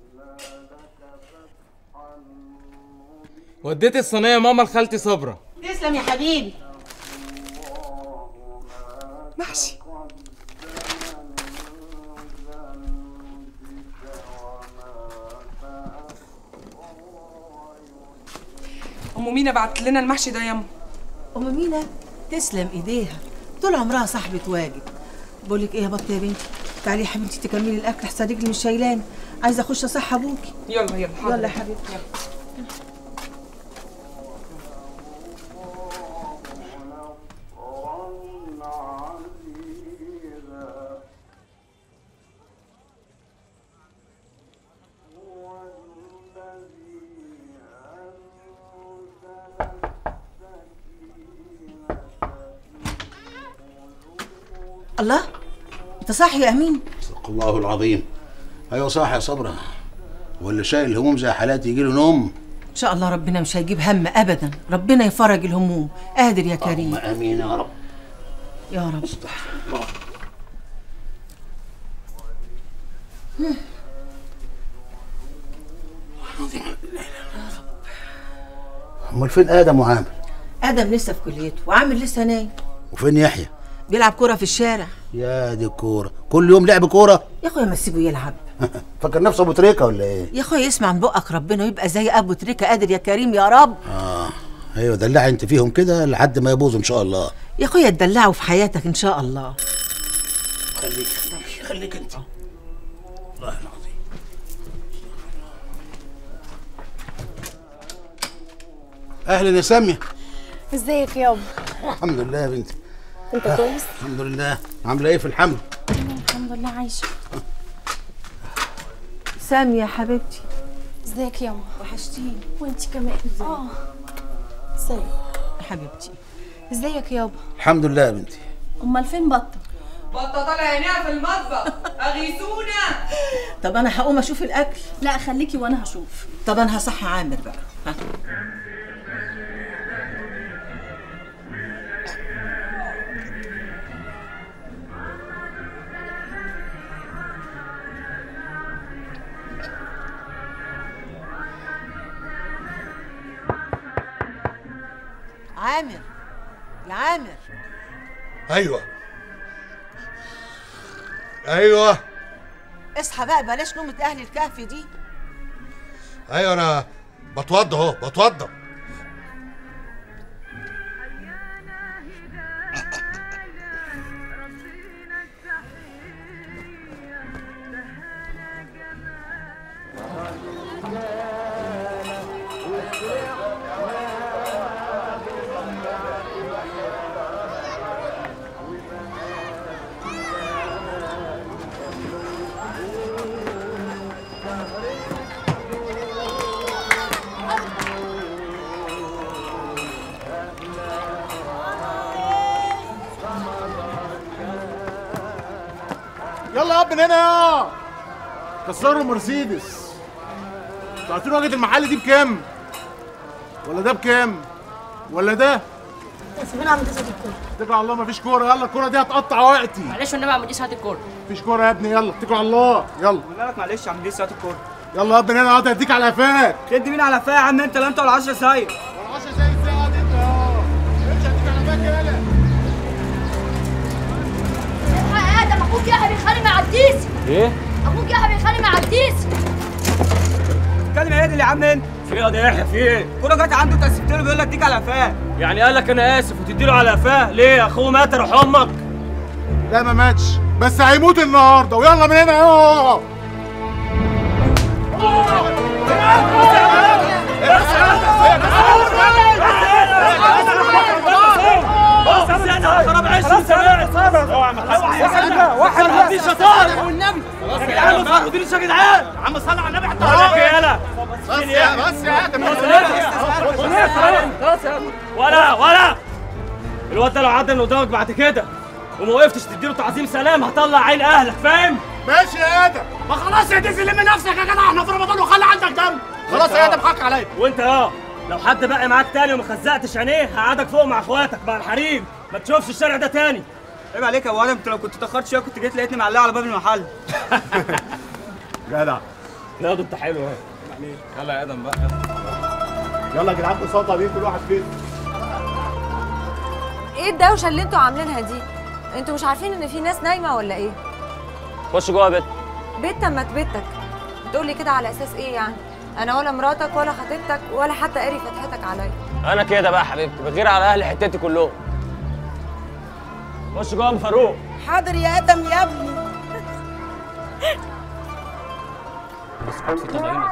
وديت الصينيه يا ماما لخالتي صبرا. تسلم يا حبيبي. محشي. ام مينا بعت لنا المحشي ده ياما. ام مينا تسلم ايديها، طول عمرها صاحبة واجب. بقول لك ايه يا بطه يا بنتي، تعالي يا حبيبتي تكملي الاكل احسن رجلي مش شايلاني، عايزه اخش اصح ابوكي. يلا يلا حاضر. يلا يا حبيبتي يلا. الله، انت صاحي يا امين؟ صدق الله العظيم. ايوه صاحي يا صبرا، ولا شايل الهموم زي حالاتي يجي له نوم؟ ان شاء الله ربنا مش هيجيب هم ابدا، ربنا يفرج الهموم، قادر يا كريم. امين يا رب يا رب. امال فين ادم وعامر؟ ادم لسه في كليته وعامر لسه نايم. وفين يحيى؟ بيلعب كوره في الشارع. يا دي الكوره، كل يوم لعب كوره؟ يا اخويا ما تسيبه يلعب. فاكر نفسه ابو تريكه ولا ايه؟ يا اخويا يسمع من بقك ربنا ويبقى زي ابو تريكه، قادر يا كريم يا رب. ايوه دلعي انت فيهم كده لحد ما يبوظوا ان شاء الله. يا اخويا تدلعوا في حياتك ان شاء الله. خليك انت. والله العظيم. اهلا يا ساميه. ازيك يابا؟ الحمد لله يا بنتي. انت كويس؟ الحمد لله. عامله ايه في الحمل؟ الحمد لله عايشه. ساميه حبيبتي. ازيك ياما؟ وحشتيني. وانتي كمان. ازيك يا حبيبتي؟ ازيك يابا؟ الحمد لله يا بنتي. امال فين بطه؟ بطه طالع عينيها في المطبخ، اغيثونا. طب انا هقوم اشوف الاكل. لا خليكي وانا هشوف. طب انا هصحي عامر بقى. ها. عامر يا عامر. ايوه اصحى بقى، بلاش نومة اهل الكهف دي. ايوه انا بتوضى اهو بتوضى. يلا يا ابن هنا يا كسروا مرسيدس. انتوا عارفين واجهة المحل دي بكام؟ ولا ده بكام؟ ولا ده؟ سيبونا عم تسد الكوره. اتكل على الله مفيش كوره، يلا الكوره دي هتقطع وقتي. معلش والنبي يا عم ديس هات الكوره. مفيش كوره يا ابني، يلا اتكل على الله يلا. بالك معلش يا عم ديس هات الكوره. يلا يا ابن هنا هات هديك على قفاك. تدي مين على قفايا يا عم انت؟ لا انت ولا 10 سايق. ولا 10 سايق ازاي؟ اقعد انت اهو. امشي هديك على قفاك يلا. الحق يا ادم، اخوك يحيى بيتخانق مع الديسي. ايه؟ اخوك يحيى بيتخانق مع الديسي. اتكلم ايه يا عم انت؟ في ايه يا يحيى في ايه؟ الكوره جت عنده تسبت له بيقول لك اديك على قفاه. يعني قال لك انا اسف وتدي له على قفاه؟ ليه اخوه مات روح امك؟ لا ما ماتش بس هيموت النهارده، ويلا من هنا اهو. واحد مفيش شطاره والنبي. خلاص يا عم ما تاخدونيش يا جدعان. يا عم صل على النبي حتى عليك يالا. بس يا ادم خلاص يا ابني. ولا الواد ده لو عدى من قدامك بعد كده وما وقفتش تديله تعظيم سلام هطلع عين اهلك، فاهم؟ ماشي يا ادم. ما خلاص يا ديزي لم نفسك يا جدع، احنا في رمضان وخلي عندك دم. خلاص يا ادم حق عليا. وانت لو حد بقى معاك تاني وما خزقتش عينيه هقعدك فوق مع اخواتك مع الحريم، ما تشوفش الشارع ده تاني. عيب عليك يا ادم، انت لو كنت اتاخرت شويه كنت جيت لقيتني معلقه على باب المحل. جدع لا ده انت حلو اهي. يلا يا ادم بقى. يلا يا جدعان بساطه دي كل واحد فين. ايه الدوشه اللي انتوا عاملينها دي؟ انتوا مش عارفين ان في ناس نايمه ولا ايه؟ خش جوه يا بت. بيت ما بيتك. بتقولي كده على اساس ايه يعني؟ انا ولا مراتك ولا خطيبتك ولا حتى قاري فتحتك عليا. انا كده بقى حبيبتي بغير على اهل حتتي كلهم. خش جوه يا ام فاروق. حاضر يا ادم يا ابني. بس كنت في طبعين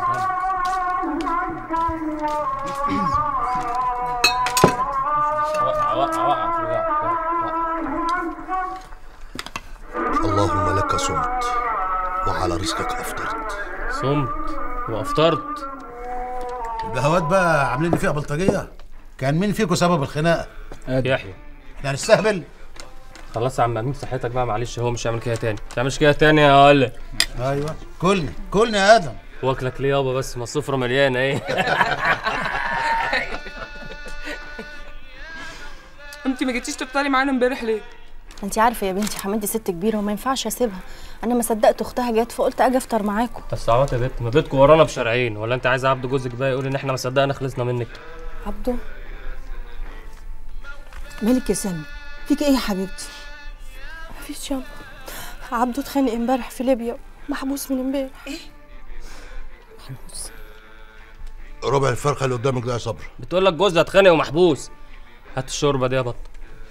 اللهم لك صمت وعلى رزقك افطرت. صمت وافطرت. البهوات بقى عاملين لي فيها بلطجيه. كان مين فيكم سبب الخناقه؟ يحيى. يعني نستهبل؟ خلاص يا عم امين صحتك بقى معلش، هو مش هيعمل كده تاني. ما تعملش كده تاني يا ولا. ايوه كلني يا ادم. واكلك ليه يابا؟ بس ما السفره مليانه ايه. انت ما جيتيش تفطري معانا امبارح ليه؟ انت عارفه يا بنتي حماتي ست كبيره وما ينفعش اسيبها. انا ما صدقت اختها جت فقلت اجي افطر معاكم. بس عوات يا بت، ما بيتكم ورانا بشرعين، ولا انت عايزه عبد جوزك بقى يقول ان احنا ما صدقنا خلصنا منك؟ عبده مالك يا سامي؟ فيك ايه يا حبيبتي؟ مفيش يابا. عبده اتخانق امبارح في ليبيا محبوس من امبارح. ايه؟ ربع الفرخه اللي قدامك ده يا صبر. بتقول لك جوزها اتخانق ومحبوس. هات الشوربه دي يا بط.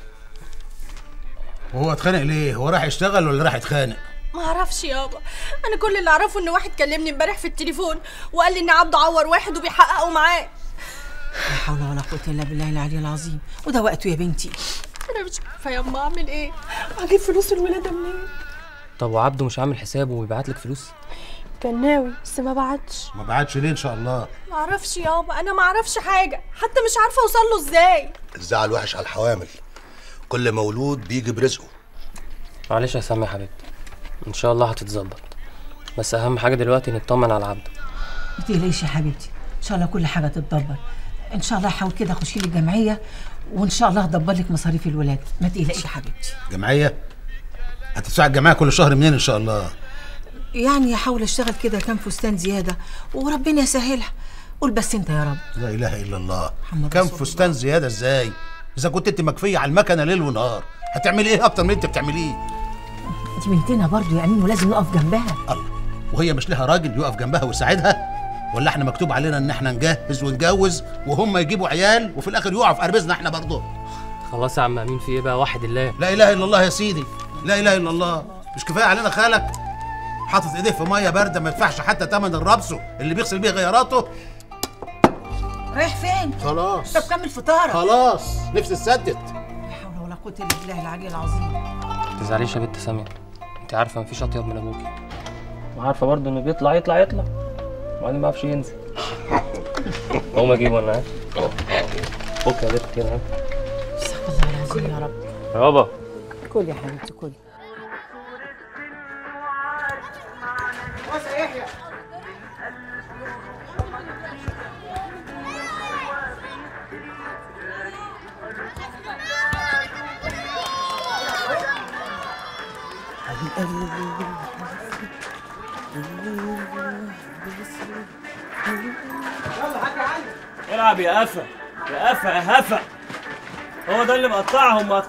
وهو اتخانق ليه؟ هو راح يشتغل ولا راح يتخانق؟ ما اعرفش يابا. انا كل اللي اعرفه ان واحد كلمني امبارح في التليفون وقال لي ان عبده عور واحد وبيحققوا معاه. لا حول ولا قوه الا بالله العلي العظيم. وده وقته يا بنتي. انا مش عارفه يا اما اعمل ايه. هجيب فلوس الولاده منين؟ طب وعبده مش عامل حسابه ويبعت لك فلوس؟ كان ناوي بس ما بعتش. ما بعتش ليه ان شاء الله؟ ما اعرفش يابا. انا ما اعرفش حاجه، حتى مش عارفه اوصل له ازاي. الزعل وحش على الحوامل. كل مولود بيجي برزقه. معلش يا سامي يا حبيبتي، ان شاء الله هتتظبط. بس اهم حاجه دلوقتي نطمن على عبده. ما تقلقيش يا حبيبتي، ان شاء الله كل حاجه تتدبر. ان شاء الله حاول كده خشي لي الجمعيه وان شاء الله هدبر لك مصاريف الولاده. ما تقلقيش يا حبيبتي. جمعيه؟ هتدفع الجمعيه كل شهر منين ان شاء الله؟ يعني هحاول اشتغل كده كام فستان زياده وربنا يسهلها. قول بس انت يا رب. لا اله الا الله. محمد كام رسول فستان الله. زياده ازاي؟ اذا كنت انت مكفيه على المكنه ليل ونهار هتعملي ايه اكتر من انت بتعمليه؟ دي بنتنا برضه يا امين ولازم نقف جنبها. الله، وهي مش لها راجل يقف جنبها ويساعدها؟ ولا احنا مكتوب علينا ان احنا نجهز ونجوز وهم يجيبوا عيال وفي الاخر يقعوا في قربزنا احنا برضه؟ خلاص يا عم امين، في ايه بقى؟ واحد الله. لا اله الا الله يا سيدي، لا اله الا الله. مش كفايه علينا خالك حاطط ايديه في ميه بارده ما يدفعش حتى ثمن الربسو اللي بيغسل بيه غياراته؟ رايح فين؟ خلاص. طب كمل فطارك. خلاص نفسي اتسدت. لا حول ولا قوه الا بالله العلي العظيم. ما تزعليش يا بنت ساميه، انت عارفه مفيش اطيب من ابوكي، وعارفه برضه انه بيطلع وبعدين ما يعرفش ينزل. قوم اجيبه انا. فك يا بنت كده. استغفر الله العظيم يا رب. يابا كل يا حبيبتي كل. العب يا قفا يا قفا يا هفا. هو ده اللي مقطعهم.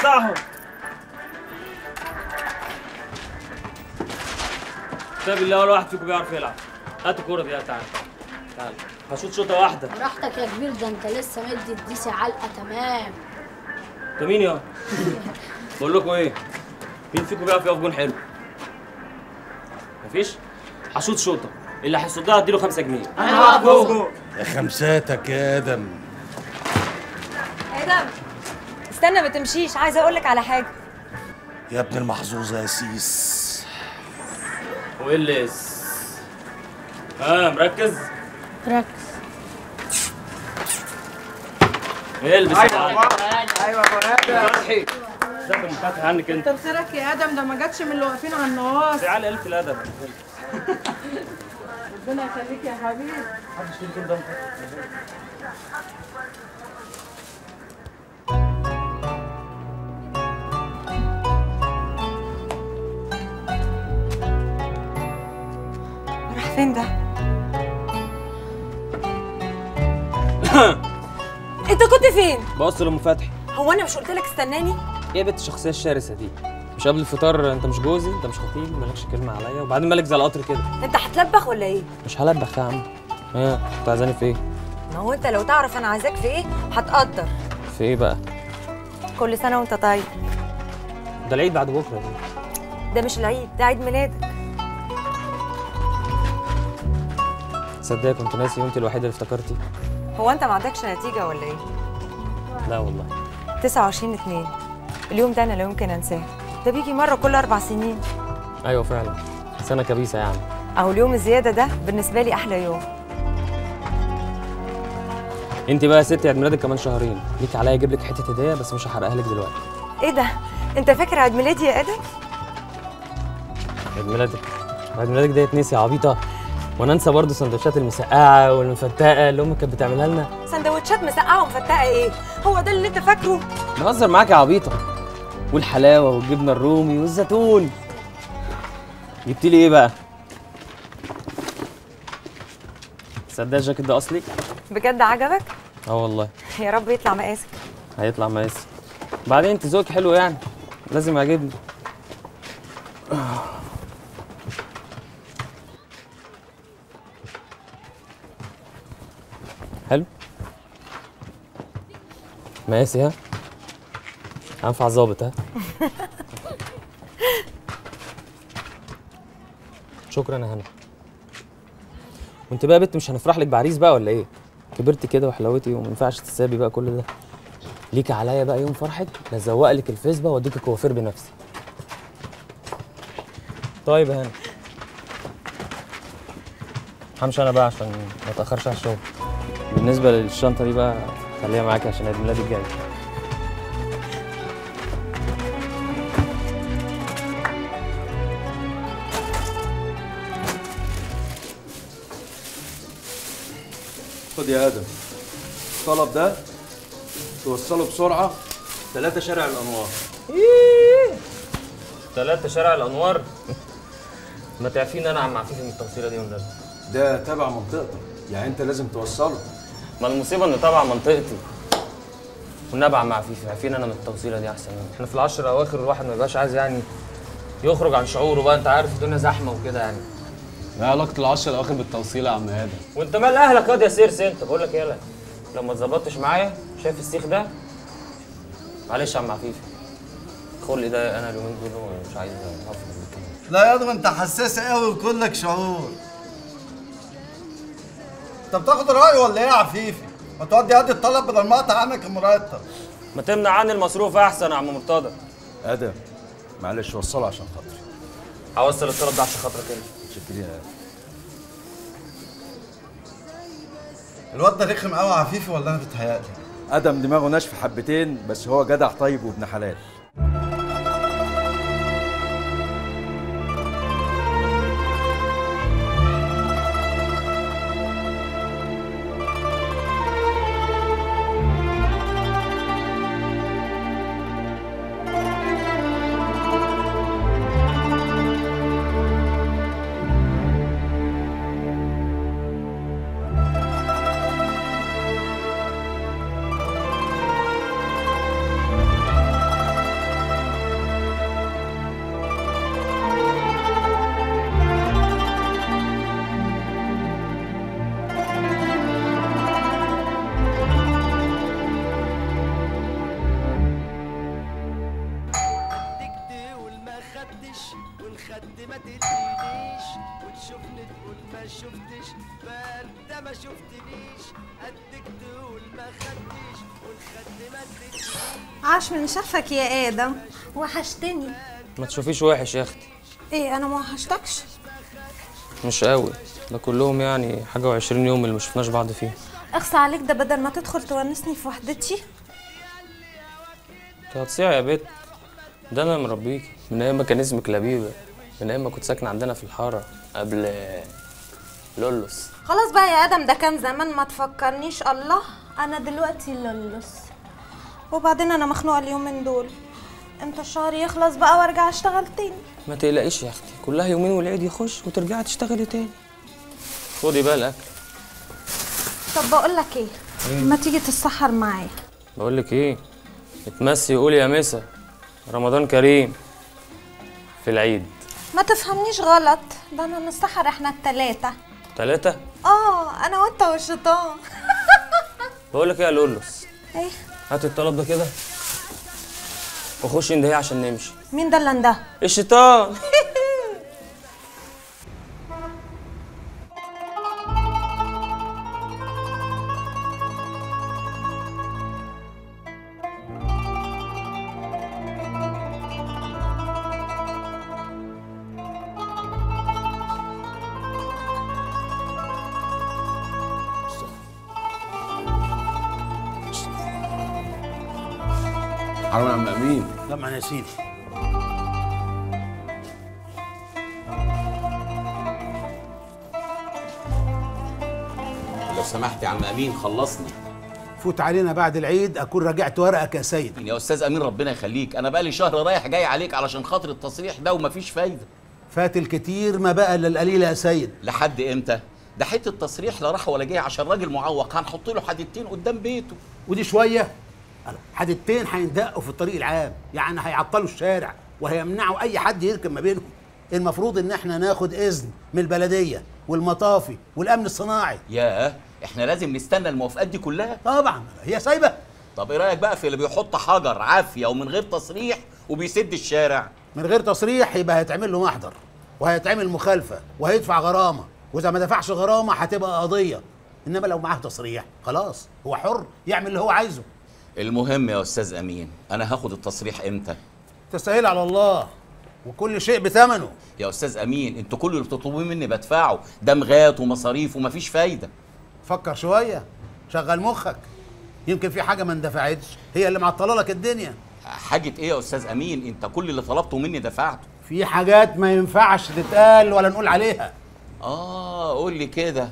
كتاب الله ولا واحد فيكم بيعرف يلعب. هات الكوره دي. تعال هشوط شوطه واحده. براحتك يا كبير، ده انت لسه مدي الديسي علقه تمام. انت مين يا؟ بقول لكم ايه؟ مين فيكم بيعرف يقف جون حلو؟ مفيش؟ هشوط شوطه، اللي هيصدها اديله 5 جنيه. انا هقف جوه. يا خمساتك يا ادم. ادم استنى ما تمشيش، عايزه اقول لك على حاجه. يا ابن المحظوظه يا سيس. وايه اللي مركز؟ ركز. البس. ايوه يا فتحي ازيك يا فتحي؟ عنك انت. طب خيرك يا ادم، ده ما جاتش من اللي واقفين على النواص. تعالى قلة الادب. ربنا يخليك يا حبيبي. محدش فيكم كده. راح فين ده؟ انت كنت فين؟ بص لام فتحي. هو انا مش قلت لك استناني؟ ايه بنت الشخصيه الشرسه دي؟ مش قبل الفطار انت مش جوزي، انت مش خطيبي، مالكش كلمه عليا، وبعدين مالك زي القطر كده. انت هتلبخ ولا ايه؟ مش هلبخ يا عم. ايه انت عايزاني في ايه؟ ما هو انت لو تعرف انا عايزاك في ايه هتقدر. في ايه بقى؟ كل سنه وانت طيب. ده العيد بعد بكره دي. ده مش العيد، ده عيد ميلادك. تصدقي كنت ناسي وانت الوحيده اللي افتكرتي. هو انت ما عندكش نتيجه ولا ايه؟ لا والله. 29/2 اليوم ده انا لا يمكن انساه، ده بيجي مره كل 4 سنين. ايوه فعلا سنه كبيسه يعني. اهو اليوم الزياده ده بالنسبه لي احلى يوم. انت بقى يا ستي عيد ميلادك كمان شهرين، ليك عليا اجيب لك حته هديه بس مش هحرقها لك دلوقتي. ايه ده؟ انت فاكر عيد ميلادي يا ادم؟ عيد ميلادك؟ عيد ميلادك ده يتنسي يا عبيطه؟ وانا انسى برضه السندوتشات المسقعه والمفتقه اللي امك كانت بتعملها لنا؟ سندوتشات مسقعه ومفتقه ايه؟ هو ده اللي انت فاكره؟ بهزر معاك يا عبيطه. والحلاوه والجبنه الرومي والزيتون. جبت لي ايه بقى؟ تصدق الجاكيت ده اصلي؟ بجد عجبك؟ اه والله. يا رب يطلع مقاسك. هيطلع مقاسي. بعدين انت ذوقك حلو يعني، لازم يعجبني. حلو؟ مقاسي ها؟ هنفع ظابط ها؟ شكرا يا هنا. وانت بقى يا بنت مش هنفرح لك بعريس بقى ولا ايه؟ كبرتي كده وحلاوتي وما ينفعش تسابي بقى كل ده. ليك عليا بقى يوم فرحك لازوق لك الفيسبا واديك الكوافير بنفسي. طيب يا هنا. همشي انا بقى عشان ما اتاخرش على الشغل. بالنسبه للشنطه دي بقى خليها معاكي عشان عيد ميلادي الجاي. خد يا ادم الطلب ده توصله بسرعه 3 شارع الانوار. 3 شارع الانوار؟ ما تعرفين انا عم عفيفي من التوصيله دي والنبي. ده تبع منطقتك، يعني انت لازم توصله. ما المصيبه ان تبع منطقتي. والنبي عم عفيفي عارفين انا من التوصيله دي احسن مني. احنا في العشر الاواخر الواحد ما يبقاش عايز يعني يخرج عن شعوره بقى، انت عارف الدنيا زحمه وكده يعني. ايه علاقه العشر الاواخر بالتوصيله يا عم ادم؟ وانت مال اهلك ياض يا سيرس انت؟ بقول لك يالا لو ما اتظبطتش معايا شايف السيخ ده؟ معلش يا عم عفيفي خلقي ده انا اليومين دول مش عايز افضل كده. لا يا ادم انت حساس قوي وكلك شعور. انت بتاخد رايي ولا ايه يا عفيفي؟ ما تودي قد الطلب بدل ما اقطع عنك المرتب. ما تمنع عني المصروف احسن يا عم مرتضى. ادم معلش وصله عشان خاطري. هوصل الطلب ده عشان خاطرك انت. شكرا يا ادم. الواد ده رخم قوي يا عفيفي ولا انا بتهيألي؟ ادم دماغه ناشفه حبتين بس هو جدع طيب وابن حلال. عاش من شافك يا ادم، وحشتني. ما تشوفيش وحش يا اختي. ايه انا ما وحشتكش؟ مش قوي، ده كلهم يعني حاجه و20 يوم اللي ما شفناش بعض فيهم. اخصى عليك، ده بدل ما تدخل تونسني في وحدتي. انت هتصيع يا بت، ده انا مربيكي من ايام ما كان اسمك لبيبه، من ايام ما كنت ساكنه عندنا في الحاره قبل لولوس. خلاص بقى يا ادم، ده كان زمان ما تفكرنيش. الله انا دلوقتي لولوس، وبعدين انا مخنوقه اليومين دول. امتى الشهر يخلص بقى وارجع اشتغل تاني؟ ما تقلقيش يا اختي، كلها يومين والعيد يخش وترجعي تشتغلي تاني. خدي بقى الاكل. طب بقول لك ايه؟ ما تيجي تتسحر معايا؟ بقول لك ايه، اتمسي قولي يا مسا رمضان كريم في العيد. ما تفهمنيش غلط، ده انا نسحر احنا التلاتة. تلاتة؟ انا وانت والشيطان. بقول لك ايه يا لولوس، ايه؟ هات الطلب ده كده وخش اندهي عشان نمشي. مين ده اللي انده؟ الشيطان. حرام يا عم امين. طبعا يا سيدي. لو سمحت يا عم امين خلصني. فوت علينا بعد العيد اكون راجعت ورقك يا سيد. يا استاذ امين ربنا يخليك، انا بقالي شهر رايح جاي عليك علشان خاطر التصريح ده ومفيش فايده. فات الكتير ما بقى الا القليل يا سيد. لحد امتى؟ ده حته التصريح لا راح ولا جاي، عشان راجل معوق هنحط له حديدتين قدام بيته. ودي شويه؟ حديدتين هيندقوا في الطريق العام، يعني هيعطلوا الشارع وهيمنعوا اي حد يركب ما بينهم. المفروض ان احنا ناخد اذن من البلديه والمطافي والامن الصناعي. ياه، احنا لازم نستنى الموافقات دي كلها؟ طبعا، هي سايبه. طب ايه رايك بقى في اللي بيحط حجر عافيه ومن غير تصريح وبيسد الشارع؟ من غير تصريح يبقى هيتعمل له محضر وهيتعمل مخالفه وهيدفع غرامه، واذا ما دفعش غرامه هتبقى قضيه. انما لو معاه تصريح خلاص هو حر يعمل اللي هو عايزه. المهم يا استاذ امين، انا هاخد التصريح امتى؟ تسهيل على الله، وكل شيء بثمنه. يا استاذ امين انتوا كل اللي بتطلبوه مني بدفعه، دمغات ومصاريف ومفيش فايده. فكر شويه، شغل مخك، يمكن في حاجه ما اندفعتش هي اللي معطله لك الدنيا. حاجه ايه يا استاذ امين؟ انت كل اللي طلبته مني دفعته. في حاجات ما ينفعش تتقال ولا نقول عليها. قول لي كده.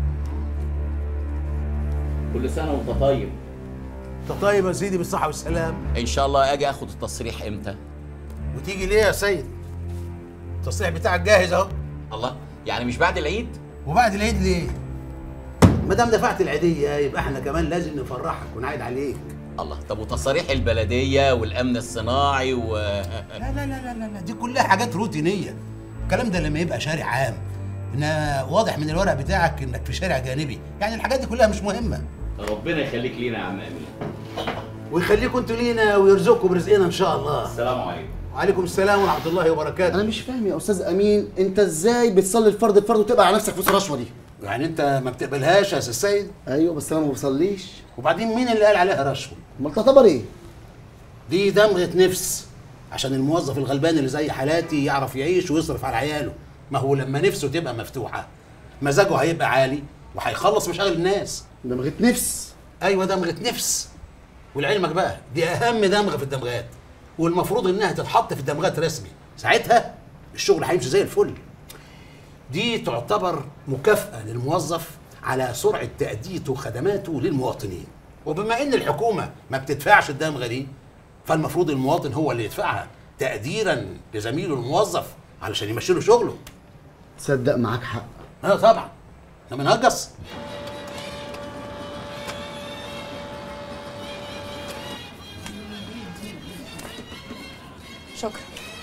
كل سنه وانت طيب. انت طيب يا سيدي بالصحه والسلام. ان شاء الله اجي اخد التصريح امتى؟ وتيجي ليه يا سيد؟ التصريح بتاعك جاهز اهو. الله، يعني مش بعد العيد؟ وبعد العيد ليه؟ ما دام دفعت العيديه يبقى احنا كمان لازم نفرحك ونعيد عليك. الله، طب وتصاريح البلديه والامن الصناعي لا لا لا لا لا، دي كلها حاجات روتينيه. الكلام ده لما يبقى شارع عام. انا واضح من الورق بتاعك انك في شارع جانبي، يعني الحاجات دي كلها مش مهمه. ربنا يخليك لينا يا عم امين. ويخليكم انتوا لينا ويرزقكم برزقنا ان شاء الله. السلام عليكم. وعليكم السلام ورحمه الله وبركاته. انا مش فاهم يا استاذ امين، انت ازاي بتصلي الفرض وتبقى على نفسك فلوس الرشوه دي؟ يعني انت ما بتقبلهاش يا استاذ سيد؟ ايوه بس انا ما بصليش. وبعدين مين اللي قال عليها رشوه؟ امال تعتبر ايه؟ دي دمغه نفس، عشان الموظف الغلبان اللي زي حالاتي يعرف يعيش ويصرف على عياله. ما هو لما نفسه تبقى مفتوحه مزاجه هيبقى عالي وهيخلص مشاغل الناس. دمغه نفس؟ ايوه دمغه نفس. ولعلمك بقى دي اهم دمغه في الدمغات، والمفروض انها تتحط في الدمغات رسمي، ساعتها الشغل هيمشي زي الفل. دي تعتبر مكافأة للموظف على سرعة تأديته خدماته للمواطنين، وبما ان الحكومة ما بتدفعش الدمغة دي فالمفروض المواطن هو اللي يدفعها تقديرا لزميله الموظف علشان يمشي له شغله. تصدق معاك حق. طبعا، احنا بنهجص. شكرا.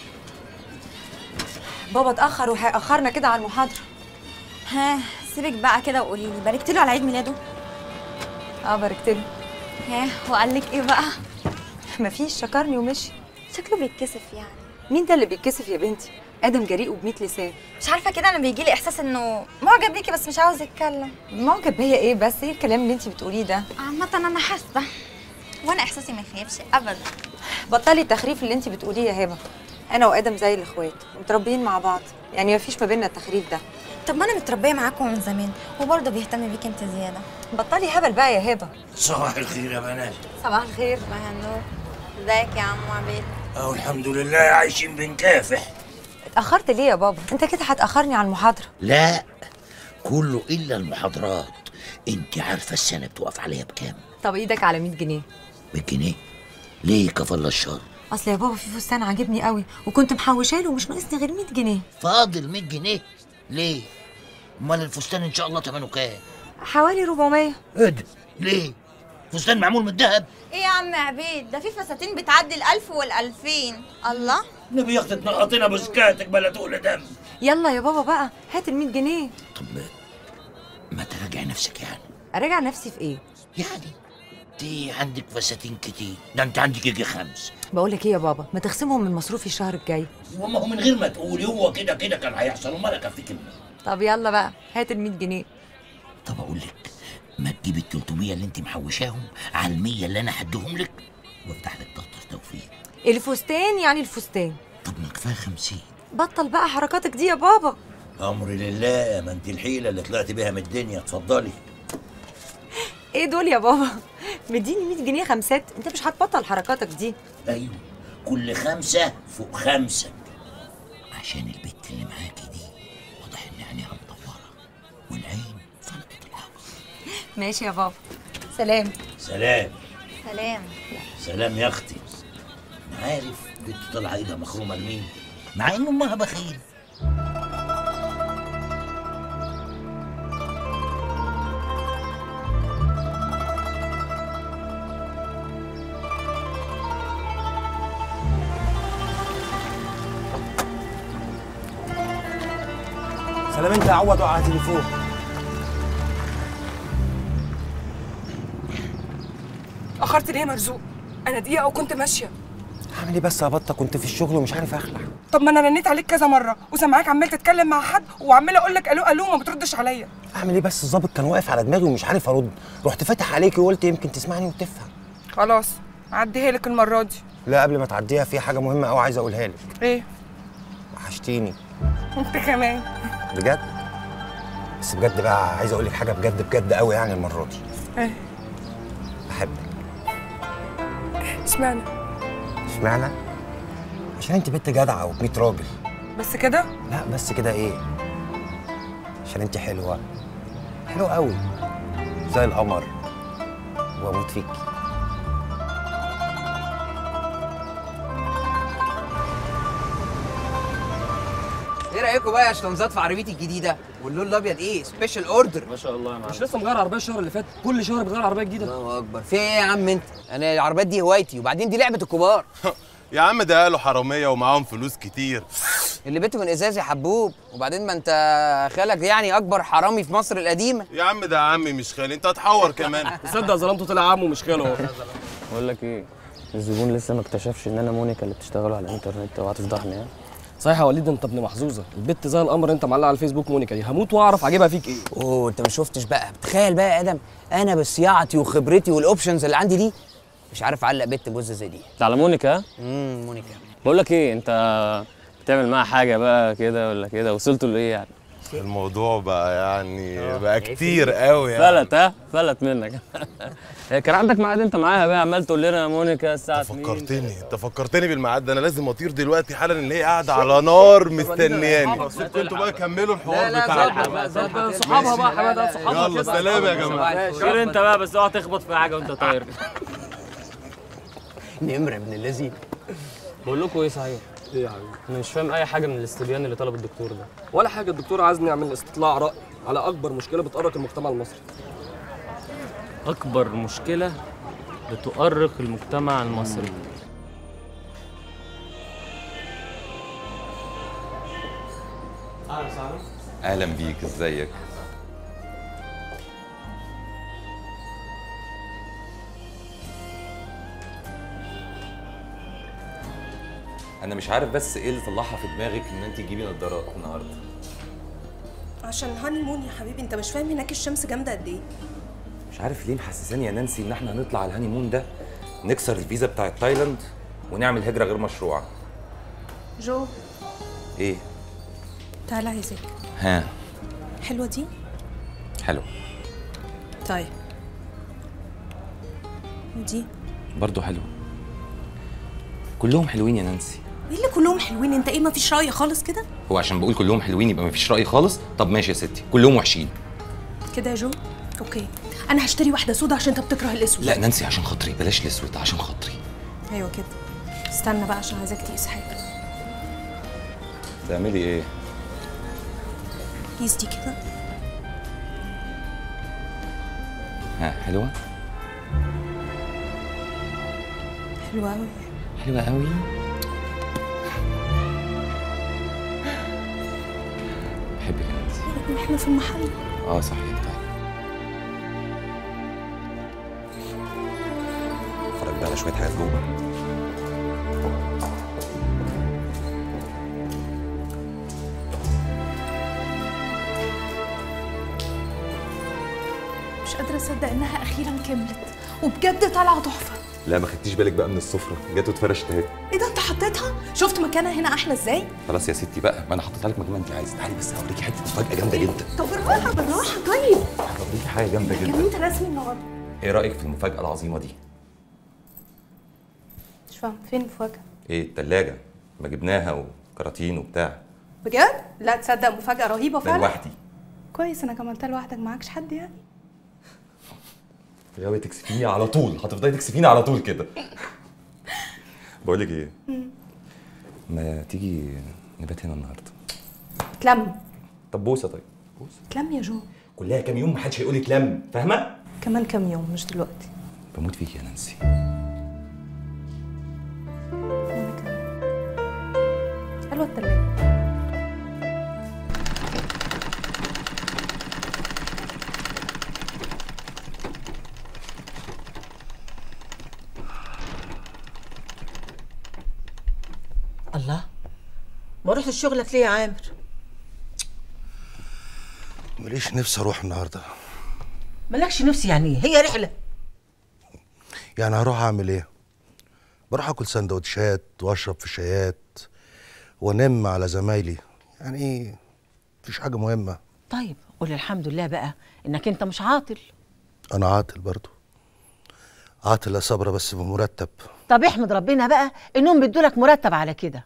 بابا اتأخر وهيأخرنا كده على المحاضرة. ها سيبك بقى كده وقولي لي، باركت له على عيد ميلاده؟ باركت له. ها وقال لك ايه بقى؟ مفيش، شكرني ومشي. شكله بيتكسف يعني. مين ده اللي بيتكسف يا بنتي؟ ادم جريء وب100 لسان. مش عارفه كده، انا بيجي لي احساس انه معجب بيكي بس مش عاوز يتكلم. معجب بيا ايه بس؟ ايه الكلام اللي انت بتقوليه ده؟ عامه انا حاسه، وانا احساسي ما يخيبش ابدا. بطلي التخريف اللي انت بتقوليه يا هبه. انا وادم زي الاخوات متربيين مع بعض، يعني مفيش ما بيننا التخريف ده. طب ما انا متربيه معاكم من زمان وبرضه بيهتم بيكي انت زياده. بطلي هبل بقى يا هبه. صباح الخير يا بنات. صباح الخير. صباح النور. ازيك يا عم عبيد؟ اهو الحمد لله عايشين بنكافح. اتأخرت ليه يا بابا؟ انت كده هتأخرني على المحاضرة. لا كله الا المحاضرات. انت عارفه السنه بتوقف عليها بكام؟ طب ايدك على 100 جنيه. 100 جنيه؟ ليه كفل الشر؟ اصل يا بابا في فستان عاجبني قوي وكنت محوشاله ومش ناقصني غير 100 جنيه. فاضل 100 جنيه؟ ليه؟ امال الفستان ان شاء الله ثمنه كام؟ حوالي 400. ايه ده؟ ليه؟ فستان معمول من الذهب؟ ايه يا عم عبيد، ده في فساتين بتعدي ال1000 وال2000. الله، نبي يا اختي تنقطينا بسكاتك بلا تقول دم. يلا يا بابا بقى هات ال100 جنيه. طب ما تراجع نفسك يعني. اراجع نفسي في ايه؟ يعني انت عندك فساتين كتير، ده انت عندك يجي 5. بقول لك ايه يا بابا، ما تخصمهم من مصروفي الشهر الجاي. وما هو من غير ما تقولي هو كده كده كان هيحصل، امال اكفيك منين؟ طب يلا بقى هات ال100 جنيه. طب اقول لك، ما تجيبي ال300 اللي انت محوشاهم على ال100 اللي انا هديهم لك وافتح لك دفتر توفيق. الفستان يعني الفستان. طب ما كفايه 50. بطل بقى حركاتك دي يا بابا. امري لله، ما انت الحيله اللي طلعت بيها من الدنيا. اتفضلي. ايه دول يا بابا؟ مديني 100 جنيه خمسات، انت مش هتبطل حركاتك دي. ايوه، كل 5 فوق 5 عشان البت اللي معاكي دي واضح ان عينيها مدوره والعين فلقت العقل. ماشي يا بابا، سلام. سلام. سلام. سلام يا اختي. انا عارف بنت طالعه ايدها مخرومه لمين، مع ان امها بخيل. سلام انت يا عوض على تليفون. اخرت ليه يا مرزوق؟ انا دقيقه وكنت ماشيه. اعمل ايه بس يا بطه، كنت في الشغل ومش عارف اخلع. طب ما انا رنيت عليك كذا مره وسامعاك عمال تتكلم مع حد وعمال اقول لك الو الو وما بتردش عليا. اعمل ايه بس، الظابط كان واقف على دماغي ومش عارف ارد، رحت فاتح عليكي وقلت يمكن تسمعني وتفهم. خلاص عديها لك المره دي. لا قبل ما تعديها في حاجه مهمه قوي عايز اقولها لك. ايه؟ وحشتيني. انت كمان. بجد؟ بس بجد بقى عايز اقول لك حاجه بجد بجد قوي يعني المره دي. ايه؟ بحبك. اشمعنى؟ اشمعنى؟ عشان انت بنت جدعه و100 راجل. بس كده؟ لا بس كده ايه؟ عشان انت حلوه، حلوه قوي زي القمر واموت فيكي. ايه رايكم بقى يا شطنزات في عربيتي الجديده؟ واللون الابيض ايه؟ سبيشال اوردر. ما شاء الله يا معلم. مش لسه مغير عربيه الشهر اللي فات؟ كل شهر بتغير عربيه جديده. الله اكبر، في ايه يا عم انت؟ انا العربيات دي هوايتي، وبعدين دي لعبه الكبار. يا عم ده قالوا حراميه ومعاهم فلوس كتير. اللي بيته من ازاز يا حبوب، وبعدين ما انت خالك يعني اكبر حرامي في مصر القديمه. يا عم ده عمي مش خالي، انت هتحور كمان. تصدق ظلمته طلع عمه مش خاله. بقول لك ايه، الزبون لسه ما اكتشفش ان انا مونيكا اللي بتشتغلوا على الانترنت وهتفضحني ها. صحيح يا وليد، انت ابن محظوظه، البت زي القمر انت معلق على الفيسبوك مونيكا دي، هموت واعرف عاجبها فيك ايه. اوه انت ما شفتش بقى، تخيل بقى يا ادم، انا بصياعتي وخبرتي والاوبشنز اللي عندي دي مش عارف اعلق بنت بوزه زي دي. على مونيكا؟ مونيكا. بقول لك ايه، انت بتعمل معاها حاجه بقى كده ولا كده؟ وصلتوا لايه يعني؟ الموضوع بقى يعني بقى كتير قوي يعني. فلت ها؟ فلت منك. كان عندك ميعاد انت معاها بقى، عمال تقول لنا يا مونيكا الساعه 2. انت فكرتني بالميعاد ده، انا لازم اطير دلوقتي حالا، ان هي قاعده على نار مستنياني. انتوا بقى كملوا الحوار بتاعكم. ده صحابها بقى حماده، صحابها. يلا سلام يا جماعه. خير انت بقى، بس اوعى تخبط في حاجه وانت طاير. نمر ابن اللذين. بقول لكم ايه صحيح؟ ايه يا حبيبي؟ انا مش فاهم اي حاجه من الاستبيان اللي طلب الدكتور ده. ولا حاجه، الدكتور عايزني اعمل استطلاع راي على اكبر مشكله بتؤرق المجتمع المصري. اكبر مشكله بتؤرق المجتمع المصري. اهلا بيك، ازيك؟ انا مش عارف بس ايه اللي طلعها في دماغك ان انت تجيبي نظارات النهارده. عشان هاني مون يا حبيبي، انت مش فاهم هناك الشمس جامده قد ايه. مش عارف ليه محسساني يا نانسي ان احنا هنطلع على الهاني مون ده نكسر الفيزا بتاعت تايلاند ونعمل هجره غير مشروعه. جو ايه؟ تعالى عايزك. ها؟ حلوه دي؟ حلو. طيب ودي؟ برضه حلو. كلهم حلوين يا نانسي. ايه اللي كلهم حلوين؟ انت ايه مفيش رأي خالص كده؟ هو عشان بقول كلهم حلوين يبقى مفيش رأي خالص؟ طب ماشي يا ستي، كلهم وحشين. كده يا جو؟ اوكي، انا هشتري واحده سودا عشان انت بتكره الاسود. لا نانسي عشان خاطري بلاش الاسود، عشان خاطري. ايوه كده. استنى بقى عشان عايزاك تقيس حاجه. تعملي ايه؟ قيس دي كده. ها حلوه؟ حلوة أوي. حلوه قوي. بحبك يا نانسي. احنا في المحل. صحيح. طيب اتفرج بقى على شويه حاجات جوه. مش قادرة أصدق إنها أخيرا كملت وبجد طالعة تحفة. لا ما خدتيش بالك بقى من السفره، جت واتفرشت اهي. إيه ده أنت حطيتها؟ شفت مكانها هنا أحلى إزاي؟ خلاص يا ستي بقى، ما انا حطيتها لك مكان ما انت عايزه. تعالي بس هوريكي حته مفاجاه جامده جدا. طب بالراحة بالراحة طيب. هوريكي حاجه جامده جدا. كان أنت رسمي النهارده. ايه رايك في المفاجاه العظيمه دي؟ مش فاهم فين المفاجأة؟ ايه التلاجة ما جبناها وكراتين وبتاع. بجد؟ لا تصدق مفاجأة رهيبة ده فعلا. لوحدي. كويس إنك عملتها لوحدك معكش حد يعني. غاوي تكسفيني على طول، هتفضلي تكسفيني على طول كده. بقول لك ايه؟ ما تيجي نبات هنا النهارده؟ تلم. طب بوسه. طيب بوسه. تلم يا جو. كلها كام يوم محدش هيقول لك لم، فاهمه؟ كمان كام يوم مش دلوقتي. بموت فيك يا نانسي. حلوة التلاجة. الله، ما رحتش شغلك ليه يا عامر؟ ماليش نفسي اروح النهارده. مالكش نفسي يعني ايه؟ هي رحله. يعني هروح اعمل ايه؟ بروح اكل سندوتشات واشرب في شايات وانام على زمايلي، يعني ايه؟ مفيش حاجه مهمه. طيب قول الحمد لله بقى انك انت مش عاطل. انا عاطل برضو، عاطل يا صبرا بس بمرتب. طب احمد ربنا بقى انهم بيدولك مرتب على كده.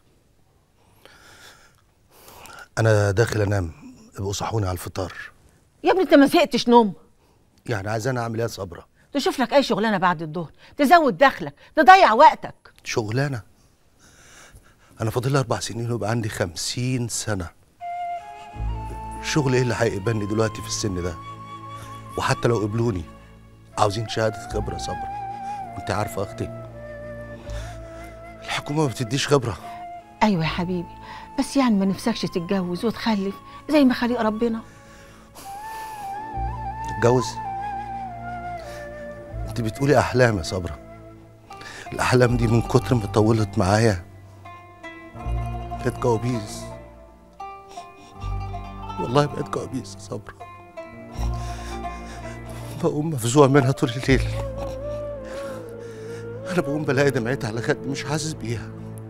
انا داخل انام، ابقوا صحوني على الفطار. يا ابني انت ما زهقتش نوم؟ يعني عايزاني اعمل ايه يا صبرا؟ تشوف لك اي شغلانه بعد الظهر تزود دخلك، تضيع وقتك. شغلانه؟ انا فاضل لي 4 سنين ويبقى عندي 50 سنه. شغل ايه اللي هيقبلني دلوقتي في السن ده؟ وحتى لو قبلوني عاوزين شهاده خبره صبرا، وانت عارفه يا اختي الحكومه ما بتديش خبره. ايوه يا حبيبي، بس يعني ما نفسكش تتجوز وتخلف زي ما خلق ربنا. تتجوز؟ انت بتقولي احلام يا صبرا. الاحلام دي من كتر ما طولت معايا بقت كوابيس. والله بقت كوابيس يا صبرا. بقوم مفزوع منها طول الليل. انا بقوم بلاقي دمعتي على خدي مش حاسس بيها.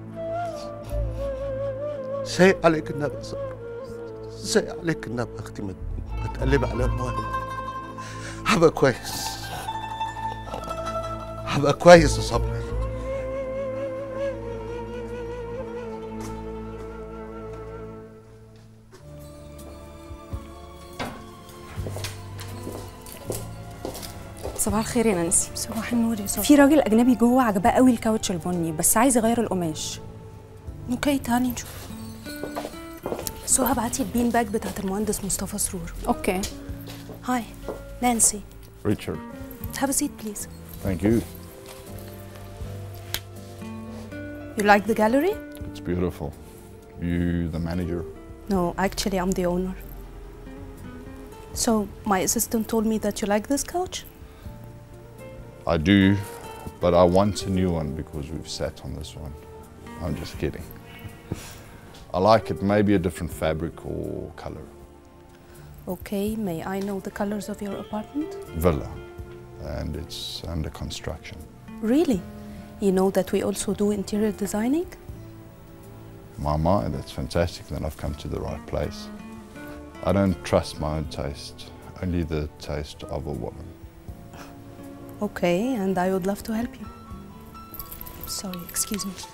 سايق عليك النبي يا صبرا، سايق عليك النبي يا اختي، ما تقلبي على المواهب. هبقى كويس، هبقى كويس يا صبرا. صباح الخير يا نانسي. صباح النور يا صباح. في راجل اجنبي جوه عجباه قوي الكاوتش البني بس عايز يغير القماش. اوكي تعالي نشوف. سو هبعتي البين باج بتاعت المهندس مصطفى سرور. اوكي. هاي نانسي. Richard. Have a seat please. Thank you. You like the gallery? It's beautiful. You the manager? No, actually I'm the owner. So my assistant told me that you like this couch? I do, but I want a new one because we've sat on this one. I'm just kidding. I like it, maybe a different fabric or color. Okay, may I know the colors of your apartment? Villa, and it's under construction. Really? You know that we also do interior designing? My, that's fantastic, then I've come to the right place. I don't trust my own taste, only the taste of a woman. Okay, and I would love to help you. Sorry, excuse me.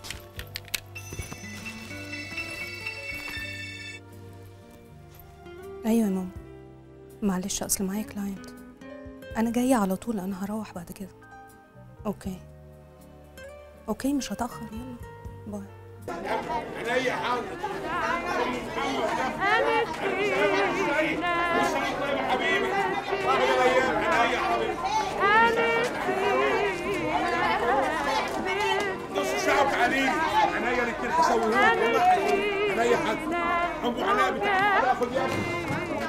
ايوه يا ماما، معلش اصل معايا كلاينت. انا جايه على طول، انا هروح بعد كده. اوكي اوكي مش هتاخر، يلا باي. عينيا حاضر. حبيبي. هسويهولك والله اي حد ابو علاء بتاع هاخد يا اخي.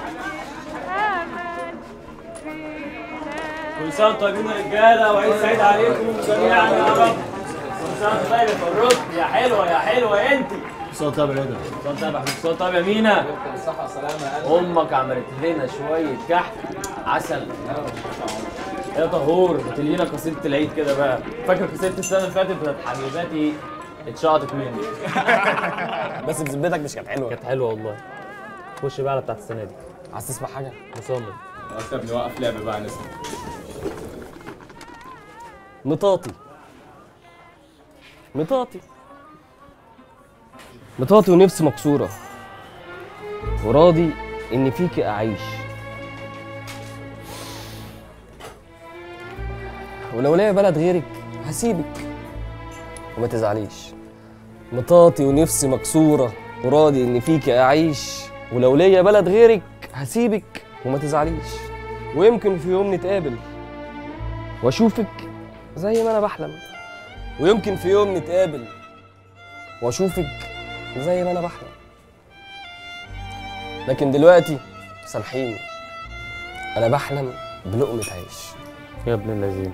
كل سنه وانتم طيبين يا رجاله وعيد سعيد عليكم جميعا يا رب. كل سنه وانتم طيب يا فروخ يا حلوه يا حلوه انت. كل سنه طيب يا رجاله. كل سنه طيب يا حبيبي. كل سنه طيب يا مينا. بالصحه والسلامه يا قلبي. امك عملت لنا شويه كحك عسل. يا طهور بتلينا قصيده العيد كده بقى. فاكر قصيده السنه اللي فاتت بتاعت حبيباتي اتشقطت مني. بس بذمتك مش كانت حلوه؟ كانت حلوه والله. خش بقى على بتاعت السنه دي. عايز تسمع حاجه؟ مصمم. خلاص يا ابني وقف لعب بقى نسمع. مطاطي مطاطي مطاطي ونفسي مكسوره وراضي ان فيكي اعيش، ولو ليا بلد غيرك هسيبك وما تزعليش. مطاطي ونفسي مكسوره وراضي ان فيكي اعيش، ولو ليا بلد غيرك هسيبك وما تزعليش. ويمكن في يوم نتقابل واشوفك زي ما انا بحلم، ويمكن في يوم نتقابل واشوفك زي ما انا بحلم. لكن دلوقتي سامحيني، انا بحلم بلقمة عيش. يا ابن اللذين.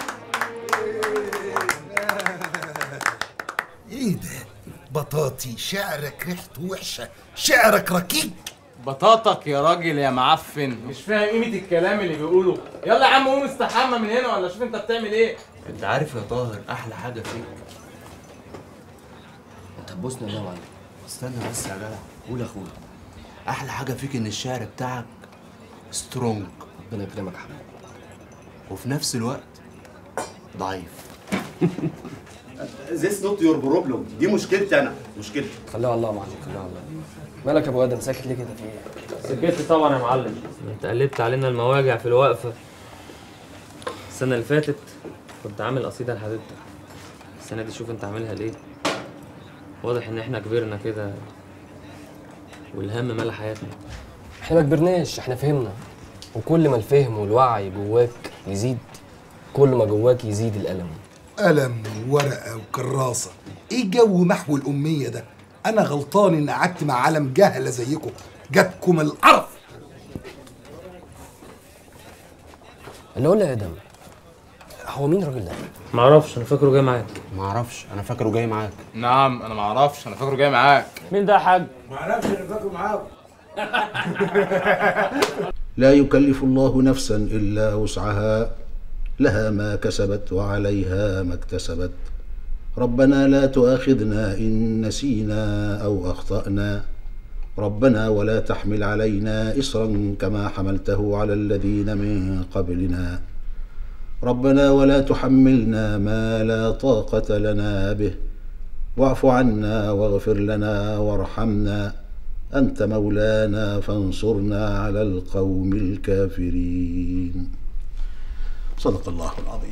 ايه ده؟ بطاطي شعرك ريحته وحشه، شعرك ركيك. بطاطك يا راجل يا معفن، مش فاهم قيمة الكلام اللي بيقوله. يلا يا عم قوم استحمى من هنا ولا شوف انت بتعمل ايه. انت عارف يا طاهر احلى حاجة فيك؟ انت هتبوسني يا معلم. استنى بس يا جدع، قول يا اخويا. احلى حاجة فيك ان الشعر بتاعك سترونج، ربنا يكرمك يا حبيبي، وفي نفس الوقت ضعيف. This not your problem. دي مشكلتي انا، مشكلتي. خليها الله يا معلم، خليها الله. مالك يا ابو ادم ساكت ليه كده في ايه؟ سكت طبعا يا معلم. انت قلبت علينا المواجع في الوقفه. السنه اللي فاتت كنت عامل قصيده لحبيبتك، السنه دي شوف انت عاملها ليه. واضح ان احنا كبرنا كده والهم مال حياتنا. احنا ما كبرناش، احنا فهمنا، وكل ما الفهم والوعي جواك يزيد كل ما جواك يزيد الالم. قلم وورقه وكراسه، ايه جو محو الاميه ده؟ انا غلطان ان قعدت مع عالم جهله زيكم، جاتكم القرف. اللي قول لي يا ادم، هو مين الراجل ده؟ معرفش، انا فاكره جاي معاك. معرفش، انا فاكره جاي معاك. نعم انا معرفش، انا فاكره جاي معاك. مين ده يا حاج؟ معرفش، انا فاكره معاك. لا يكلف الله نفسا إلا وسعها، لها ما كسبت وعليها ما اكتسبت. ربنا لا تؤاخذنا إن نسينا أو أخطأنا، ربنا ولا تحمل علينا إصرا كما حملته على الذين من قبلنا، ربنا ولا تحملنا ما لا طاقة لنا به، واعف عنا واغفر لنا وارحمنا، أنت مولانا فانصرنا على القوم الكافرين. صدق الله العظيم.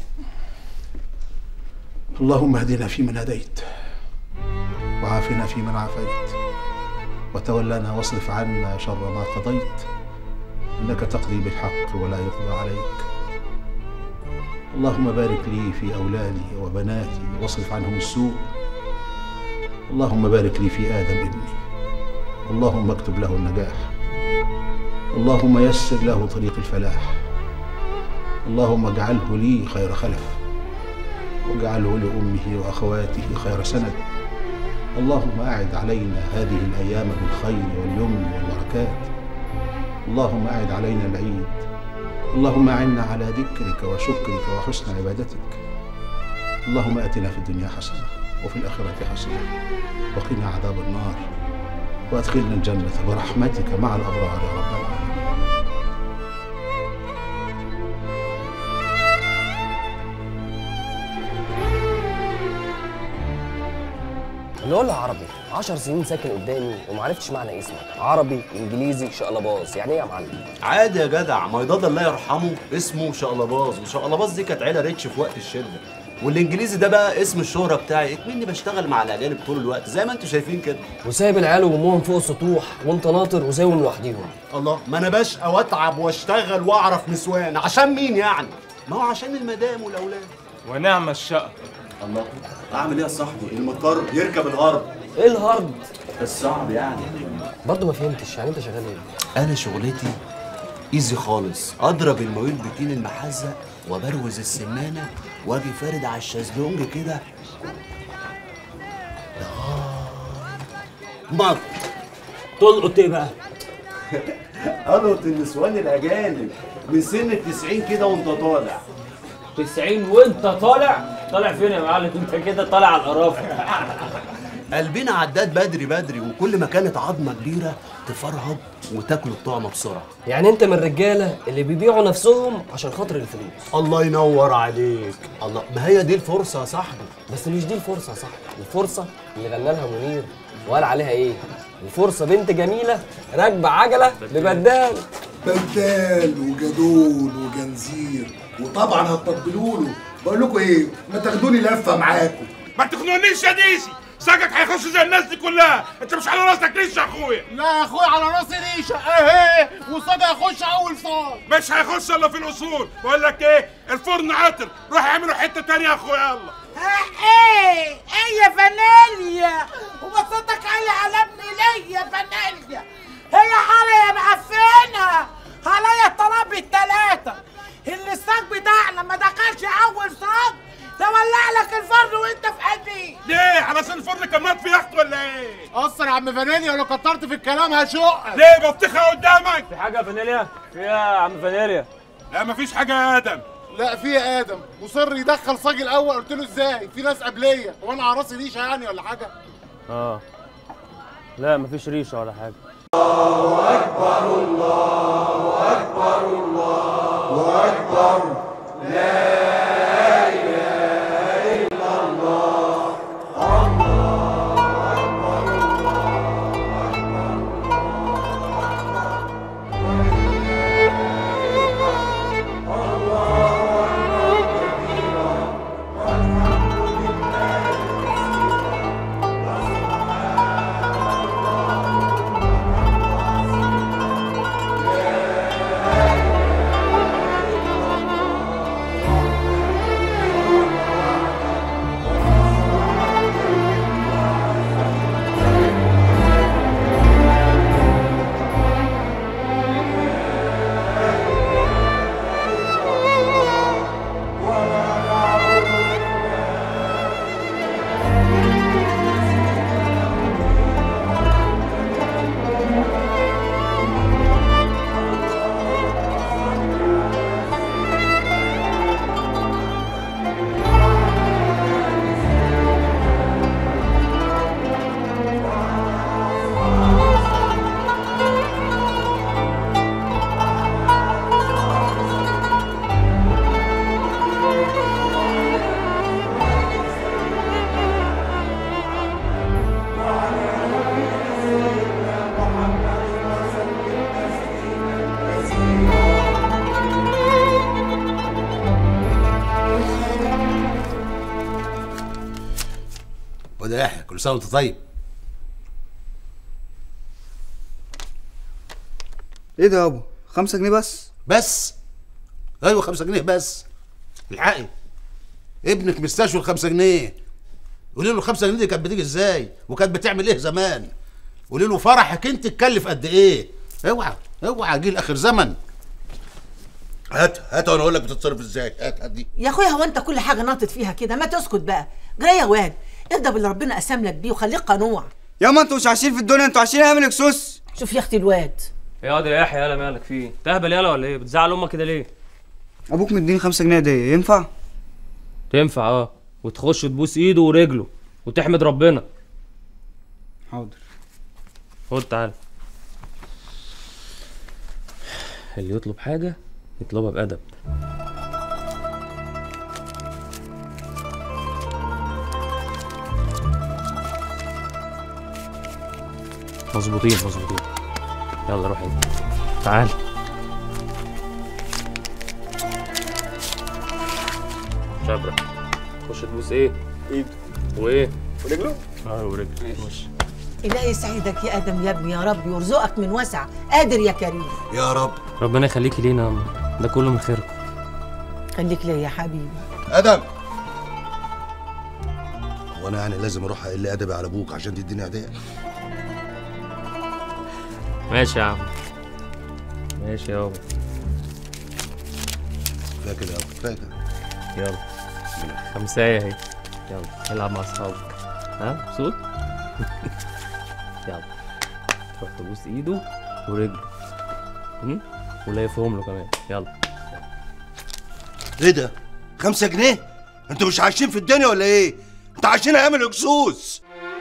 اللهم اهدنا فيمن هديت، وعافنا فيمن عافيت، وتولنا واصرف عنا شر ما قضيت، إنك تقضي بالحق ولا يقضى عليك. اللهم بارك لي في أولادي وبناتي واصرف عنهم السوء. اللهم بارك لي في آدم ابني، اللهم اكتب له النجاح، اللهم يسر له طريق الفلاح، اللهم اجعله لي خير خلف، واجعله لأمه وأخواته خير سند. اللهم أعد علينا هذه الأيام بالخير واليمن والبركات. اللهم أعد علينا العيد. اللهم أعنا على ذكرك وشكرك وحسن عبادتك. اللهم آتنا في الدنيا حسنة وفي الآخرة حسنة وقنا عذاب النار، وأدخلنا الجنة برحمتك مع الأبرار يا رب العالمين. اللي قول له عربي 10 سنين ساكن قدامي ومعرفتش معنى اسمك، عربي انجليزي شقلباز، يعني ايه يا معلم؟ عادي يا جدع، ما يضاد الله يرحمه اسمه شقلباز، وشقلباز دي كانت عيله ريتش في وقت الشده، والانجليزي ده بقى اسم الشهره بتاعي، اكمني بشتغل مع الاجانب طول الوقت زي ما انتم شايفين كده. وسايب العيال وامهم فوق السطوح وانت ناطر وسايبهم لوحديهم. الله، ما انا بشقى واتعب واشتغل واعرف نسوان، عشان مين يعني؟ ما هو عشان المدام والاولاد. ونعم الشقه. الله، اعمل ايه يا صاحبي؟ المطار يركب الهرب. ايه الهرب؟ الصعب يعني. برضه ما فهمتش، يعني انت شغال ايه؟ انا شغلتي ايزي خالص، اضرب المويل بكين المحزق وبروز السمانه واجي فارد على الشازلونج كده. مط تلقط ايه بقى؟ القط النسوان الاجانب من سن ال90 كده وانت طالع. 90 وانت طالع؟ طالع فين يا معلم؟ انت كده طالع على القرافه. قلبنا عداد بدري بدري، وكل ما كانت عظمه كبيره تفرهد وتاكل الطعمه بسرعه. يعني انت من الرجاله اللي بيبيعوا نفسهم عشان خاطر الفلوس. الله ينور عليك. الله، ما هي دي الفرصه يا صاحبي. بس مش دي الفرصه يا صاحبي، الفرصه اللي غنى لها منير وقال عليها ايه؟ الفرصه بنت جميله راكبه عجله ببدال. بدال وجدول وجنزير، وطبعا هتطبلوا له. بقول لكم ايه، ما تاخدوني لفه معاكم. ما تخنقنيش يا ديسي، ساقك هيخش زي الناس دي كلها. انت مش على راسك ريشه يا اخويا. لا يا اخويا على راسي ريشه اهي، وصاد هيخش اول صاد. مش هيخش الا في الاصول. بقول لك ايه، الفرن عطل، روح اعملوا حته تانيه يا اخويا. يلا. ايه يا فانيليا، وبصوتك عالي على ابني ليه يا فانيليا؟ هي حالة يا معفنة، عليا الطلب التلاتة. اللي الصاج بتاعنا ما دخلش اول صاج تولع لك الفرن وانت في قلبي. ليه؟ علشان الفرن كان مات في يخت ولا ايه؟ قصر يا عم فانيليا، ولو كترت في الكلام هشقك. ليه بطيخه قدامك؟ في حاجه يا فانيليا؟ في ايه يا عم فانيليا؟ لا مفيش حاجه يا ادم. لا في يا ادم، مصر يدخل صاج الاول. قلت له ازاي؟ في ناس قبليه، وانا على راسي ريشه يعني ولا حاجه؟ لا مفيش ريشه ولا حاجه. الله اكبر الله اكبر الله اكبر، لا وده يحيى، كل سنه وانت طيب. ايه ده يابا؟ 5 جنيه بس؟ بس؟ ايوه 5 جنيه بس. الحقي ابنك مستشفى ال5 جنيه. قولي له ال5 جنيه دي كانت بتيجي ازاي؟ وكانت بتعمل ايه زمان؟ قولي له فرحك انت اتكلف قد ايه؟ اوعى اوعى جيل اخر زمن. هات وانا اقول لك بتتصرف ازاي. هات دي يا اخويا، هو انت كل حاجه ناطط فيها كده؟ ما تسكت بقى. جري يا واد، ارضى باللي ربنا قسم لك بيه وخليك قنوع. ياما انتوا مش عايشين في الدنيا، انتوا عايشين ايام الاكسوس. شوف يا اختي الواد. يا واد يا يحيى، يالا مالك فيه؟ تهبل يالا ولا ايه؟ بتزعل امك كده ليه؟ ابوك مديني 5 جنيه هديه، ينفع؟ تنفع وتخش تبوس ايده ورجله وتحمد ربنا. حاضر. خد تعالى. اللي يطلب حاجه يطلبها بأدب. مظبوطين. يلا روح انت. تعال. شبرا. تخش تبوس ايه؟ ايده. وايه؟ ورجله؟ ورجله. ماشي. إلهي يسعدك يا آدم يا ابني، يا رب يرزقك من وسع، قادر يا كريم. يا رب. ربنا يخليكي لينا يا أم، ده كله من خيركم. خليك ليا يا حبيبي. آدم وانا يعني لازم اروح اقل ادبي على ابوك عشان تديني هديه؟ ماشي يا عم، ماشي يابا. كفايه كده يابا، كفايه كده. يلا خمسايه اهي، يلا العب مع اصحابك. ها مبسوط؟ يلا تروح تبوس ايده ورجله ولافهم له كمان. يلا. ايه ده؟ 5 جنيه؟ انتوا مش عايشين في الدنيا ولا ايه؟ انتوا عايشين ايام الهكسوس.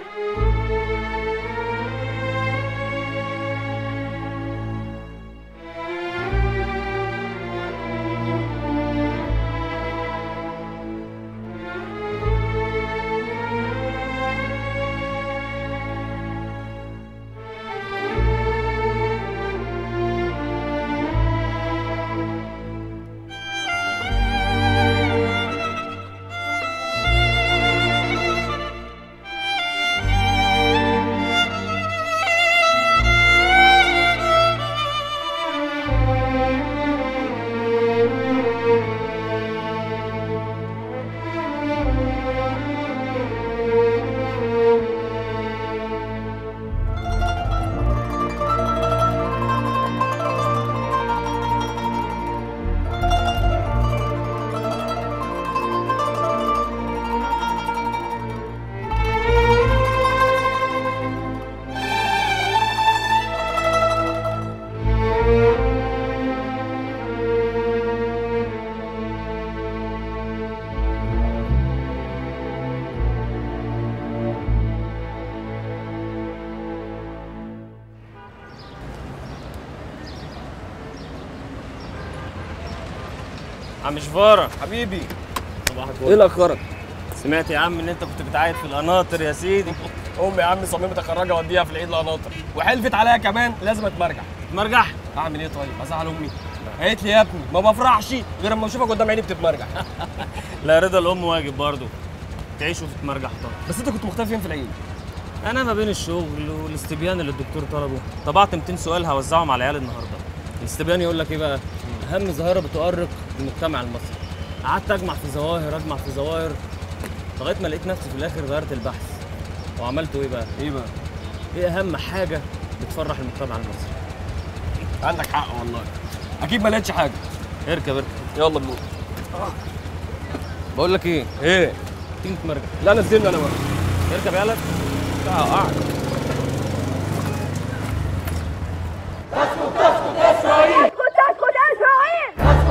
عم شفارة حبيبي، صباح الفل. ايه اللي اخرك؟ سمعت يا عم ان انت كنت بتعايد في القناطر يا سيدي. امي يا عم صممت اخرجها اوديها في العيد القناطر، وحلفت عليا كمان لازم اتمرجح. اتمرجح؟ اعمل ايه طيب؟ ازعل امي؟ قالت لي يا ابني ما بفرحش غير اما اشوفك قدام عيني بتتمرجح. لا رضا الام واجب برضه، تعيش وتتمرجح طبعا. بس انت كنت مختفي فين في العيد؟ انا ما بين الشغل والاستبيان اللي الدكتور طلبه طبعت 200 سؤال هوزعهم على العيال النهارده. الاستبيان يقول لك ايه بقى؟ اهم ظاهره بتؤرق المجتمع المصري. قعدت اجمع في ظواهر لغايه ما لقيت نفسي في الاخر غيرت البحث وعملته ايه بقى؟ ايه اهم حاجه بتفرح المجتمع المصري؟ عندك حق والله، اكيد ما لقيتش حاجه. اركب يلا بنور. بقول لك ايه؟ تيجي تتمرجح؟ لا نزلنا انا بقى. اركب يالا. قاعد. تسكت اسرائيل! تسكت اسرائيل!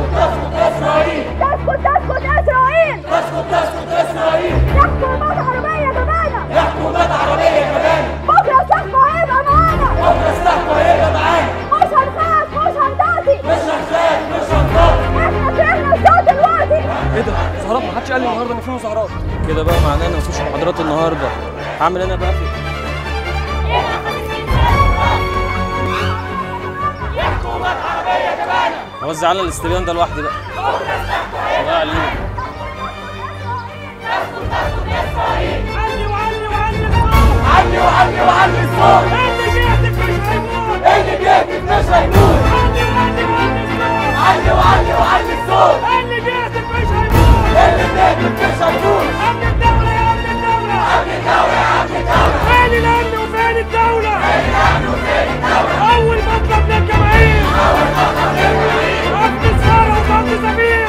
تسكت اسرائيل! تسكت اسرائيل! يحكمات عربية كمان! يحكمات عربية كمان! بكرة سلاحكم هيبقى معانا! مش هنخاف مش هنطاطي! احنا فرحنا الصوت دلوقتي! ايه ده؟ مظاهرات؟ محدش قال لي النهارده ان في مظاهرات. كده بقى معناه ان مفيش محاضرات النهارده. هعمل انا بقى في يحكمات عربية كمان! اوزع على الاستبيان ده لوحدي بقى. الله عليك. علي الصوت! اللي بيهتف مش هيموت! علي الصوت! اللي بيهتف مش هيموت! امن الدولة يا امن الدولة! امن الدولة! فين الامن وفين الدولة؟ اول مطلب للجماهير! امن سفارة وضغط سفير!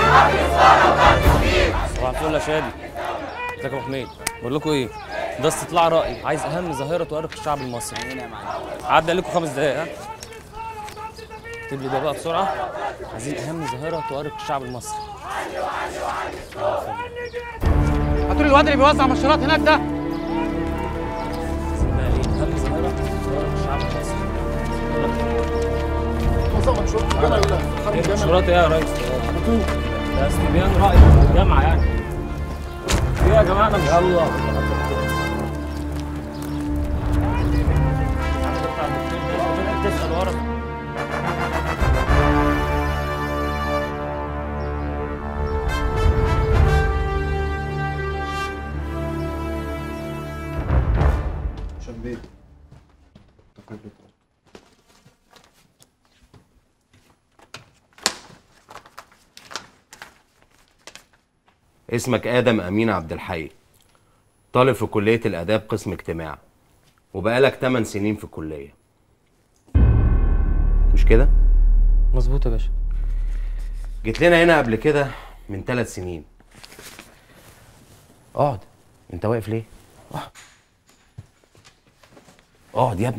صباح الفل يا شادي. ازيك يا ابو حميد؟ بقول لكم ايه؟ ده استطلاع رأي عايز اهم ظاهرة تؤرق الشعب المصري. عدى عليكم 5 دقايق. ها؟ اكتب لي ده بقى بسرعة. عايزين اهم ظاهرة تؤرق الشعب المصري. هاتوا لي الواد اللي بيوزع مشروبات هناك ده. اهم ظاهرة تؤرق الشعب المصري. وزع مشروبات مشروبات ايه يا ريس؟ ده استبيان رأي الجامعة يعني. ايه يا جماعة انا مش يلا تسأل ورا. شبيه اسمك آدم أمين عبد الحي. طالب في كلية الآداب قسم اجتماع، وبقالك 8 سنين في الكلية، مش كده؟ مظبوط يا باشا. جيت لنا هنا قبل كده من 3 سنين. اقعد، انت واقف ليه؟ اقعد يا ابني.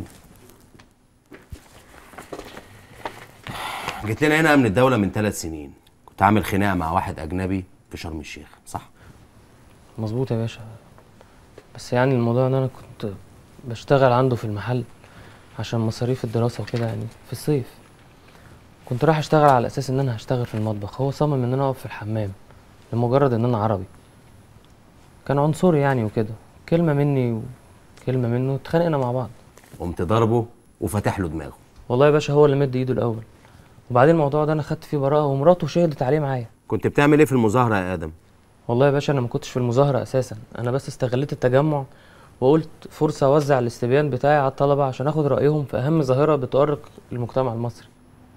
جيت لنا هنا من الدولة من 3 سنين، كنت عامل خناقة مع واحد أجنبي في شرم الشيخ، صح؟ مظبوط يا باشا، بس يعني الموضوع ان انا كنت بشتغل عنده في المحل عشان مصاريف الدراسة وكده، يعني في الصيف كنت رايح اشتغل على اساس ان انا هشتغل في المطبخ، هو صمم ان انا اقف في الحمام لمجرد ان انا عربي. كان عنصري يعني وكده، كلمة مني وكلمة منه اتخانقنا مع بعض. قمت ضربه وفتح له دماغه. والله يا باشا هو اللي مد ايده الاول، وبعدين الموضوع ده انا خدت فيه براءة ومراته شهدت عليه معايا. كنت بتعمل ايه في المظاهرة يا آدم؟ والله يا باشا انا ما كنتش في المظاهرة اساسا، انا بس استغليت التجمع وقلت فرصة اوزع الاستبيان بتاعي على الطلبة عشان اخد رأيهم في اهم ظاهرة بتؤرق المجتمع المصري.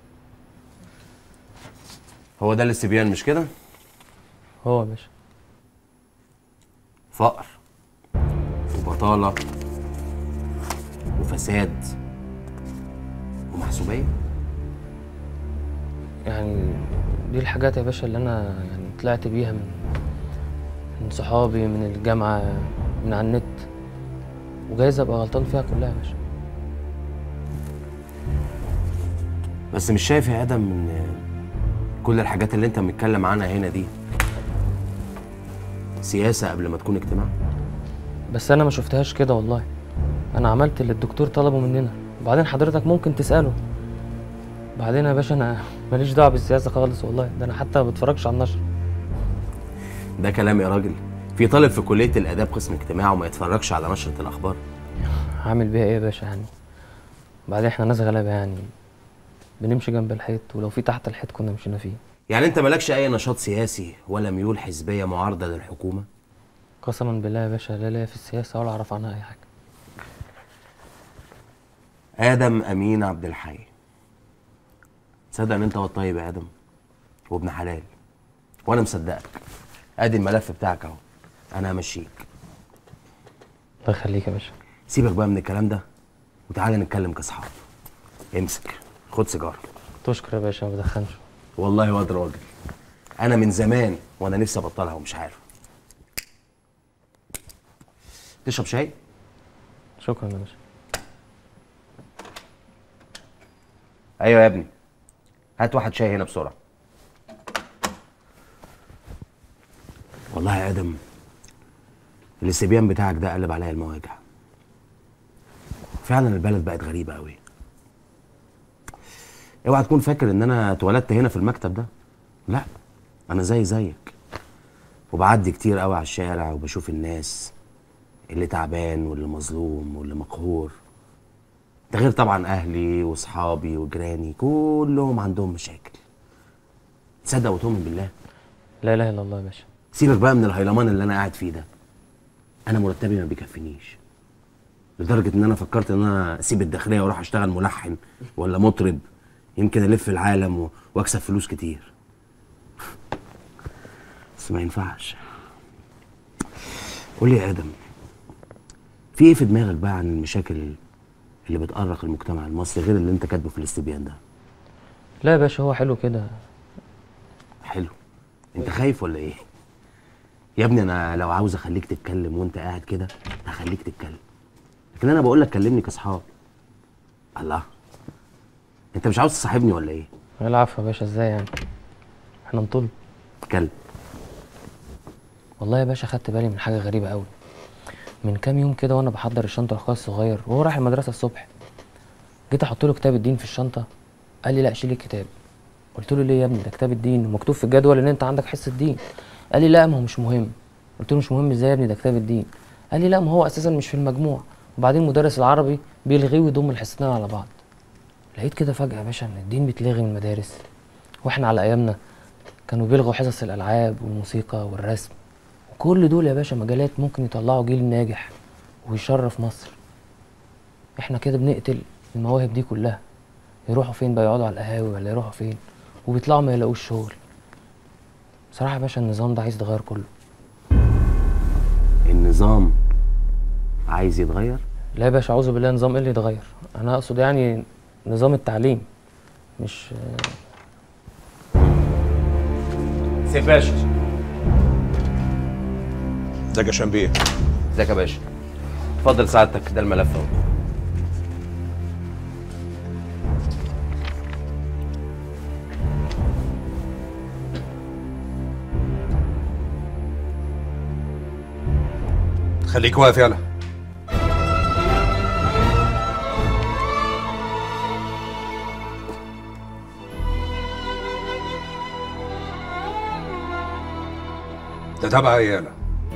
هو ده الاستبيان مش كده؟ هو يا باشا. فقر وبطالة وفساد ومحسوبية. يعني دي الحاجات يا باشا اللي انا يعني طلعت بيها من صحابي، من الجامعة، من على النت، وجايز ابقى غلطان فيها كلها يا باشا. بس مش شايف يا آدم ان كل الحاجات اللي انت بتتكلم عنها هنا دي سياسة قبل ما تكون اجتماع؟ بس انا ما شفتهاش كده والله، انا عملت اللي الدكتور طلبه مننا، وبعدين حضرتك ممكن تسأله. بعدين يا باشا انا ماليش دعوة بالسياسة خالص والله، ده انا حتى ما بتفرجش على النشر. ده كلام يا راجل؟ في طالب في كلية الآداب قسم اجتماع وما يتفرجش على نشرة الأخبار؟ هعمل بيها ايه يا باشا يعني؟ بعدين احنا ناس غلابة يعني، بنمشي جنب الحيط، ولو في تحت الحيط كنا مشينا فيه. يعني انت مالكش اي نشاط سياسي ولا ميول حزبية معارضة للحكومة؟ قسما بالله يا باشا لا ليا في السياسة ولا اعرف عنها اي حاجة. آدم أمين عبد الحي، تصدق ان انت هو الطيب يا آدم وابن حلال، وانا مصدقك. ادي الملف بتاعك اهو، انا همشيك. الله يخليك يا باشا. سيبك بقى من الكلام ده وتعالى نتكلم كاصحاب. امسك، خد سيجاره. تشكر يا باشا، ما بدخنش. والله واد راجل، انا من زمان وانا نفسي ابطلها ومش عارف. تشرب شاي؟ شكرا يا باشا. ايوه يا ابني، هات واحد شاي هنا بسرعه. والله يا ادم الاستبيان بتاعك ده قلب عليا المواجع. فعلا البلد بقت غريبه قوي. اوعى تكون فاكر ان انا اتولدت هنا في المكتب ده، لا، انا زيك، وبعدي كتير قوي على الشارع وبشوف الناس اللي تعبان واللي مظلوم واللي مقهور. ده غير طبعا اهلي واصحابي وجيراني كلهم عندهم مشاكل. تصدق وتؤمن بالله؟ لا اله الا الله يا باشا. سيبك بقى من الهيلمان اللي انا قاعد فيه ده، انا مرتبي ما بيكفينيش، لدرجه ان انا فكرت ان انا اسيب الداخليه واروح اشتغل ملحن ولا مطرب، يمكن الف العالم واكسب فلوس كتير. بس ما ينفعش. قول لي يا ادم، في ايه في دماغك بقى عن المشاكل اللي بتأرق المجتمع المصري غير اللي انت كاتبه في الاستبيان ده؟ لا يا باشا هو حلو كده. حلو؟ انت خايف ولا ايه؟ يا ابني انا لو عاوز اخليك تتكلم وانت قاعد كده هخليك تتكلم، لكن انا بقول لك كلمني كاصحاب. الله، انت مش عاوز تصاحبني ولا ايه؟ العفو يا باشا، ازاي يعني؟ احنا نطل. اتكلم. والله يا باشا خدت بالي من حاجه غريبه قوي. من كام يوم كده وانا بحضر الشنطه لاخويا الصغير وهو رايح المدرسه الصبح، جيت احط له كتاب الدين في الشنطه، قال لي لا شيل الكتاب. قلت له ليه يا ابني؟ ده كتاب الدين ومكتوب في الجدول ان انت عندك حصه دين. قال لي لا ما هو مش مهم. قلت له مش مهم ازاي يا ابني؟ ده كتاب الدين. قال لي لا ما هو اساسا مش في المجموع، وبعدين مدرس العربي بيلغيه ويضم الحصتين على بعض. لقيت كده فجاه يا باشا ان الدين بيتلغي من المدارس، واحنا على ايامنا كانوا بيلغوا حصص الالعاب والموسيقى والرسم، وكل دول يا باشا مجالات ممكن يطلعوا جيل ناجح ويشرف مصر. احنا كده بنقتل المواهب دي كلها. يروحوا فين بقى؟ يقعدوا على القهاوي ولا يروحوا فين؟ وبيطلعوا ما يلاقوش شغل. بصراحه يا باشا النظام ده عايز يتغير كله. النظام عايز يتغير؟ لا يا باشا، اعوذ بالله، نظام ايه اللي يتغير؟ انا اقصد يعني نظام التعليم، مش سيف باشا. ازيك يا شنبيه؟ ازيك يا باشا؟ اتفضل سعادتك، ده الملف اهو. خليك واقف يلا. ده تبع ايه يالا؟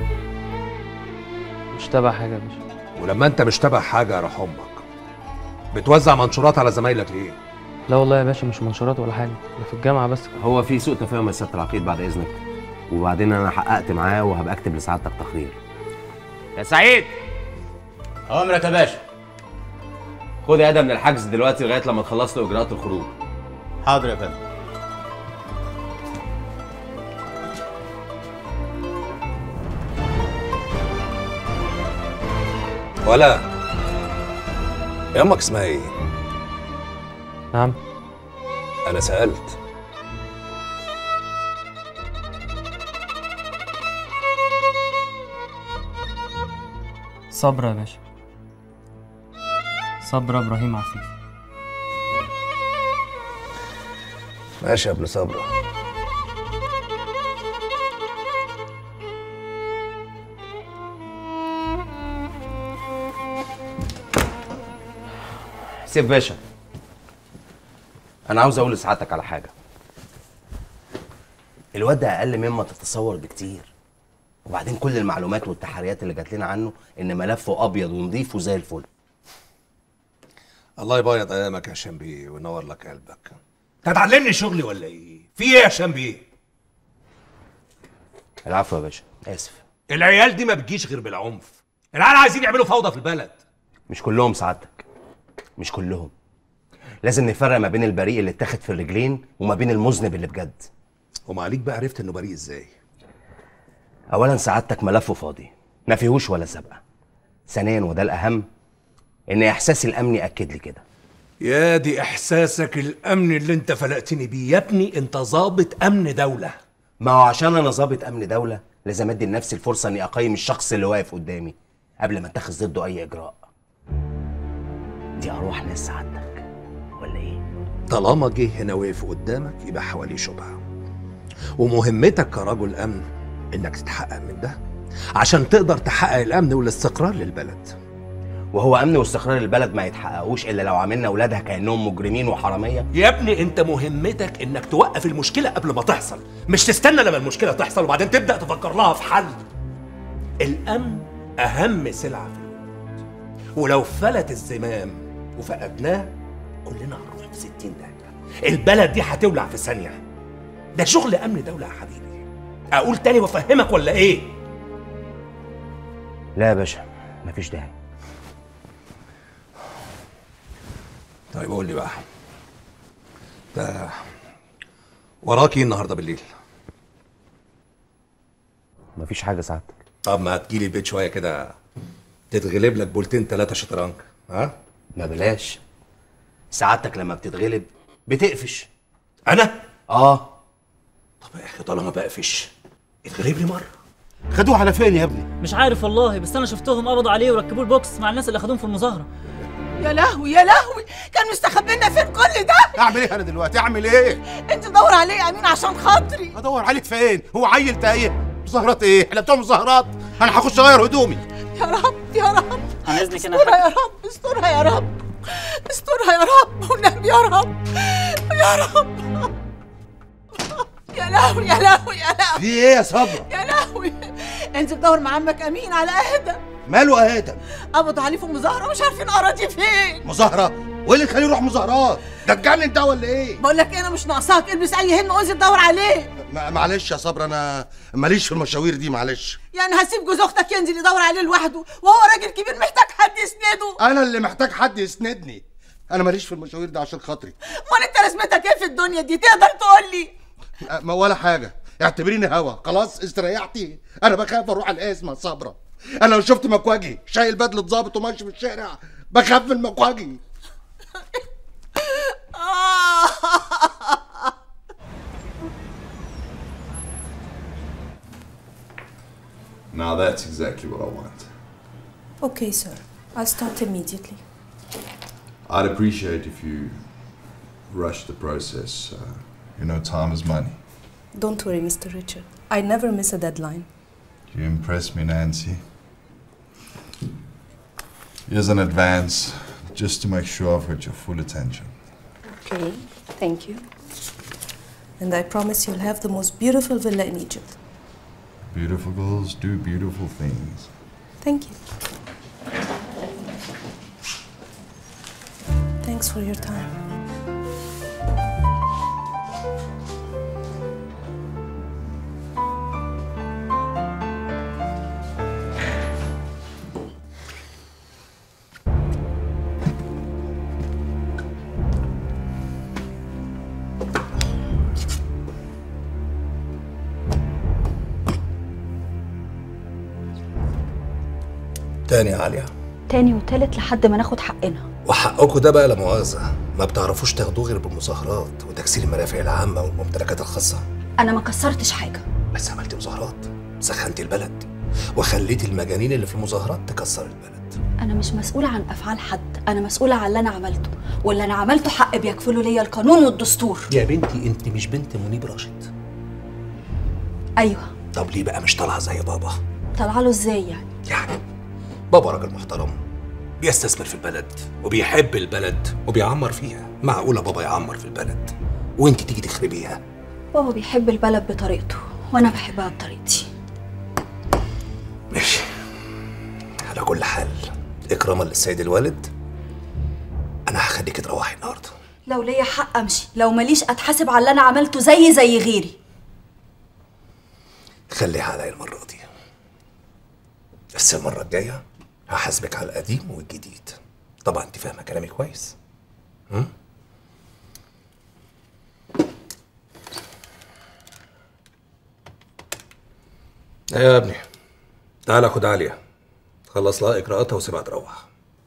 مش تبع حاجه يا باشا. ولما انت مش تبع حاجه يا امك، بتوزع منشورات على زمايلك ليه؟ لا والله يا باشا، مش منشورات ولا حاجه، ده في الجامعه بس. هو في سوء تفاهم يا سياده العقيد بعد اذنك، وبعدين انا حققت معاه وهبقى اكتب لسعادتك تقرير. يا سعيد. اوامرك يا باشا. خد يا ادم من الحجز دلوقتي لغايه لما تخلص له اجراءات الخروج. حاضر يا فندم. ولا يا امك اسمها ايه؟ نعم. انا سألت. صبرا يا باشا. صبرا ابراهيم عفيف. ماشي يا ابن صبرا. سيف باشا، انا عاوز اقول لسعادتك على حاجه. الواد ده اقل مما تتصور بكتير، وبعدين كل المعلومات والتحريات اللي جات لنا عنه ان ملفه ابيض ونضيف وزي الفل. الله يبيض ايامك يا شنبيه وينور لك قلبك. انت هتعلمني شغلي ولا ايه؟ في ايه يا شنبيه؟ العفو يا باشا، اسف. العيال دي ما بتجيش غير بالعنف. العيال عايزين يعملوا فوضى في البلد. مش كلهم سعادتك، مش كلهم. لازم نفرق ما بين البريء اللي اتاخد في الرجلين وما بين المذنب اللي بجد. وما عليك بقى عرفت انه بريء ازاي؟ اولا سعادتك ملفه فاضي، ما فيهوش ولا سابقه. ثانيا وده الاهم، ان احساسي الامني اكد لي كده. يا دي احساسك الامني اللي انت فلقتني بيه يا ابني. انت ضابط امن دوله. ما هو عشان انا ضابط امن دوله لازم ادي لنفسي الفرصه اني اقيم الشخص اللي واقف قدامي قبل ما اتخذ ضده اي اجراء. دي ارواح ناس سعادتك ولا ايه؟ طالما جه هنا وقف قدامك يبقى حواليه شبهه، ومهمتك كرجل امن انك تتحقق من ده عشان تقدر تحقق الامن والاستقرار للبلد. وهو امن واستقرار البلد ما يتحققوش الا لو عملنا اولادها كانهم مجرمين وحراميه. يا ابني انت مهمتك انك توقف المشكله قبل ما تحصل، مش تستنى لما المشكله تحصل وبعدين تبدا تفكر لها في حل. الامن اهم سلعه في الوجود، ولو فلت الزمام وفقدناه كلنا هنروح في 60 دقيقه. البلد دي هتولع في ثانيه. ده شغل امن دوله يا حبيبي. اقول تاني وافهمك ولا ايه؟ لا يا باشا، مفيش داعي. طيب قول لي بقى، ده وراك ايه النهارده بالليل؟ مفيش حاجه سعادتك. طب ما تجيلي البيت شويه كده تتغلب لك بولتين 3 شطرنج، ها؟ ما بلاش. سعادتك لما بتتغلب بتقفش. انا؟ اه. طب يا اخي طالما بقفش اتغلب لي مره. خدوه على فين يا ابني؟ مش عارف والله، بس انا شفتهم قبضوا عليه وركبوه البوكس مع الناس اللي اخدوهم في المظاهره. يا لهوي يا لهوي، كان مستخبينا فين كل ده؟ اعمل ايه انا دلوقتي؟ اعمل ايه؟ انت دور عليه يا امين عشان خاطري. ادور عليك فين؟ هو عيل تايه؟ مظاهرات ايه؟ احنا بتوع مظاهرات؟ انا هخش اغير هدومي. يا رب يا رب، عن اذنك انا استرها يا رب، استرها يا رب، استرها يا رب والنبي يا رب يا رب. يا لهوي يا لهوي يا لهوي. في ايه يا صبرا؟ يا لهوي، انزل دور مع عمك امين على ادم. ماله ادم؟ قبضوا عليه في مظاهره مش عارفين اراضي فين. مظاهره؟ وايه اللي يخليه يروح مظاهرات؟ ده اتجنن ده ولا ايه؟ بقول لك ايه، انا مش ناقصاك، البس اي هن وانزل دور عليه. معلش يا صبرا، انا ماليش في المشاوير دي، معلش. يعني هسيب جوز اختك ينزل يدور عليه لوحده وهو راجل كبير محتاج حد يسنده؟ انا اللي محتاج حد يسندني. انا ماليش في المشاوير دي عشان خاطري. امال انت لازمتك ايه في الدنيا دي؟ تقدر تقول لي؟ ما ولا حاجه، اعتبريني هوا. خلاص استريحتي. انا بخاف اروح القسم يا صبرا. انا لو شفت مكواجي شايل بدله ظابط وماشي في الشارع بخاف من مكواجي. Now that's exactly what I want. Okay, sir. I'll start immediately. I'd appreciate if you rush the process. You know, time is money. Don't worry, Mr. Richard. I never miss a deadline. You impress me, Nancy. Here's an advance, just to make sure I've got your full attention. Okay, thank you. And I promise you'll have the most beautiful villa in Egypt. Beautiful girls do beautiful things. Thank you. Thanks for your time. تاني يا عليا. تاني وتالت لحد ما ناخد حقنا. وحقكم ده بقى لا مؤاخذة ما بتعرفوش تاخدوه غير بالمظاهرات وتكسير المرافق العامة والممتلكات الخاصة. انا ما كسرتش حاجه. بس عملتي مظاهرات، سخنتي البلد وخليتي المجانين اللي في المظاهرات تكسر البلد. انا مش مسؤوله عن افعال حد، انا مسؤوله عن اللي انا عملته، واللي انا عملته حق بيكفله ليا القانون والدستور. يا بنتي انت مش بنت منيب راشد. ايوه. طب ليه بقى مش طالعة زي بابا؟ طالعه له ازاي يعني؟ بابا راجل محترم بيستثمر في البلد وبيحب البلد وبيعمر فيها. معقولة بابا يعمر في البلد وانت تيجي تخربيها؟ بابا بيحب البلد بطريقته وانا بحبها بطريقتي. ماشي، على كل حال اكراما للسيد الوالد انا هخليكي تروحي النهارده. لو ليا حق امشي، لو ماليش اتحاسب على اللي انا عملته زي غيري. خليها عليا المرة دي، بس المرة الجاية هحاسبك على القديم والجديد. طبعا انت فاهمة كلامي كويس. يا ابني تعالى خد عليا، خلص لها اجراءاتها وسيبها تروح.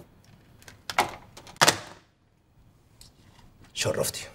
شرفتي.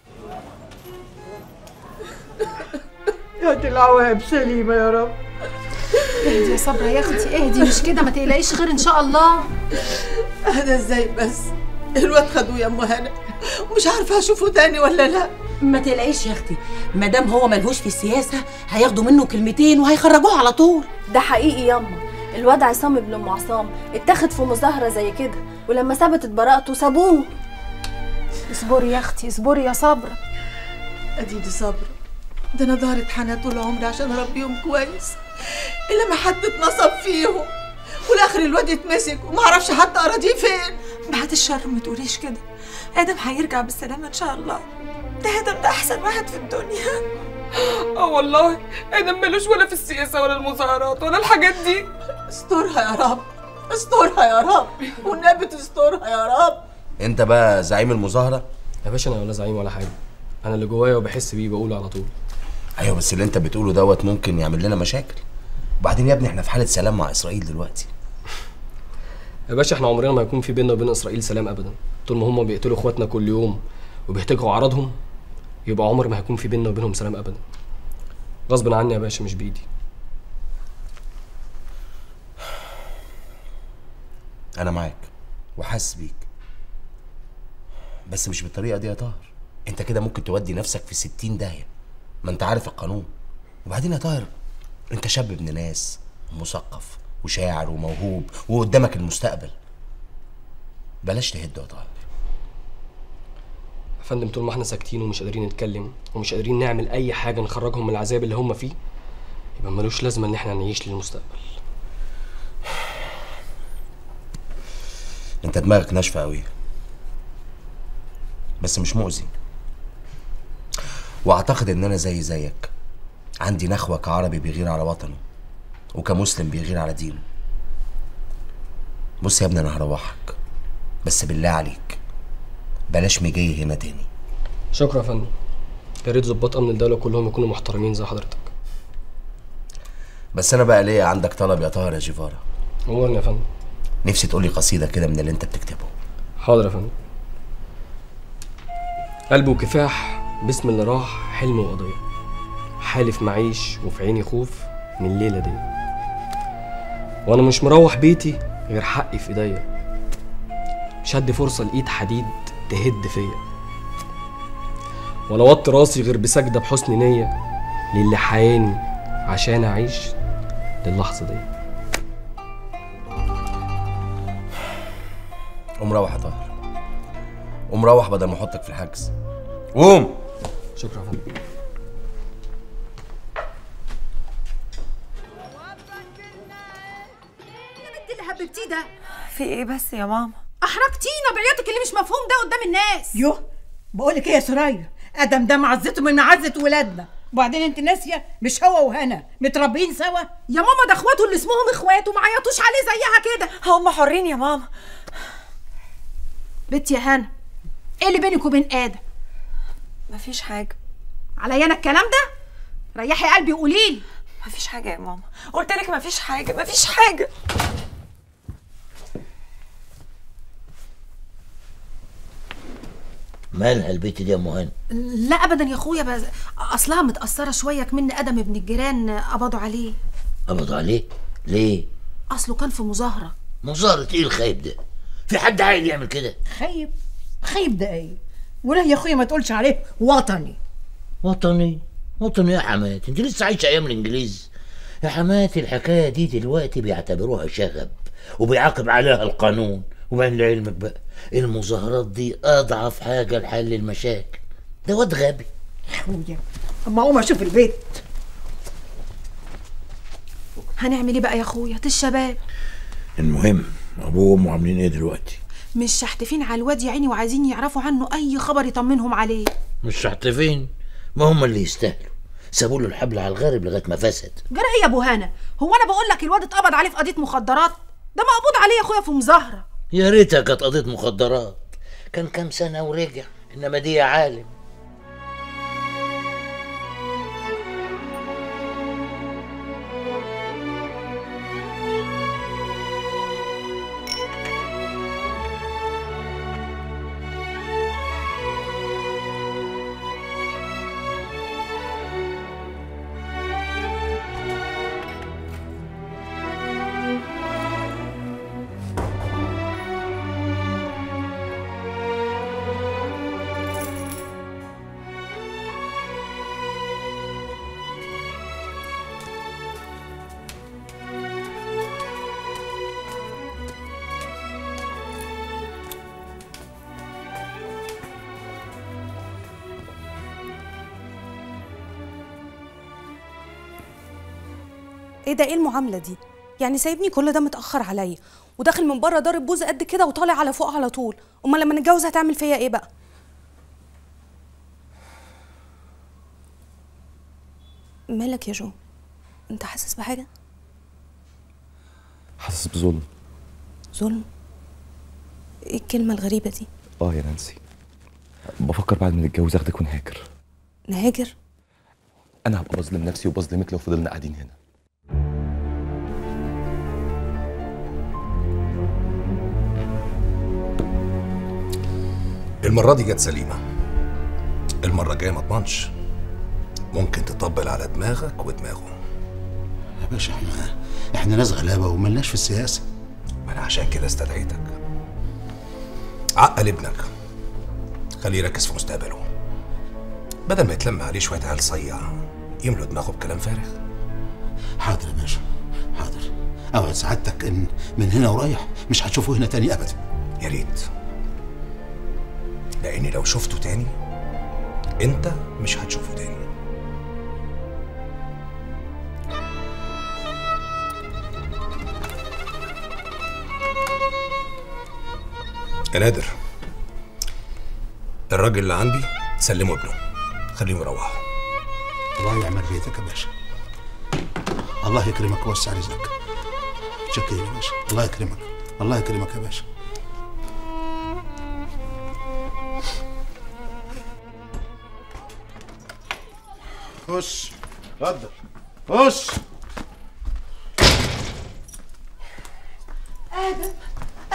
يا دي العواهب سليمة يا رب. اهدي يا صبرا يا اختي، اهدي، مش كده، ما تقلقيش، خير ان شاء الله. اهدى ازاي بس؟ الواد خدوه يا ام هنا ومش عارفه اشوفه تاني ولا لا. ما تقلقيش يا اختي، ما دام هو ملهوش في السياسة هياخدوا منه كلمتين وهيخرجوه على طول. ده حقيقي ياما، الواد عصام ابن ام عصام اتاخد في مظاهرة زي كده، ولما ثبتت براءته سابوه. اصبري يا اختي، اصبري يا صبرا. اديدي صبرا، ده انا ظهرت حنان طول عمري عشان اربيهم كويس، الا ما حد اتنصب فيهم والاخر الواد يتمسك وما اعرفش حتى اراضيه فين. بعد الشر ما تقوليش كده، ادم هيرجع بالسلامه ان شاء الله. ده ادم ده احسن واحد في الدنيا. والله ادم ملوش ولا في السياسه ولا المظاهرات ولا الحاجات دي. استرها يا رب، استرها يا رب، والنبي تسترها يا رب. انت بقى زعيم المظاهره؟ يا باشا انا ولا زعيم ولا حاجه، انا اللي جوايا وبحس بيه بقوله على طول. ايوه بس اللي انت بتقوله دوت ممكن يعمل لنا مشاكل. وبعدين يا ابني احنا في حاله سلام مع اسرائيل دلوقتي. يا باشا احنا عمرنا ما يكون في بيننا وبين اسرائيل سلام ابدا. طول ما هم بيقتلوا اخواتنا كل يوم وبيهتكوا اعراضهم يبقى عمر ما هيكون في بيننا وبينهم سلام ابدا. غصب عني يا باشا، مش بايدي. انا معاك وحاسس بيك، بس مش بالطريقه دي يا طاهر. انت كده ممكن تودي نفسك في 60 داهيه، ما انت عارف القانون. وبعدين يا طاهر انت شاب ابن ناس ومثقف وشاعر وموهوب وقدامك المستقبل. بلاش تهد يا طاهر. يا فندم طول ما احنا ساكتين ومش قادرين نتكلم ومش قادرين نعمل اي حاجه نخرجهم من العذاب اللي هم فيه، يبقى ملوش لازمه ان احنا نعيش للمستقبل. انت دماغك ناشفه قوي، بس مش مؤذي. واعتقد ان انا زيك عندي نخوه كعربي بيغير على وطنه وكمسلم بيغير على دينه. بص يا ابني انا هروحك، بس بالله عليك بلاش مجي هنا تاني. شكرا يا فندم. يا ريت ظباط امن الدوله كلهم يكونوا محترمين زي حضرتك. بس انا بقى ليه عندك طلب يا طاهر يا جيفارا. أمورني يا فندم. نفسي تقولي قصيده كده من اللي انت بتكتبه. حاضر يا فندم. قلب وكفاح باسم اللي راح حلم وقضية، حالف معيش وفي عيني خوف من الليلة دي، وانا مش مروح بيتي غير حقي في ايديا، مش هدي فرصة لإيد حديد تهد فيا، ولا وطي راسي غير بسجدة بحسن نية للي حياني عشان اعيش للحظة دي. قوم روح يا طاهر، قوم روح بدل ما احطك في الحجز. قوم. شكرا يا فندم. اللي حببتيه ده في ايه بس يا ماما؟ احرجتينا بعياطك اللي مش مفهوم ده قدام الناس. يوه بقولك ايه يا سرايا، ادم ده معزته من معزه ولادنا، وبعدين انت ناسيه مش هو وهنا متربيين سوا؟ يا ماما ده اخواته اللي اسمهم اخوات وما عيطوش عليه زيها كده. هم حرين يا ماما. بنتي يا هنا، ايه اللي بينك وبين ادم؟ مفيش حاجه. عليا انا الكلام ده؟ ريحي قلبي وقوليلي. مفيش حاجه يا ماما، قلت لك مفيش حاجه مفيش حاجه. مالها البيت دي يا ام هاني؟ لا ابدا يا اخويا، بس اصلها متاثره شويه كمان ادم ابن الجيران قبضوا عليه. قبضوا عليه؟ ليه؟ اصله كان في مظاهره. مظاهره ايه الخايب ده؟ في حد عاقل يعمل كده؟ خايب؟ خايب ده ايه؟ ولا يا اخويا ما تقولش عليه وطني. وطني؟ وطني يا حماتي، انت لسه عايشه ايام الانجليز. يا حماتي الحكايه دي دلوقتي بيعتبروها شغب وبيعاقب عليها القانون. وبعدين لعلمك بقى المظاهرات دي اضعف حاجه لحل المشاكل. ده واد غبي. اخويا اما اقوم اشوف البيت. هنعمل ايه بقى يا اخويا؟ الشباب. المهم ابوه وامه عاملين ايه دلوقتي؟ مش شحتفين على الواد يا عيني وعايزين يعرفوا عنه اي خبر يطمنهم عليه. مش شحتفين؟ ما هم اللي يستاهلوا، سابوا له الحبل على الغارب لغايه ما فسد. جرى ايه يا ابو هنا؟ هو انا بقول لك الواد اتقبض عليه في قضيه مخدرات؟ ده مقبوض عليه يا اخويا في مظاهره. يا ريتها كانت قضيه مخدرات، كان كام سنه ورجع، انما دي يا عالم. ايه ده؟ ايه المعامله دي؟ يعني سايبني كل ده متاخر عليا وداخل من بره ضارب بوزه قد كده وطالع على فوق على طول. امال لما نتجوز هتعمل فيا ايه بقى؟ مالك يا جو؟ انت حاسس بحاجه؟ حاسس بظلم. ظلم؟ ايه الكلمه الغريبه دي؟ يا نانسي، بفكر بعد ما نتجوز اخدك ونهاجر. نهاجر؟ انا هبقى بظلم نفسي وبظلمك لو فضلنا قاعدين هنا. المرة دي جت سليمة، المرة الجاية ما اضمنش، ممكن تطبل على دماغك ودماغه. يا باشا احنا ناس غلابة وملناش في السياسة. ما انا عشان كده استدعيتك. عقل ابنك، خليه يركز في مستقبله بدل ما يتلم عليه شوية عيال صيع يملوا دماغه بكلام فارغ. حاضر يا باشا حاضر، اوعد سعادتك ان من هنا ورايح مش هتشوفه هنا تاني ابدا. يا ريت، لاني لو شفته تاني انت مش هتشوفه تاني. يا نادر، الراجل اللي عندي سلمه ابنه، خليهم يروحوا. الله يعمل بيتك يا باشا، الله يكرمك ويوسع رزقك. شكرا يا باشا، الله يكرمك، الله يكرمك يا باشا. خش اتفضل خش.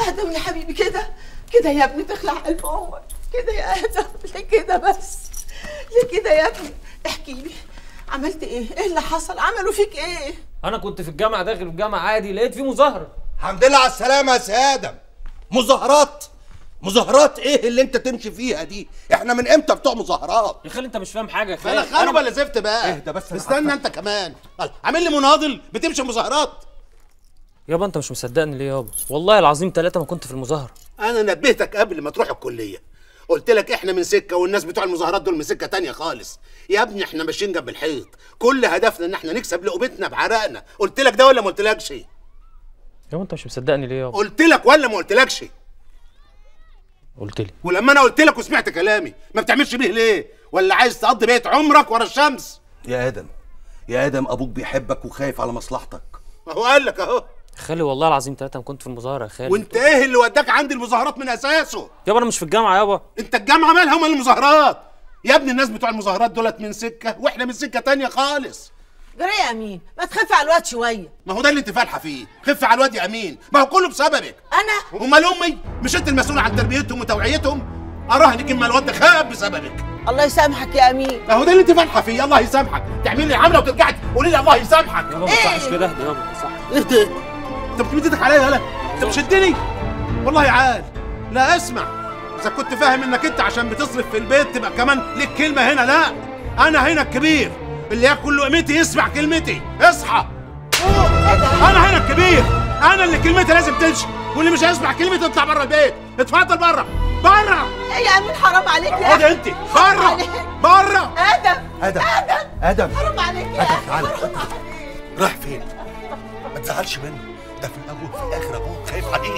ادم يا حبيبي كده كده يا ابني تخلع قلب امك كده يا ادم. ليه كده بس؟ ليه كده يا ابني؟ احكي لي عملت ايه؟ ايه اللي حصل؟ عملوا فيك ايه؟ انا كنت في الجامعه، داخل الجامعه عادي، لقيت في مظاهره. الحمد لله على السلامه يا سي ادم. مظاهرات؟ مظاهرات ايه اللي انت تمشي فيها دي؟ احنا من امتى بتوع مظاهرات؟ يا خالي انت مش فاهم حاجه يا خالي. بلا خانه بلا زفت بقى. اهدى بس. استنى انت كمان. عامل لي مناضل بتمشي مظاهرات. يابا انت مش مصدقني ليه يابا؟ والله العظيم 3 ما كنت في المظاهره. انا نبهتك قبل ما تروح الكليه، قلت لك احنا من سكه والناس بتوع المظاهرات دول من سكه تانية خالص. يا ابني احنا ماشيين جنب الحيط، كل هدفنا ان احنا نكسب لقمتنا بعرقنا. قلت لك ده ولا ما قلتلكش؟ يابا انت مش مصدقني ليه يابا؟ قلت لك ولا ما قلتلكش؟ قلت لي. ولما انا قلت لك وسمعت كلامي ما بتعملش بيه ليه؟ ولا عايز تقضي بقية عمرك ورا الشمس؟ يا ادم يا ادم، ابوك بيحبك وخايف على مصلحتك. اهو قال لك اهو. يا خالي والله العظيم 3 ما كنت في المظاهره يا خالي. وانت ايه اللي وداك عند المظاهرات من اساسه؟ يابا انا مش في الجامعه يابا. انت الجامعه مالها ومال المظاهرات؟ يا ابني الناس بتوع المظاهرات دولت من سكه واحنا من سكه تانية خالص. جرى يا امين ما تخف على الواد شويه. ما هو ده اللي انت فالحه فيه، خف على الواد يا امين، ما هو كله بسببك. انا؟ امال امي؟ مش انت المسؤول عن تربيتهم وتوعيتهم؟ اراهنك اما الواد ده خاب بسببك. الله يسامحك يا امين. ما هو ده اللي انت فالحه فيه، الله يسامحك، تعملي لي عمله وترجعي تقولي لي الله يسامحك. يابا ما تصحش كده، اهدى يابا صح. اهدى. انت بتمد ايدك عليا يالا؟ انت بتشدني؟ والله عال. لا اسمع، اذا كنت فاهم انك انت عشان بتصرف في البيت تبقى كمان ليك كلمه هنا، لا انا هنا الكبير اللي ياكل لقمتي يسمع كلمتي. اصحى. انا هنا الكبير، انا اللي كلمتي لازم تمشي، واللي مش هيسمع كلمتي يطلع بره البيت. اتفضل بره بره. ايه يا امين حرام عليك يا اقعدي انت بره بره. ادم ادم ادم ادم حرام عليك يا ادم تعالى. رايح فين؟ ما تزعلش منه، ده في الاول وفي الاخر ابوك خايف عليك.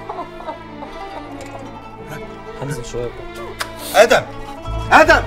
هنزل شويه. ادم ادم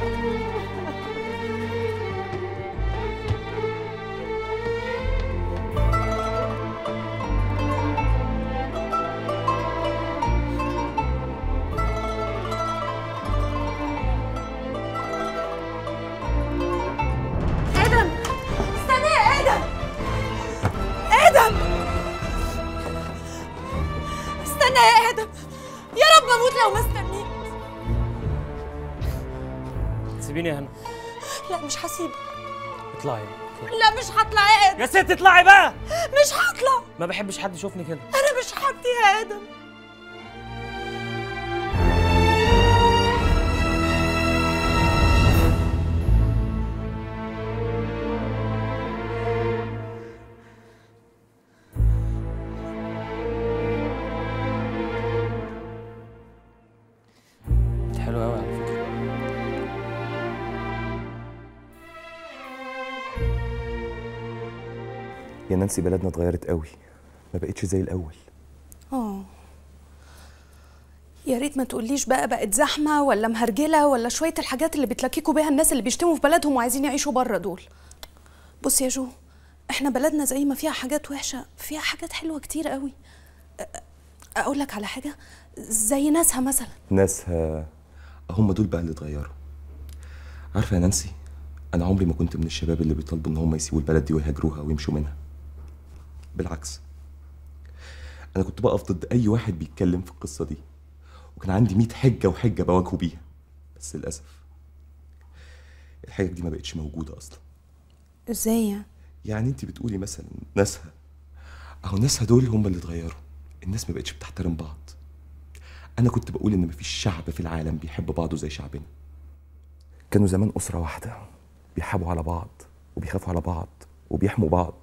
استنى يا ادم، يا رب اموت لو ما استنيت. سيبيني يا هنا. لا مش هسيبك. اطلعي. لا مش هطلع يا ادم. يا ست اطلعي بقى. مش هطلع. ما بحبش حد يشوفني كده. انا مش هطلع يا ادم. حلو قوي على فكره. يا نانسي بلدنا اتغيرت قوي، ما بقتش زي الاول. يا ريت ما تقوليش بقت زحمه ولا مهرجله ولا شويه الحاجات اللي بتلككوا بيها الناس اللي بيشتموا في بلدهم وعايزين يعيشوا بره دول. بص يا جو، احنا بلدنا زي ما فيها حاجات وحشه فيها حاجات حلوه كتير قوي. اقول لك على حاجه زي ناسها مثلا. ناسها هم دول بقى اللي اتغيروا. عارفه يا نانسي، انا عمري ما كنت من الشباب اللي بيطالبوا ان هم يسيبوا البلد دي ويهاجروها ويمشوا منها. بالعكس، انا كنت بقف ضد اي واحد بيتكلم في القصه دي، وكان عندي 100 حجه وحجه بواجهه بيها. بس للاسف الحجج دي ما بقتش موجوده اصلا. ازاي يعني انت بتقولي مثلا ناسها، اهو ناسها دول هم اللي اتغيروا. الناس ما بقتش بتحترم بعض. انا كنت بقول ان مفيش شعب في العالم بيحب بعضه زي شعبنا. كانوا زمان اسره واحده بيحبوا على بعض وبيخافوا على بعض وبيحموا بعض.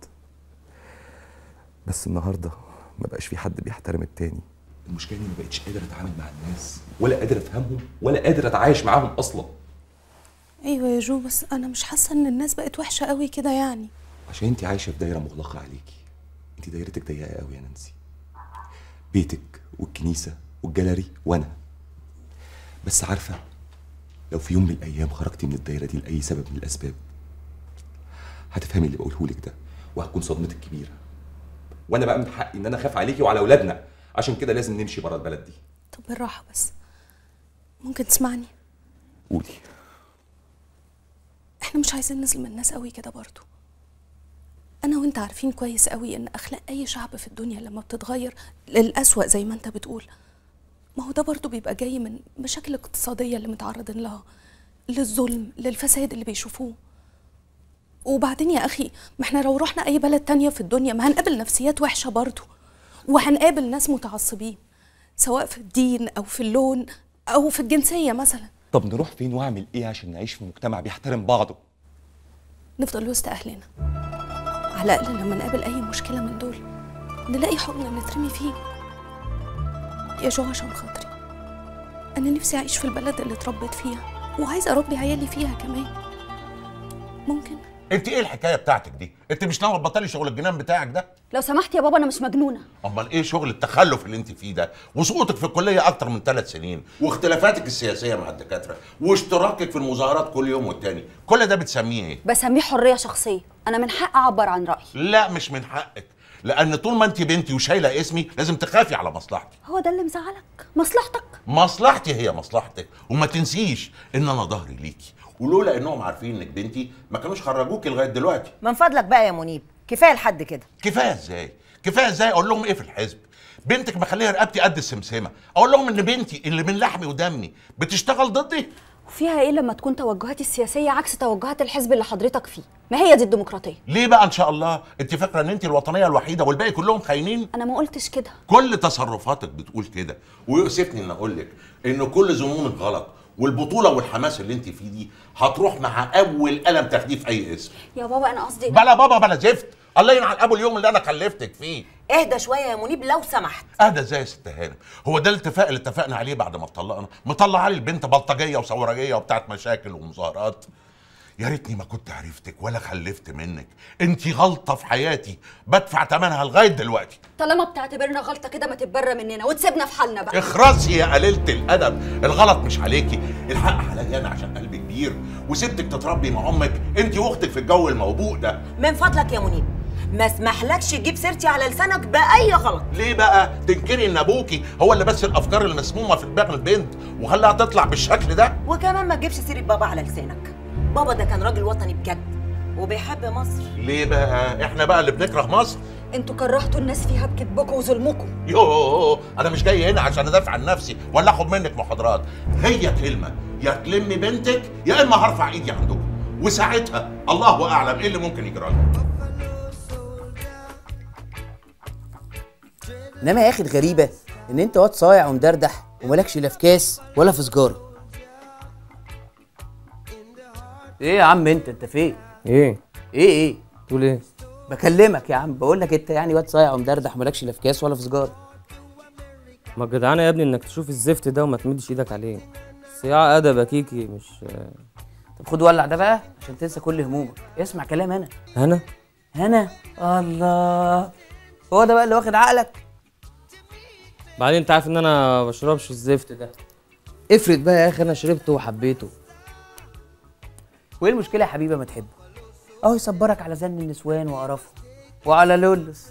بس النهارده ما بقاش في حد بيحترم التاني. المشكله اني ما بقتش قادر اتعامل مع الناس، ولا قادر افهمهم، ولا قادر اتعايش معاهم اصلا. ايوه يا جو، بس انا مش حاسه ان الناس بقت وحشه قوي كده يعني. عشان انت عايشه في دايره مغلقه عليكي. انت دايرتك ضيقه قوي يا نانسي. بيتك والكنيسه والجاليري وانا. بس عارفه، لو في يوم من الايام خرجتي من الدايره دي لاي سبب من الاسباب، هتفهمي اللي بقوله لك ده، وهتكون صدمتك كبيره. وانا بقى من حقي ان انا اخاف عليكي وعلى اولادنا، عشان كده لازم نمشي بره البلد دي. طب بالراحه بس، ممكن تسمعني؟ قولي. احنا مش عايزين نظلم الناس قوي كده برضو. انا وانت عارفين كويس قوي ان اخلاق اي شعب في الدنيا لما بتتغير للأسوأ زي ما انت بتقول، ما هو ده برضو بيبقى جاي من مشاكل اقتصادية اللي متعرضين لها، للظلم، للفساد اللي بيشوفوه. وبعدين يا اخي ما احنا لو رحنا اي بلد تانية في الدنيا ما هنقابل نفسيات وحشة برضو، وهنقابل ناس متعصبين سواء في الدين او في اللون او في الجنسية مثلا. طب نروح فين واعمل ايه عشان نعيش في مجتمع بيحترم بعضه؟ نفضل وسط اهلنا، على الاقل لما نقابل اي مشكلة من دول نلاقي حضن نترمي فيه. يا جو عشان خاطري انا نفسي اعيش في البلد اللي اتربيت فيها وعايزه اربي عيالي فيها كمان. ممكن؟ انت ايه الحكايه بتاعتك دي؟ انت مش ناوي تبطلي شغل الجنان بتاعك ده؟ لو سمحت يا بابا انا مش مجنونه. امال ايه شغل التخلف اللي انت فيه ده؟ وسقوطك في الكليه اكتر من 3 سنين، واختلافاتك السياسيه مع الدكاتره، واشتراكك في المظاهرات كل يوم والتاني، كل ده بتسميه ايه؟ بسميه حريه شخصيه، انا من حق اعبر عن رايي. لا مش من حقك، لان طول ما انت بنتي وشايله اسمي لازم تخافي على مصلحتي. هو ده اللي مزعلك؟ مصلحتك؟ مصلحتي هي مصلحتك، وما تنسيش ان انا ظهري ليكي، ولولا انهم عارفين انك بنتي ما كانوش خرجوكي لغايه دلوقتي. من فضلك بقى يا منيب، كفايه لحد كده. كفايه ازاي؟ كفايه ازاي؟ اقول لهم ايه في الحزب؟ بنتك مخليها رقبتي قد السمسمه، اقول لهم ان بنتي اللي من لحمي ودمي بتشتغل ضدي؟ وفيها ايه لما تكون توجهاتي السياسيه عكس توجهات الحزب اللي حضرتك فيه؟ ما هي دي الديمقراطيه. ليه بقى ان شاء الله؟ انت فاكره ان انت الوطنيه الوحيده والباقي كلهم خاينين؟ انا ما قلتش كده. كل تصرفاتك بتقول كده، ويؤسفني ان اقول لك ان كل ظنونك غلط، والبطوله والحماس اللي انت فيه دي هتروح مع اول قلم تاخديه في اي اسم. يا بابا انا قصدي بلا بابا بلا زفت، الله ينعل ابو اليوم اللي انا خلفتك فيه. اهدى شويه يا منيب لو سمحت. اهدى ازاي يا ست هانم؟ هو ده الاتفاق اللي اتفقنا عليه بعد ما اتطلقنا؟ مطلعه لي البنت بلطجيه وثورجيه وبتاعت مشاكل ومظاهرات. يا ريتني ما كنت عرفتك ولا خلفت منك، انت غلطه في حياتي بدفع ثمنها لغايه دلوقتي. طالما بتعتبرنا غلطه كده ما تتبرى مننا وتسيبنا في حالنا بقى. اخرسي يا قليله الادب، الغلط مش عليكي، الحق عليا انا عشان قلبي كبير وسبتك تتربي مع امك انت واختك في الجو الموبوء ده. من فضلك يا منيب ما اسمحلكش تجيب سيرتي على لسانك باي غلط. ليه بقى تنكري ان ابوكي هو اللي بس الافكار المسمومه في دماغ البنت وخلاها تطلع بالشكل ده؟ وكمان ما تجيبش سيره بابا على لسانك. بابا ده كان راجل وطني بجد وبيحب مصر. ليه بقى احنا بقى اللي بنكره مصر؟ انتوا كرهتوا الناس فيها بكذبكم وظلمكم. يوه انا مش جاي هنا عشان ادافع عن نفسي ولا اخد منك محاضرات، هي كلمه يا تلمي بنتك يا اما هرفع ايدي عندكم، وساعتها الله اعلم ايه اللي ممكن يجرى لها. انما يا اخي الغريبه ان انت واد صايع ومدردح ومالكش لا في كاس ولا في سجاره. ايه يا عم انت فين؟ ايه تقول ايه؟ بكلمك يا عم، بقول لك انت يعني واد صايع ومدردح ومالكش لا في كاس ولا في سجاره. ما الجدعانه يا ابني انك تشوف الزفت ده وما تمدش ايدك عليه. صياع ادب يا كيكي مش. طب خد ولع ده بقى عشان تنسى كل همومك، اسمع كلام هنا الله، هو ده بقى اللي واخد عقلك. بعدين انت عارف ان انا ما بشربش الزفت ده. افرض بقى يا اخي انا شربته وحبيته. وايه المشكله يا حبيبي ما تحبه؟ اهو يصبرك على زن النسوان وقرفهم وعلى لولس.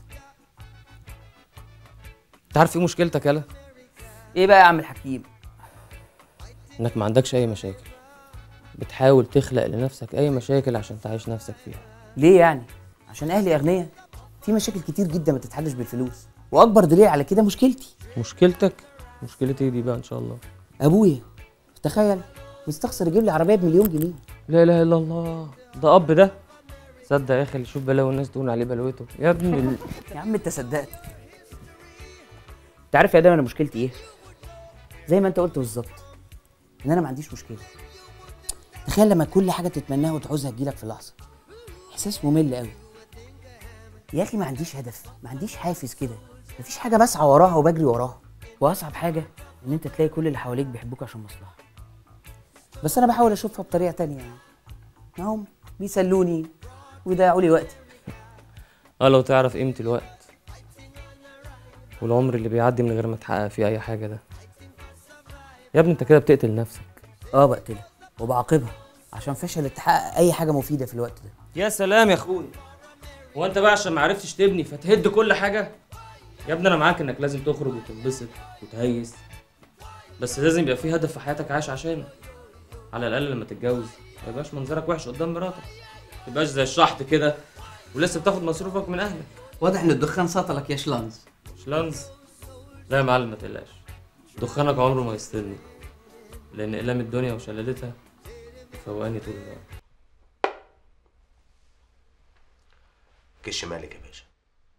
انت عارف ايه مشكلتك يالا؟ ايه بقى يا عم الحكيم؟ انك ما عندكش اي مشاكل، بتحاول تخلق لنفسك اي مشاكل عشان تعيش نفسك فيها. ليه يعني؟ عشان اهلي اغنياء؟ في مشاكل كتير جدا ما تتحلش بالفلوس، واكبر دليل على كده مشكلتي. مشكلتك؟ مشكلتي ايه دي بقى ان شاء الله؟ ابويا تخيل مستخسر يجيب لي عربيه ب1,000,000 جنيه. لا اله الا الله، ده اب ده؟ صدق يا اخي اللي يشوف بلاوي الناس تقول عليه بلوته يا ابني. يا عم انت صدقت. انت عارف يا ادم انا مشكلتي ايه؟ زي ما انت قلت بالظبط، ان انا ما عنديش مشكله. تخيل لما كل حاجه تتمناها وتعوزها تجيلك في لحظه، احساس ممل قوي. يا اخي ما عنديش هدف، ما عنديش حافز كده، مفيش حاجه بسعى وراها وبجري وراها. واصعب حاجه ان انت تلاقي كل اللي حواليك بيحبوك عشان مصلحه. بس انا بحاول اشوفها بطريقه تانية يعني. هم بيسلوني ويضيعوا لي وقتي. لو تعرف قيمه الوقت والعمر اللي بيعدي من غير ما تحقق فيه اي حاجه ده يا ابني انت كده بتقتل نفسك. بقتلها وبعاقبها عشان فشلت تحقق اي حاجه مفيده في الوقت ده. يا سلام يا اخويا، هو انت بقى عشان ما عرفتش تبني فتهد كل حاجه؟ يا ابني انا معاك انك لازم تخرج وتنبسط وتهيس، بس لازم يبقى في هدف في حياتك عايش عشانه. على الاقل لما تتجوز ما يبقاش منظرك وحش قدام مراتك، ما تبقاش زي الشحط كده ولسه بتاخد مصروفك من اهلك. واضح ان الدخان سطلك يا شلانز. شلانز؟ لا يا معلم ما تقلقش، دخانك عمره ما يسطلني، لان اقلام الدنيا وشلالتها فوقاني طول الوقت. كش مالك يا باشا.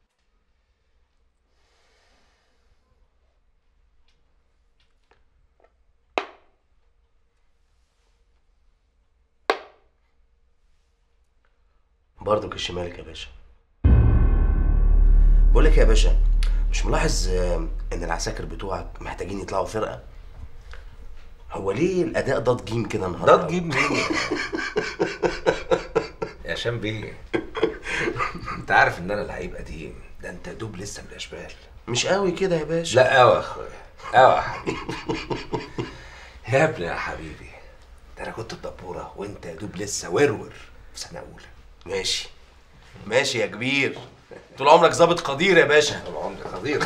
برضه كش مالك يا باشا. بقولك يا باشا، مش ملاحظ ان العساكر بتوعك محتاجين يطلعوا فرقه؟ هو ليه الاداء ضاد جيم كده النهارده؟ ضاد جيم مين؟ يا هشام بيه، انت عارف ان انا لعيب قديم، ده انت دوب لسه من الاشبال. مش قوي كده يا باشا. لا قوي يا اخويا، قوي يا حبيبي. يا ابني يا حبيبي، ده انا كنت الدبوره وانت يا دوب لسه ورور في سنه اولى. ماشي ماشي يا كبير، طول عمرك ظابط قدير يا باشا. طول عمري قدير.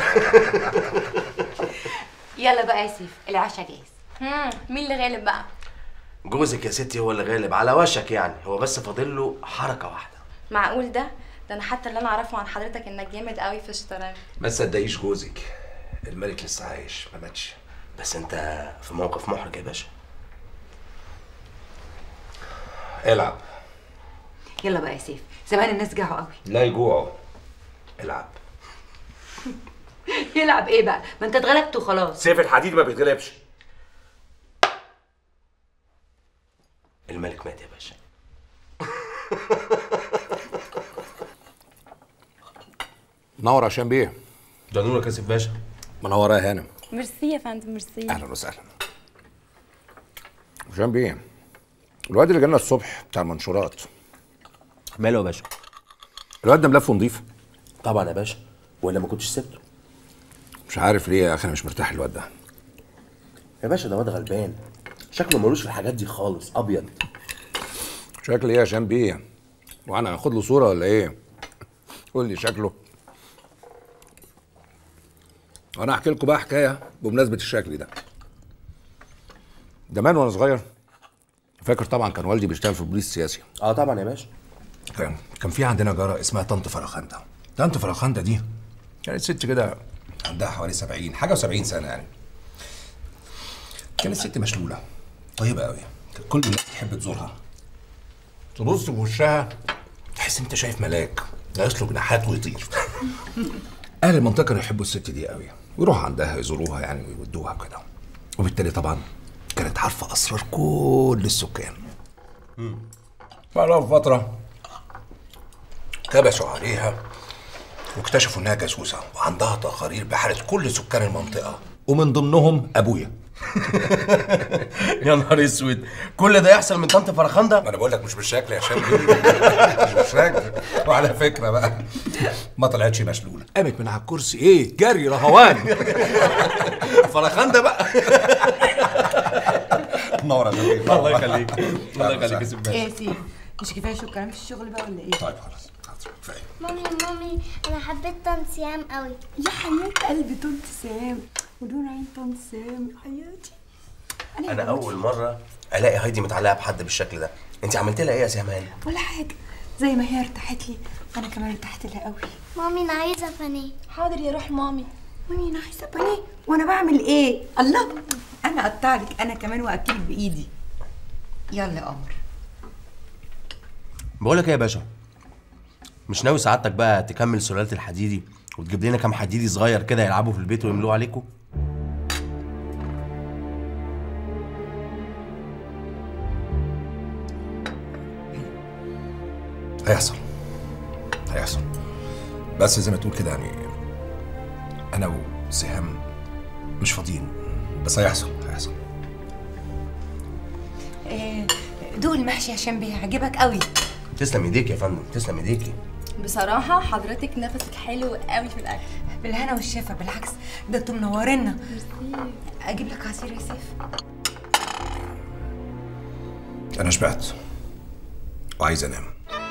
يلا بقى يا سيف، العشاء جاهز. مين اللي غالب بقى؟ جوزك يا ستي هو اللي غالب على وشك يعني، هو بس فاضل له حركه واحده. معقول ده انا حتى اللي انا اعرفه عن حضرتك انك جامد قوي في الشطرنج. ما تصدقيش جوزك، الملك لسه عايش ما ماتش. بس انت في موقف محرج يا باشا. العب. يلا بقى يا سيف، زمان الناس جاعوا قوي. لا يجوعوا، العب. يلعب ايه بقى؟ ما انت اتغلبت وخلاص. سيف الحديد ما بيتغلبش. الملك مات يا باشا. نور هشام بيه. ده نورك يا سيف باشا. منور يا هانم. ميرسي يا فندم، ميرسي. اهلا وسهلا. هشام بيه، الواد اللي جالنا الصبح بتاع المنشورات ماله يا باشا؟ الواد ده ملفه نضيف؟ طبعا يا باشا، ولا ما كنتش سبته. مش عارف ليه يا اخي، انا مش مرتاح الواد ده يا باشا. ده واد غلبان، شكله ملوش في الحاجات دي خالص، ابيض. شكل ايه يا هشام بيه؟ وانا هاخد له صوره ولا ايه؟ قول لي شكله. وانا احكي لكم بقى حكايه بمناسبه الشكل ده. زمان وانا صغير، فاكر طبعا كان والدي بيشتغل في البوليس السياسي. طبعا يا باشا. كان في عندنا جاره اسمها طنط فرخنده. طنط فرخنده دي كانت ست كده عندها حوالي 70 حاجه و70 سنه يعني. كانت ست مشلوله طيبه قوي، كانت كل الناس تحب تزورها. تبص في وشها تحس انت شايف ملاك ناقص له جناحات ويطير. اهل المنطقه كانوا يحبوا الست دي قوي، ويروحوا عندها يزوروها يعني ويودوها كده. وبالتالي طبعا كانت عارفه اسرار كل السكان. بعدها بفتره كبسوا عليها واكتشفوا انها جاسوسه وعندها تقارير بحاله كل سكان المنطقه، ومن ضمنهم ابويا. يا نهار اسود، كل ده يحصل من طنط فرخنده؟ ما انا بقول لك مش بالشكل يا هشام. مش بالشكل. وعلى فكره بقى، ما طلعتش مشلوله، قامت من على الكرسي ايه جري رهوان. فرخنده بقى. نورة جميل. الله يخليك. الله يخليك يا سيف باشا. ايه يا سيف، مش كفايه شو كلام في الشغل بقى ولا ايه؟ طيب خلاص كفايه. مامي انا حبيت طنط سهام قوي. يا حبيبه قلبي طنط سهام ودون عين طنط سهام يا حياتي. انا اول مره الاقي هايدي متعلقه بحد بالشكل ده. انت عملت لها ايه يا سهمان؟ ولا حاجه، زي ما هي ارتاحت لي انا كمان ارتحت لها قوي. مامي انا عايزه بانيه. حاضر يا روح مامي. مامي انا عايزه بانيه. وانا بعمل ايه؟ الله، انا اقطع لك انا كمان واكلك بايدي. يلا يا قمر. بقول لك ايه يا باشا، مش ناوي سعادتك بقى تكمل سلالة الحديدي وتجيب لنا كام حديدي صغير كده يلعبوا في البيت ويملوه عليكم؟ هيحصل بس زي ما تقول كده يعني انا وسهام مش فاضيين، بس هيحصل. دوق المحشي يا هشام بيه، هيعجبك قوي. تسلم ايديك يا فندم، تسلم ايديكي. بصراحة حضرتك نفسك حلو قوي في الأكل. بالهنا والشفا، بالعكس ده انتوا منورينا. اجيب لك عصير يا سيف؟ انا شبعت وعايز انام.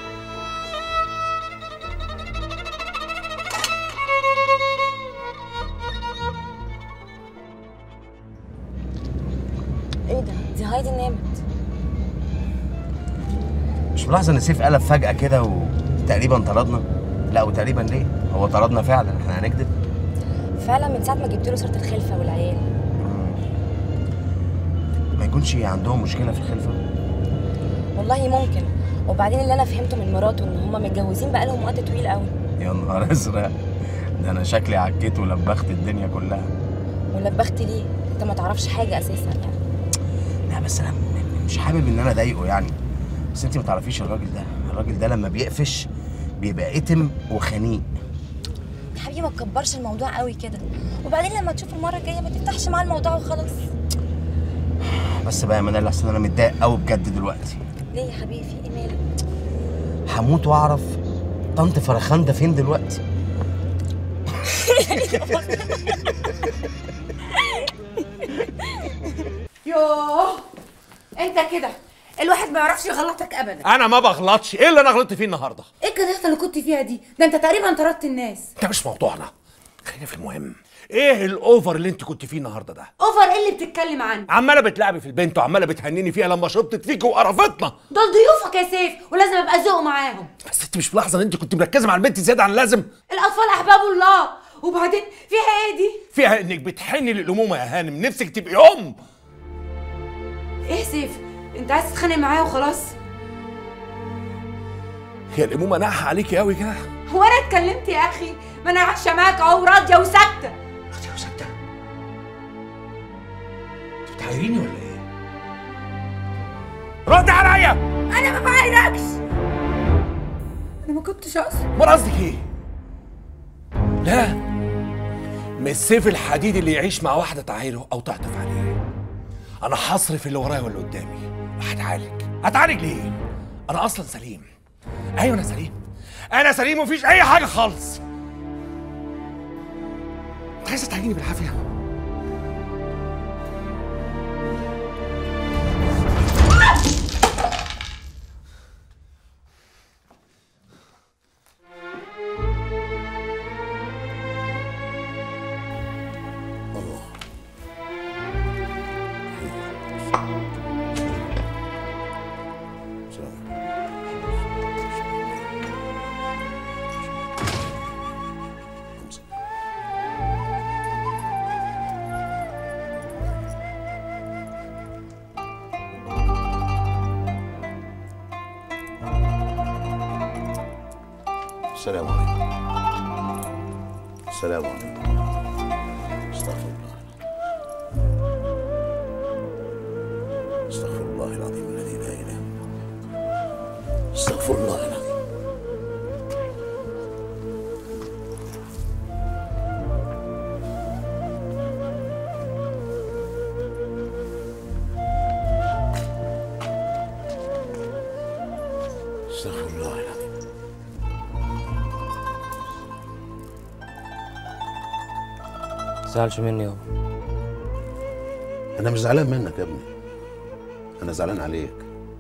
ايه ده؟ دي هايدي نامت. مش ملاحظه ان سيف قلب فجأة كده تقريبا طردنا. لا وتقريبا ليه؟ هو طردنا فعلا، احنا هنكذب؟ فعلا من ساعه ما جبت له سيره الخلفه والعيال. ما يكونش عندهم مشكله في الخلفه؟ والله ممكن. وبعدين اللي انا فهمته من مراته ان هما متجوزين بقالهم وقت طويل قوي. يا نهار ازرق، ده انا شكلي عكيت ولبخت الدنيا كلها. ولبخت ليه؟ انت ما تعرفش حاجه اساسا يعني. لا بس انا مش حابب ان انا اضايقه يعني، بس انت ما تعرفيش الراجل ده لما بيقفش بيبقى اتم وخنيق. يا حبيبي ما تكبرش الموضوع قوي كده، وبعدين لما تشوف المره الجايه ما تفتحش معاه الموضوع وخلاص. بس بقى يا منال احسن انا متضايق قوي بجد دلوقتي. ليه يا حبيبي في ايه مالك؟ هموت واعرف طنط فرخانده فين دلوقتي. يوه انت كده الواحد ما يعرفش يغلطك ابدا. انا ما بغلطش. ايه اللي انا غلطت فيه النهارده؟ ايه الكدهه اللي كنت فيها دي؟ ده انت تقريبا طردت الناس. ده مش موضوعنا، خلينا في المهم. ايه الاوفر اللي انت كنت فيه النهارده ده؟ اوفر ايه اللي بتتكلم عنه؟ عماله بتلعبي في البنت وعماله بتهنيني فيها لما شطت فيك وقرفتنا. دول ضيوفك يا سيف ولازم ابقى ذوق معاهم. بس انت مش ملاحظه ان انت كنت مركزه مع البنت زياده عن اللازم؟ الاطفال احباب الله، وبعدين فيها ايه دي؟ فيها انك بتحني للامومه يا هانم، نفسك تبقي ام. ايه سيف؟ انت عايز تتخانق معايا وخلاص؟ هي الامومه ناحه عليكي قوي كده؟ هو انا اتكلمت يا اخي؟ ما انا عايشه معاك اهو راضيه وساكته. راضيه وساكته؟ انت بتعايريني ولا ايه؟ رد عليا! انا ما بعايركش، انا ما كنتش اقصد. امال قصدك ايه؟ لا مش سيف الحديد اللي يعيش مع واحده تعايره او تعطف عليه. انا هصرف اللي ورايا واللي قدامي هتعالج ليه؟ انا اصلا سليم. ايوه انا سليم ومفيش اي حاجه خالص. انت عايزه تعجيني بالعافيه؟ السلام عليكم. السلام عليكم. استغفر الله. استغفر الله العظيم الذي لا اله الا هو. استغفر الله العظيم. استغفر الله العظيم. متزعلش مني يابا. انا مش زعلان منك يا ابني، انا زعلان عليك.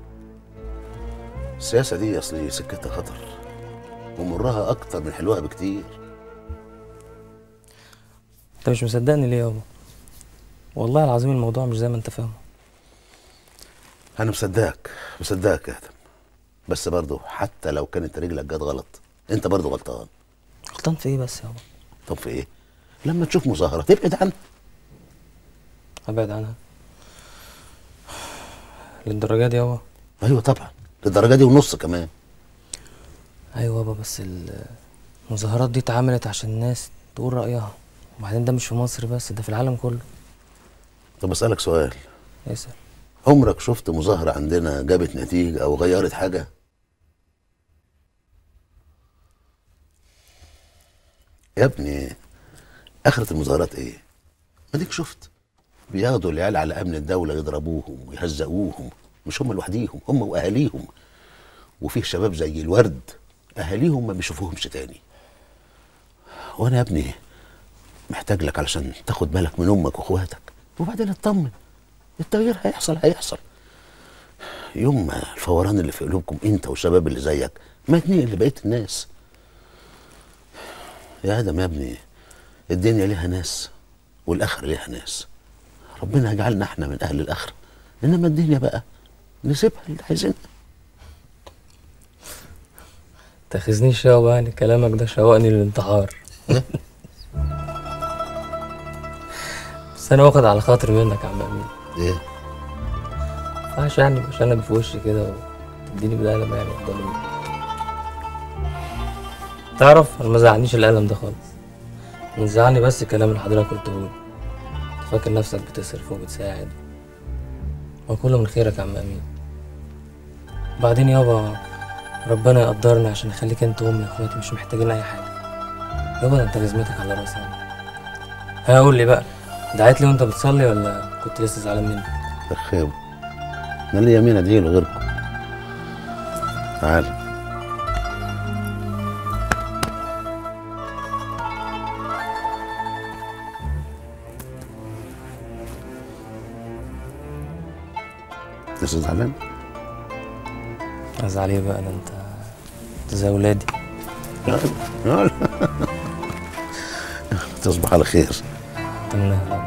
السياسه دي اصلي سكتها خطر ومرها اكتر من حلوها بكتير. انت مش مصدقني ليه يابا؟ والله العظيم الموضوع مش زي ما انت فاهمه. انا مصدقك يا ادم، بس برضه حتى لو كانت رجلك جت غلط انت برضه غلطان. غلطان في ايه بس يابا؟ طب في ايه؟ لما تشوف مظاهره تبعد عنها. ابعد عنها للدرجه دي يابا؟ ايوه طبعا للدرجه دي ونص كمان. ايوه يابا، بس المظاهرات دي اتعملت عشان الناس تقول رايها، وبعدين ده مش في مصر بس، ده في العالم كله. طب اسالك سؤال. اسال. عمرك شفت مظاهره عندنا جابت نتيجه او غيرت حاجه؟ يا ابني اخرة المظاهرات ايه؟ ما ديك شفت بياخدوا العيال على امن الدوله يضربوهم ويهزقوهم، مش هم لوحديهم، هم واهاليهم. وفيه شباب زي الورد اهاليهم ما بيشوفوهمش تاني. وانا يا ابني محتاج لك علشان تاخد بالك من امك واخواتك، وبعدين اطمن، التغيير هيحصل. يوم ما الفوران اللي في قلوبكم انت والشباب اللي زيك ما يتنقل لبقيه الناس. يا ادم يا ابني الدنيا ليها ناس والاخره ليها ناس. ربنا يجعلنا احنا من اهل الاخره، انما الدنيا بقى نسيبها اللي عايزينها. تاخذنيش يابا، يعني كلامك ده شوقني للانتحار. بس انا واخد على خاطر منك يا عم امين. ايه؟ مينفعش يعني مش انا في وشي كده وتديني بالقلم يعني قدام الناس. تعرف انا ما زعلنيش القلم ده خالص، من زعلني بس الكلام اللي حضرتك قلته لي. فاكر نفسك بتصرف وبتساعد، ما كله من خيرك يا عم امين. بعدين يابا ربنا يقدرنا عشان يخليك انت وامي واخواتي مش محتاجين اي حاجه. يابا ده انت لازمتك على راسي. قول لي بقى، دعيت لي وانت بتصلي ولا كنت لسه زعلان مني؟ رخاوي، انا ليا مين ادعي له غيركم؟ تعال. لسه زعلان؟ ازعل ايه بقى؟ ده انت زي ولادي. يلا تصبح على خير. تمام.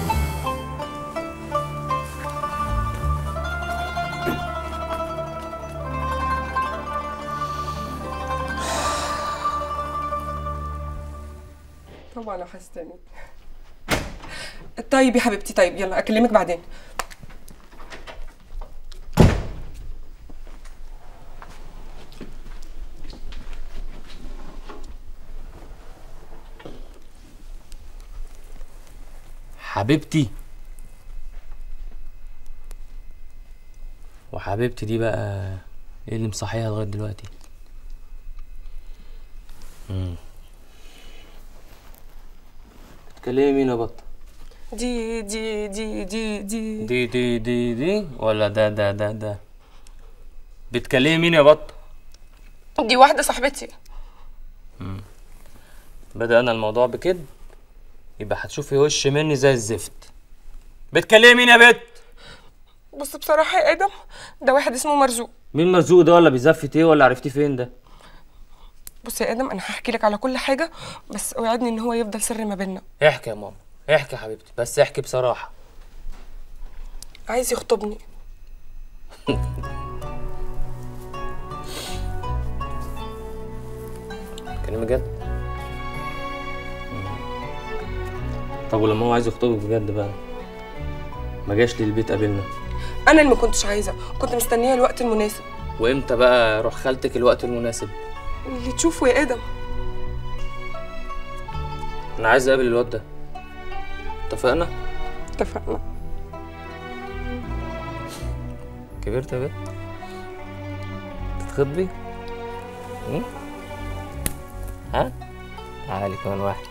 طبعا وحشتني. طيب يا حبيبتي، طيب يلا اكلمك بعدين. حبيبتي، وحبيبتي دي بقى ايه اللي مصحيها لغايه دلوقتي؟ بتكلمي مين يا بطه؟ دي ولا ده بتكلمي مين يا بطه؟ دي واحده صاحبتي. بدأنا الموضوع بكده، يبقى هتشوفي وش مني زي الزفت. بتكلمي مين يا بت؟ بص بصراحه يا ادم، ده واحد اسمه مرزوق. مين مرزوق ده؟ ولا بيزفت ايه؟ ولا عرفتيه فين ده؟ بص يا ادم، انا هحكي لك على كل حاجه، بس اوعدني ان هو يفضل سر ما بيننا. احكي يا ماما، احكي يا حبيبتي، بس احكي بصراحه. عايز يخطبني. كلمة جد؟ طب ولما هو عايز يخطبك بجد بقى، ما جاش لي البيت قابلنا؟ انا اللي ما كنتش عايزه، كنت مستنيه الوقت المناسب. وامتى بقى روح خالتك الوقت المناسب؟ اللي تشوفه يا ادم. انا عايز اقابل الواد ده. اتفقنا؟ اتفقنا. كبرت يا بنت؟ تتخطبي؟ ها؟ تعالي كمان واحد.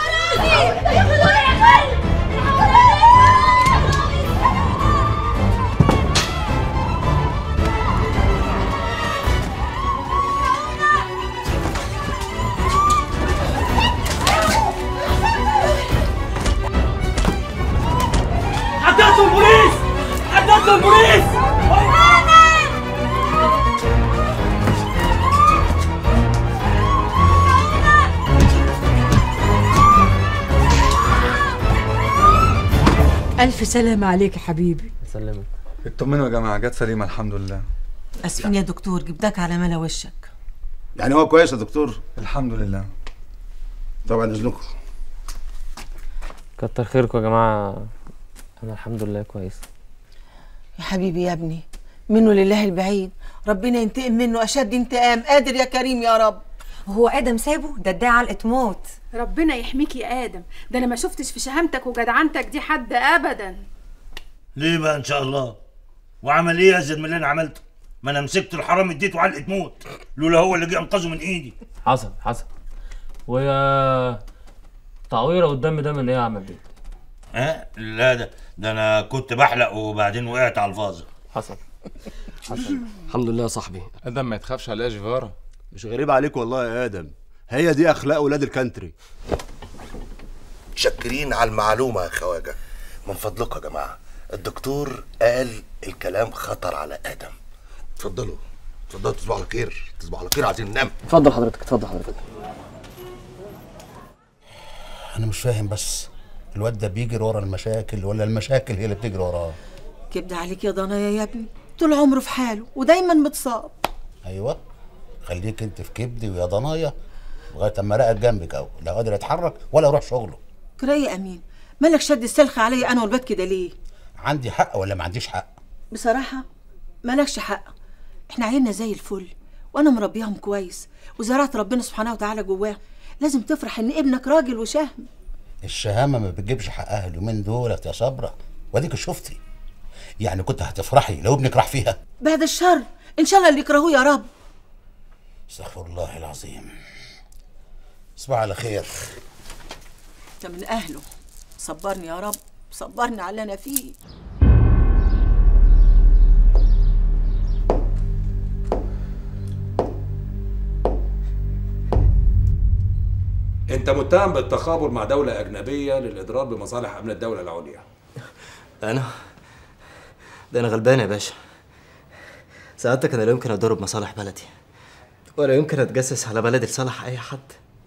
عدتوا البوليس! عدتوا البوليس! ألف سلامة عليك يا حبيبي. سلمك. اطمنوا يا جماعة، جت سليمة الحمد لله. أسفين يا دكتور، جبتك على ملا وشك. يعني هو كويس يا دكتور؟ الحمد لله. طبعا إذنكم. كتر خيركم يا جماعة، أنا الحمد لله كويس. يا حبيبي يا ابني، منه لله البعيد، ربنا ينتقم منه أشد انتقام، قادر يا كريم يا رب. هو آدم سابه؟ ده ادعي علقة موت. ربنا يحميك يا آدم، ده أنا ما شفتش في شهامتك وجدعنتك دي حد أبدا. ليه بقى إن شاء الله؟ وعمل إيه أزيد من اللي أنا عملته؟ ما أنا مسكت الحرام اديته علقة موت، لولا هو اللي جه أنقذه من إيدي. حصل. ويا تعويرة قدامي ده من إيه يا عم البيت؟ لا ده أنا كنت بحلق وبعدين وقعت على الفاظة. حصل. الحمد لله يا صاحبي. ادم ما يتخافش عليها جيفارا. مش غريب عليك والله يا ادم، هي دي اخلاق ولاد الكانتري. شاكرين على المعلومه يا خواجه. من فضلكم يا جماعه، الدكتور قال الكلام خطر على ادم. اتفضلوا تصبحوا على خير. تصبحوا على خير، عايزين ننام. اتفضل حضرتك. انا مش فاهم، بس الواد ده بيجري ورا المشاكل ولا المشاكل هي اللي بتجري وراه؟ كبد عليك يا ضنايا يا ابني، طول عمره في حاله ودايما متصاب. ايوه خليك انت في كبدي ويا ضنايا لغايه اما راقد جنبك اهو، لا قادر يتحرك ولا يروح شغله. كرايه يا امين، مالك شد السلخ عليا انا والبيت كده ليه؟ عندي حق ولا ما عنديش حق؟ بصراحه مالكش حق، احنا عيالنا زي الفل وانا مربيهم كويس وزرعت ربنا سبحانه وتعالى جواهم. لازم تفرح ان ابنك راجل وشهم. الشهامه ما بتجيبش حقها اليومين دولت يا صبره، واديك شفتي. يعني كنت هتفرحي لو ابنك راح فيها؟ بعد الشر ان شاء الله اللي يكرهوه يا رب. استغفر الله العظيم. صباح على خير. انت من اهله، صبرني يا رب، صبرني على اللي انا فيه. انت متهم بالتخابر مع دولة أجنبية للإضرار بمصالح أمن الدولة العليا. انا غلبان يا باشا. سعادتك انا لا يمكن اضرب مصالح بلدي ولا يمكن اتجسس على بلدي لصالح اي حد.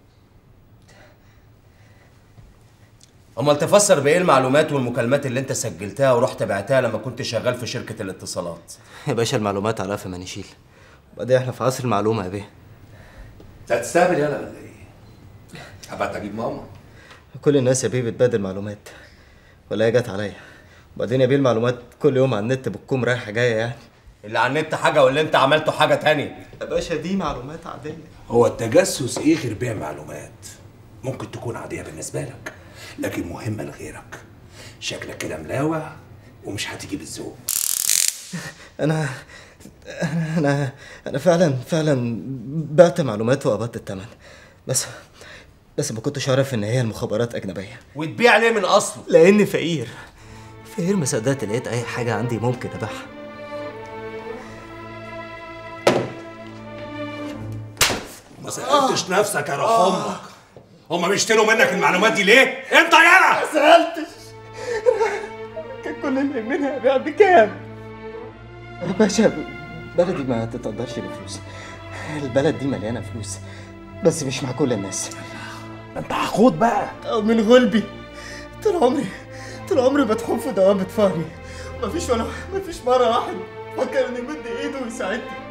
امال تفسر بايه المعلومات والمكالمات اللي انت سجلتها ورحت بعتها لما كنت شغال في شركة الاتصالات؟ يا باشا المعلومات على قفا ما نشيل، وبعدين احنا في عصر المعلومة يا بيه. انت هتستهبل يالا ولا ايه؟ هبعت اجيب ماما. كل الناس يا بيه بتبادل معلومات ولا هي جت عليا؟ وبعدين يا بيه المعلومات كل يوم على النت بتكون رايحة جاية يعني. اللي على النت حاجة واللي انت عملته حاجة تانية يا باشا. دي معلومات عادية. هو التجسس ايه غير بيع معلومات؟ ممكن تكون عادية بالنسبة لك لكن مهمة لغيرك. شكلك كده ملاوع ومش هتيجي بالذوق. أنا فعلا بعت معلومات وقبضت الثمن، بس ما كنتش عارف إن هي المخابرات أجنبية. وتبيع ليه من أصله؟ لأني فقير ما صدقت لقيت أي حاجة عندي ممكن أبيعها. ما سألتش نفسك يا روح أمك هما بيشتروا منك المعلومات دي ليه؟ أنت يالا! ما سألتش. كان كل اللي منها أبيع بكام؟ يا باشا بلدي ما تتقدرش بفلوس. البلد دي مليانة فلوس بس مش مع كل الناس. أنت حقود بقى. أو من غلبي. طول عمري بتحوم في دوامة فقري. مفيش مرة واحد فكر إنه يمد إيده ويساعدني.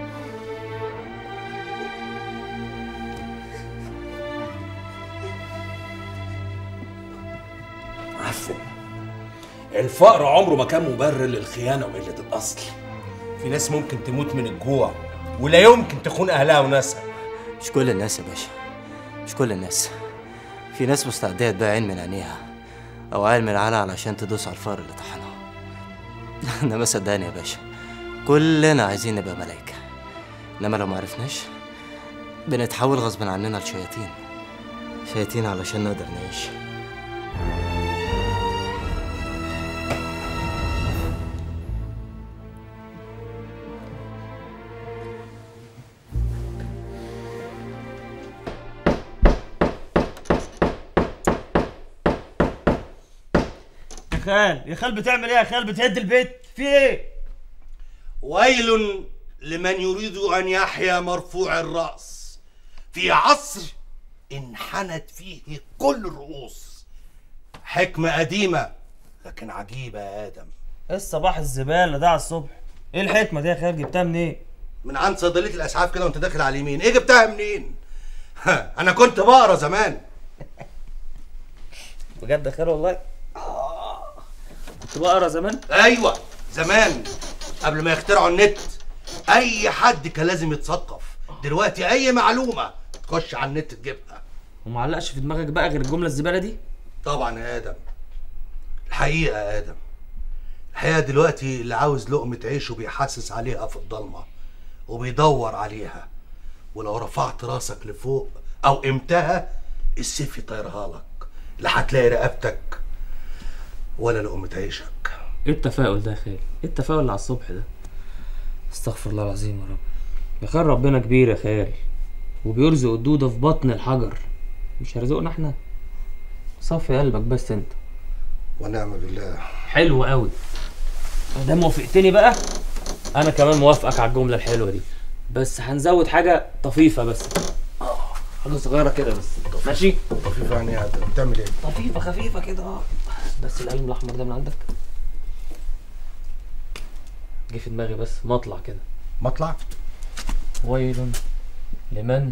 عفن. الفقر عمره ما كان مبرر للخيانة وقلة الأصل. في ناس ممكن تموت من الجوع ولا يمكن تخون أهلها وناسها. مش كل الناس يا باشا، مش كل الناس. في ناس مستعدة تبيع عين من عينيها أو عين من العلا علشان تدوس على الفقر اللي طحنها. إنما صدقني يا باشا كلنا عايزين نبقى ملايكة، إنما لو معرفناش بنتحول غصب عننا شياطين علشان نقدر نعيش. يا خال بتعمل ايه يا خال؟ بتهد البيت في ايه؟ ويل لمن يريد ان يحيا مرفوع الراس في عصر انحنت فيه كل الرؤوس. حكمه قديمه لكن عجيبه يا ادم. ايه الصباح الزباله ده على الصبح؟ ايه الحكمه دي يا خال؟ جبتها منين؟ من عند صيدليه الاسعاف كده وانت داخل على اليمين. ايه جبتها منين؟ انا كنت بقرا زمان. بجد يا خال والله؟ كنت بقرا زمان؟ ايوه زمان قبل ما يخترعوا النت. اي حد كان لازم يتثقف. دلوقتي اي معلومه تخش على النت تجيبها. ومعلقش في دماغك بقى غير الجمله الزباله دي؟ طبعا يا ادم. الحقيقه يا ادم، الحقيقه دلوقتي اللي عاوز لقمه عيشه بيحسس عليها في الضلمه وبيدور عليها، ولو رفعت راسك لفوق او قمتها السيف يطيرها لك، لا هتلاقي رقبتك ولا لقمة عيشك. ايه التفاؤل ده يا خال؟ ايه التفاؤل اللي على الصبح ده؟ استغفر الله العظيم يا رب. يا خال ربنا كبير يا خال، وبيرزق الدودة في بطن الحجر، مش هيرزقنا احنا؟ صفي قلبك بس انت. ونعم بالله. حلو قوي. ما دام وافقتني بقى انا كمان موافقك على الجملة الحلوة دي، بس هنزود حاجة طفيفة بس. حاجة صغيرة كده بس. ماشي؟ طفيفة يعني يا ادم بتعمل ايه؟ طفيفة خفيفة كده بس القلم الاحمر ده من عندك جه في دماغي بس مطلع كده. مطلع؟ ويل لمن؟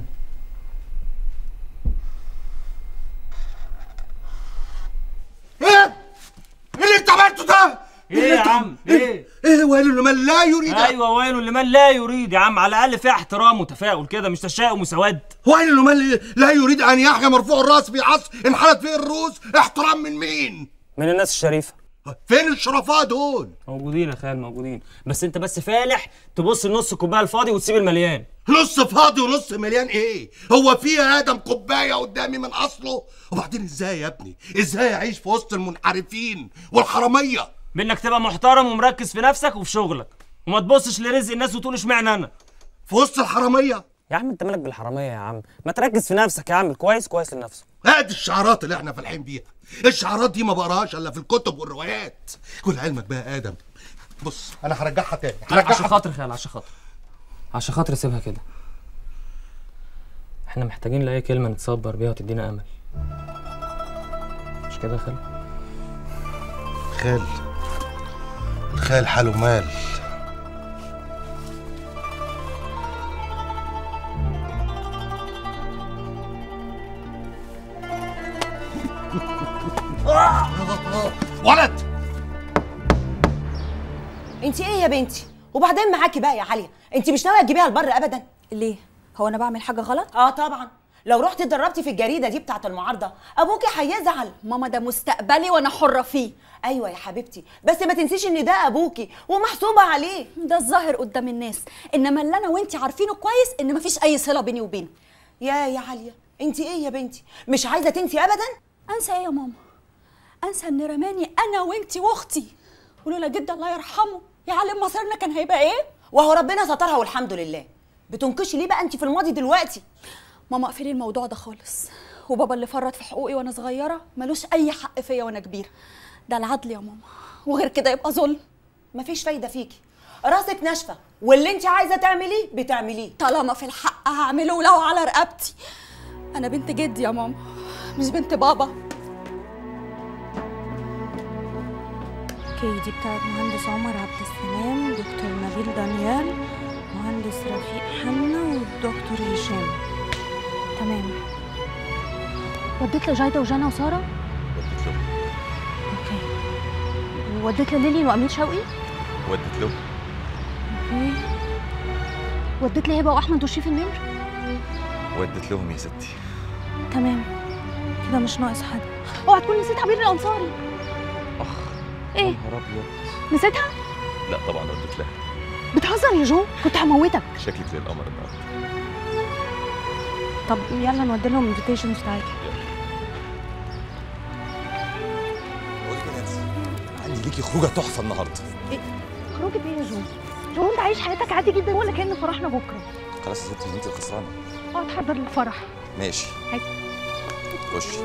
ايه اللي انت عملته ده؟ ايه يا عم؟ ايه؟ ايه ويل لمن لا يريد؟ ايوه ويل لمن لا يريد يا عم، على الاقل فيها احترام وتفاؤل كده، مش تشاؤم وسواد. ويل لمن لا يريد ان يحيا مرفوع الراس في عصر انحلت فيه الرؤوس. احترام من مين؟ من الناس الشريفه. فين الشرفاء دول؟ موجودين يا خال موجودين، بس انت بس فالح تبص لنص الكوبايه الفاضي وتسيب المليان. نص فاضي ونص مليان ايه؟ هو في يا ادم كوبايه قدامي من اصله؟ وبعدين ازاي يا ابني؟ ازاي اعيش في وسط المنحرفين والحراميه؟ بانك تبقى محترم ومركز في نفسك وفي شغلك، وما تبصش لرزق الناس وتقول اشمعنى انا في وسط الحراميه. يا عم انت مالك بالحراميه يا عم؟ ما تركز في نفسك يا عم، كويس لنفسك. ادي الشعارات اللي احنا فالحين بيها. الشعارات دي ما بقراهاش الا في الكتب والروايات. كل علمك بقى يا ادم، بص انا هرجعها تاني. عشان خاطر خال، عشان خاطر سيبها كده. احنا محتاجين لاي كلمه نتصبر بيها وتدينا امل، مش كده يا خال؟ الخال حاله مال. ولد انت ايه يا بنتي؟ وبعدين معاكي بقى يا عليا، انت مش ناويه تجيبيها البر ابدا؟ ليه؟ هو انا بعمل حاجه غلط؟ اه طبعا، لو رحتي اتدربتي في الجريده دي بتاعه المعارضه ابوكي هيزعل. ماما ده مستقبلي وانا حره فيه. ايوه يا حبيبتي، بس ما تنسيش ان ده ابوكي ومحسوبه عليه. ده الظاهر قدام الناس، انما اللي انا وانتي عارفينه كويس ان مفيش اي صله بيني وبينه. يا عليا، انت ايه يا بنتي؟ مش عايزه تنسي ابدا؟ انسى ايه يا ماما؟ انسى ان رماني انا وانتي واختي، ولولا جد الله يرحمه يعلم مصيرنا كان هيبقى ايه؟ وهو ربنا سترها والحمد لله. بتنكشي ليه بقى انت في الماضي دلوقتي؟ ماما اقفلي الموضوع ده خالص، وبابا اللي فرط في حقوقي وانا صغيره ملوش اي حق فيا وانا كبيره. ده العدل يا ماما، وغير كده يبقى ظلم. مفيش فايده فيكي، راسك ناشفه، واللي انت عايزه تعمليه بتعمليه. طالما في الحق هعمله ولو على رقبتي. انا بنت جدي يا ماما، مش بنت بابا. اوكي، دي بتاعت مهندس عمر عبد السلام، دكتور نبيل دانيال، مهندس رفيق حنا، والدكتور هشام. تمام. وديت لجايده وجانا وساره؟ وديت له. اوكي. وديت لليلي وامير شوقي؟ وديت له. اوكي. وديت لهبه واحمد وشريف النمر؟ وديت لهم يا ستي. تمام، كده مش ناقص حد. اوعى تكون نسيت عبير الانصاري. ايه؟ يا نهار ابيض. نسيتها؟ لا طبعا رديت لها. بتهزر يا جو؟ كنت هموتك. شكلك زي القمر النهارده. طب يلا نودي لهم انفيتيشنز بتاعتي. عندي ليكي خروجه تحفه النهارده. ايه؟ خروجه ايه يا جو؟ جو انت عايش حياتك عادي جدا ولا كأن فرحنا بكره. خلاص يا ستي انت الخسرانه. اقعد تحضر للفرح. ماشي. هاي. خشي.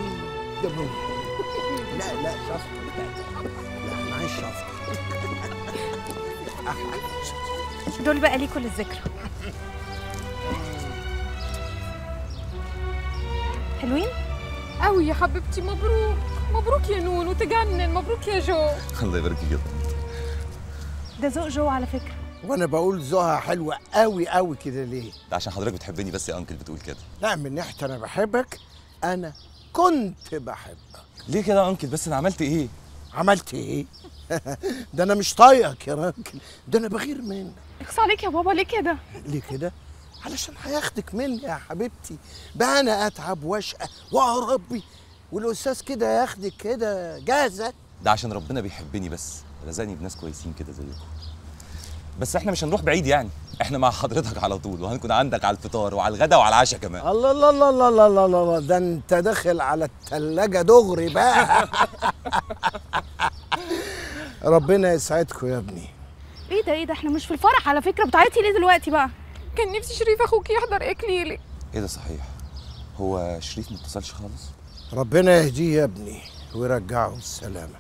لا شفطة بتاعتك. لا انا عايز شفطة. دول بقى ليكوا للذكرى. حلوين؟ قوي يا حبيبتي. مبروك مبروك يا نونو، تجنن. مبروك يا جو. الله يبارك فيك. ده ذوق جو على فكرة. وانا بقول ذوقها حلوة قوي قوي كده ليه؟ ده عشان حضرتك بتحبني بس يا انكل بتقول كده. لا من ناحية انا بحبك، انا كنت بحبك. ليه كده يا انكل؟ بس انا عملت ايه؟ عملت ايه؟ ده انا مش طايقك يا راجل، ده انا بغير منك. اخص عليك يا بابا. ليه كده؟ ليه كده؟ علشان هياخدك مني يا حبيبتي. بقى انا اتعب واشقى واربي والاستاذ كده ياخدك كده جاهزه. ده عشان ربنا بيحبني بس رزقني بناس كويسين كده زيكم. بس احنا مش هنروح بعيد يعني، احنا مع حضرتك على طول، وهنكون عندك على الفطار وعلى الغدا وعلى العشاء كمان. الله الله الله الله الله الله الله، ده انت داخل على الثلاجه دغري بقى. ربنا يسعدكم يا ابني. ايه ده احنا مش في الفرح على فكره. بتعيطي ليه دلوقتي بقى؟ كان نفسي شريف اخوك يحضر اكليلي. ايه ده صحيح؟ هو شريف ما اتصلش خالص؟ ربنا يهديه يا ابني ويرجعه بالسلامه.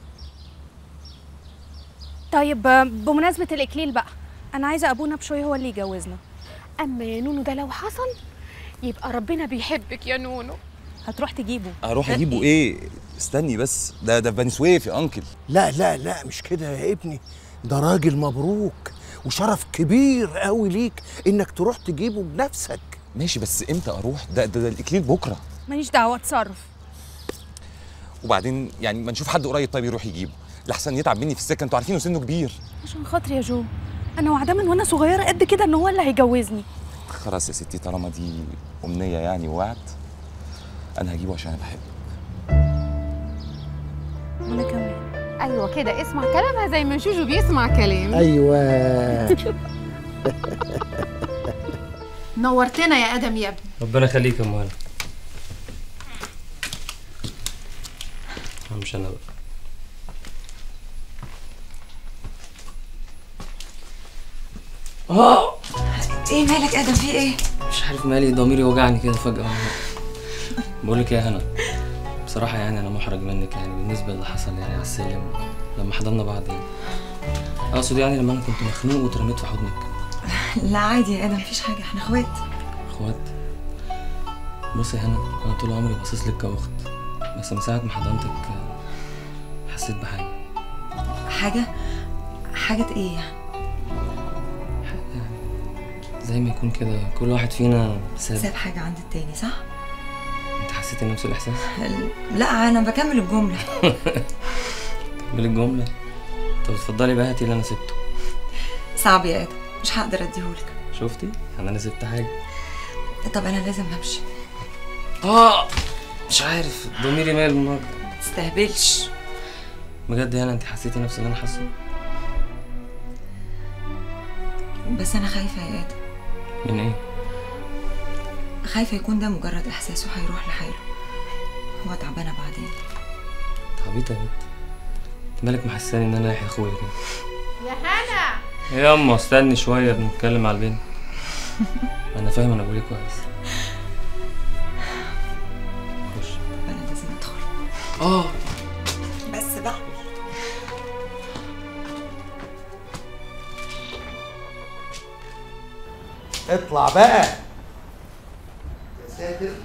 طيب بمناسبه الاكليل بقى، انا عايزه ابونا بشوي هو اللي يجوزنا. اما يا نونو ده لو حصل يبقى ربنا بيحبك يا نونو. هتروح تجيبه؟ اروح اجيبه ايه؟ استني بس، ده في بني سويف يا انكل. لا لا لا مش كده يا ابني، ده راجل مبروك وشرف كبير قوي ليك انك تروح تجيبه بنفسك. ماشي بس امتى اروح؟ ده الاكليل بكره. ماليش دعوه، اتصرف. وبعدين يعني ما نشوف حد قريب طيب يروح يجيبه، لحسن يتعب مني في السكه، انتوا عارفين سنه كبير. عشان خاطري يا جو، انا وعداه من وانا صغيره قد كده ان هو اللي هيجوزني. خلاص يا ستي، طالما دي امنيه يعني ووعد، انا هجيبه عشان انا بحبه. وانا كمان. ايوه كده، اسمع كلامها زي ما شوشو بيسمع كلام. ايوه. نورتنا يا ادم يا ابني. ربنا يخليك يا ام هنا. مش انا بقى. ايه مالك ادم، في ايه؟ مش عارف مالي، ضميري وجعني كده فجأة. بقول لك يا هنا، بصراحة يعني أنا محرج منك يعني بالنسبة اللي حصل يعني على السلم لما حضرنا بعض يعني. أقصد يعني لما أنا كنت مخنوق واترميت في حضنك. لا عادي يا ادم، مفيش حاجة، احنا اخوات. اخوات؟ بصي يا هنا، أنا طول عمري باصص لك كأخت، بس من ساعة ما حضنتك حسيت بحاجة. حاجة ايه يعني؟ زي ما يكون كده كل واحد فينا ساب حاجة عند التاني، صح؟ انت حسيتي نفس الإحساس؟ لا أنا بكمل الجملة. كمل الجملة؟ طب اتفضلي بقى هاتي اللي أنا سبته. صعب يا آدم، مش هقدر أديهولك. شفتي؟ أنا سبت حاجة. طب أنا لازم أمشي. مش عارف ضميري مال النهارده. ما تستهبلش. بجد يعني انت حسيتي نفس اللي أنا حاسه؟ بس أنا خايفة يا آدم. من إيه؟ خايفة يكون ده مجرد إحساس وهيروح لحاله. هو تعبانة بعدين. عبيطة يا بنت. انت مالك محساني إن أنا رايح أخويا كده؟ يا هنا يا أما استني شوية بنتكلم على البنت. أنا فاهم أنا بقول إيه كويس. خش. أنا لازم أدخل. بس بقى. اطلع بقى يا ساتر.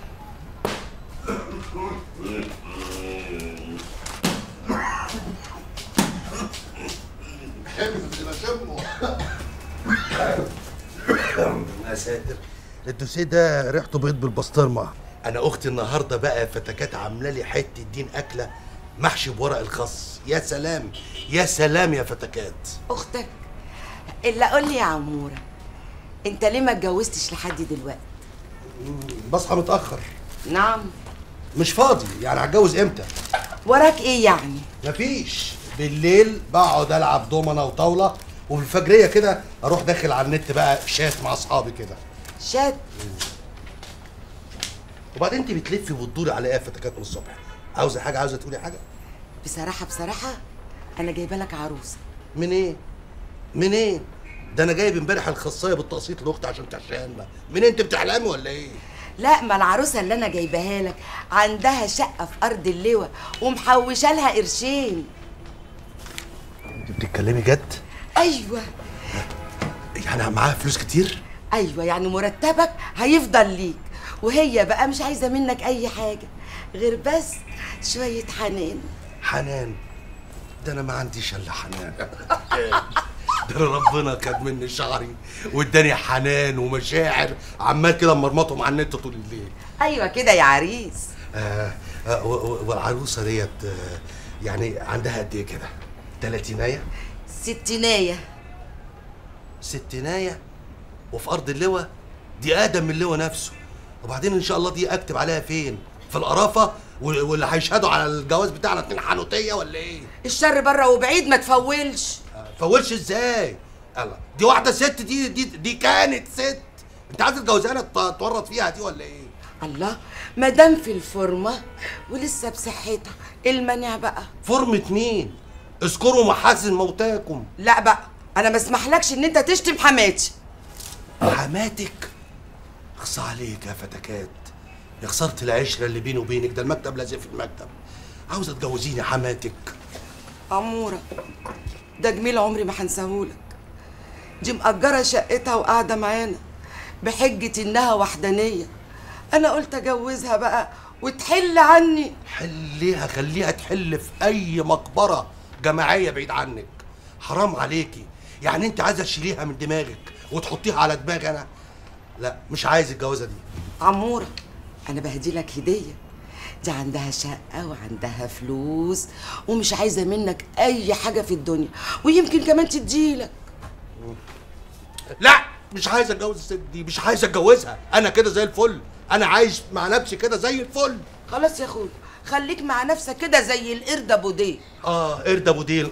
يا ساتر، الدوسيه ده ريحته بيض بالبسطرمه. انا اختي النهارده بقى فتكات عامله لي حته دين اكله محشي بورق الخس. يا سلام يا سلام يا فتكات. اختك الا قول لي يا عموره، انت ليه ما اتجوزتش لحد دلوقتي؟ بصحى متاخر. نعم. مش فاضي، يعني هتجوز امتى؟ وراك ايه يعني؟ مفيش، بالليل بقعد العب دومنه وطاوله، وفي الفجريه كده اروح داخل على النت بقى شات مع اصحابي كده. شات؟ وبعدين انت بتلفي وتدوري على ايه يا فتكات من الصبح؟ عاوزه حاجه؟ عاوزه تقولي حاجه؟ بصراحه انا جايبه لك عروسه. منين؟ منين؟ ده انا جايب امبارح الخاصيه بالتقسيط لاختي عشان تعشقنا. منين انت بتحلمي ولا ايه؟ لا، ما العروسه اللي انا جايباها لك عندها شقه في ارض اللواء ومحوشه لها قرشين. انت بتتكلمي جد؟ ايوه. يعني معاها فلوس كتير؟ ايوه، يعني مرتبك هيفضل ليك، وهي بقى مش عايزه منك اي حاجه غير بس شويه حنان. حنان؟ ده انا ما عنديش الا حنان. ده انا ربنا خد مني شعري واداني حنان ومشاعر عمال كده مرمطهم على النت طول الليل. ايوه كده يا عريس. والعروسه ديت يعني عندها قد ايه كده؟ 30 ستينية. ستينية وفي ارض اللواء؟ دي ادم من اللواء نفسه. وبعدين ان شاء الله دي اكتب عليها فين؟ في القرافه؟ واللي هيشهدوا على الجواز بتاعنا 2 حنوتيه ولا ايه؟ الشر بره وبعيد، ما تفولش. فولش ازاي؟ الله، دي واحده ست، دي كانت ست. انت عايز تجوزها تورط فيها دي ولا ايه؟ الله، ما دام في الفورمه ولسه بصحتها، المانع بقى؟ فورمه مين؟ اذكروا محاسن موتاكم. لا بقى، انا ما اسمحلكش ان انت تشتم حماتي. حماتك؟ اخصى عليك يا فتكات، يا خساره العشره اللي بيني وبينك، ده المكتب لازق في المكتب. عاوزه تجوزيني حماتك؟ عموره، ده جميل عمري ما هنساهولك. دي مأجره شقتها وقاعده معانا بحجه انها وحدانيه. انا قلت اجوزها بقى وتحل عني. حليها، خليها تحل في اي مقبره جماعيه بعيد عنك. حرام عليكي، يعني انت عايزه تشيليها من دماغك وتحطيها على دماغي انا؟ لا مش عايز الجوازه دي. عموره انا بهدي لك هديه، دي عندها شقه وعندها فلوس ومش عايزه منك اي حاجه في الدنيا، ويمكن كمان تديلك. لا مش عايز اتجوز الست دي، مش عايز اتجوزها، انا كده زي الفل، انا عايش مع نفسي كده زي الفل. خلاص يا اخويا خليك مع نفسك كده زي القرد ابو ديل. قرد ابو ديل.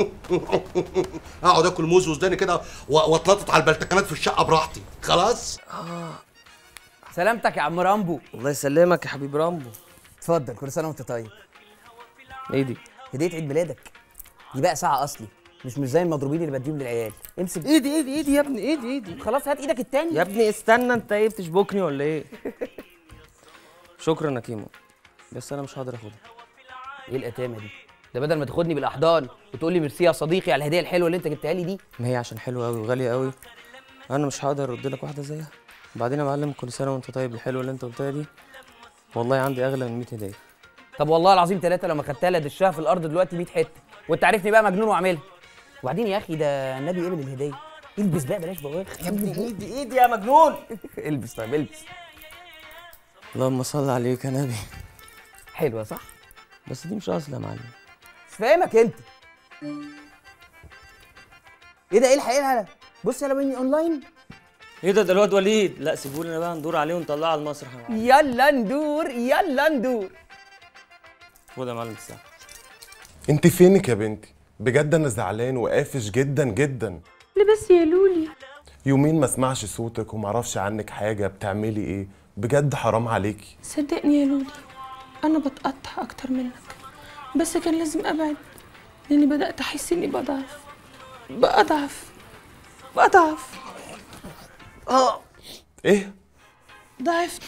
اقعد اكل موز وسوداني كده واتنطط على البلتكنات في الشقه براحتي. خلاص. سلامتك يا عم رامبو. الله يسلمك يا حبيب رامبو. اتفضل، كل سنه وانت طيب. ايه دي؟ هديه عيد ميلادك. دي بقى ساعه اصلي، مش زي المضروبين اللي بديهم للعيال. امسك. ايدي يا ابني، ايدي. خلاص هات ايدك التاني. يا ابني استنى، انت ايه بتشبكني ولا ايه؟ شكرا يا كيمو، بس انا مش هقدر اخدها. ايه الاتامه دي؟ ده بدل ما تاخدني بالاحضان وتقول لي ميرسي يا صديقي على الهديه الحلوه اللي انت جبتها لي دي. ما هي عشان حلوه قوي وغاليه قوي، انا مش هقدر ارد لك واحده زيها. وبعدين يا معلم كل سنه وانت طيب، الحلوه اللي انت قلتها دي والله عندي اغلى من 100 هديه. طب والله العظيم 3 لما خدتها لها دشها في الارض دلوقتي 100 حته، وانت عارفني بقى مجنون واعملها. وبعدين يا اخي ده النبي قبل الهديه. البس بقى بلاش بواخ. يا ابني ايدي يا مجنون. البس طيب البس. اللهم صل عليك يا نبي. حلوه صح؟ بس دي مش اصل يا معلم. مش فاهمك انت. ايه ده؟ ايه الحقيقه؟ بص يلا مني اونلاين. ايه ده الواد وليد؟ لا سيبولي انا بقى ندور عليه ونطلعه على المسرح يا معلم. يلا ندور يلا ندور. خد يا معلم الساعه. انت فينك يا بنتي؟ بجد انا زعلان وقافش جدا جدا. ليه بس يا لولي؟ يومين ما اسمعش صوتك ومعرفش عنك حاجه، بتعملي ايه؟ بجد حرام عليكي. صدقني يا لولي انا بتقطع اكتر منك، بس كان لازم ابعد لاني بدات احس اني بضعف. ايه؟ ضعفت.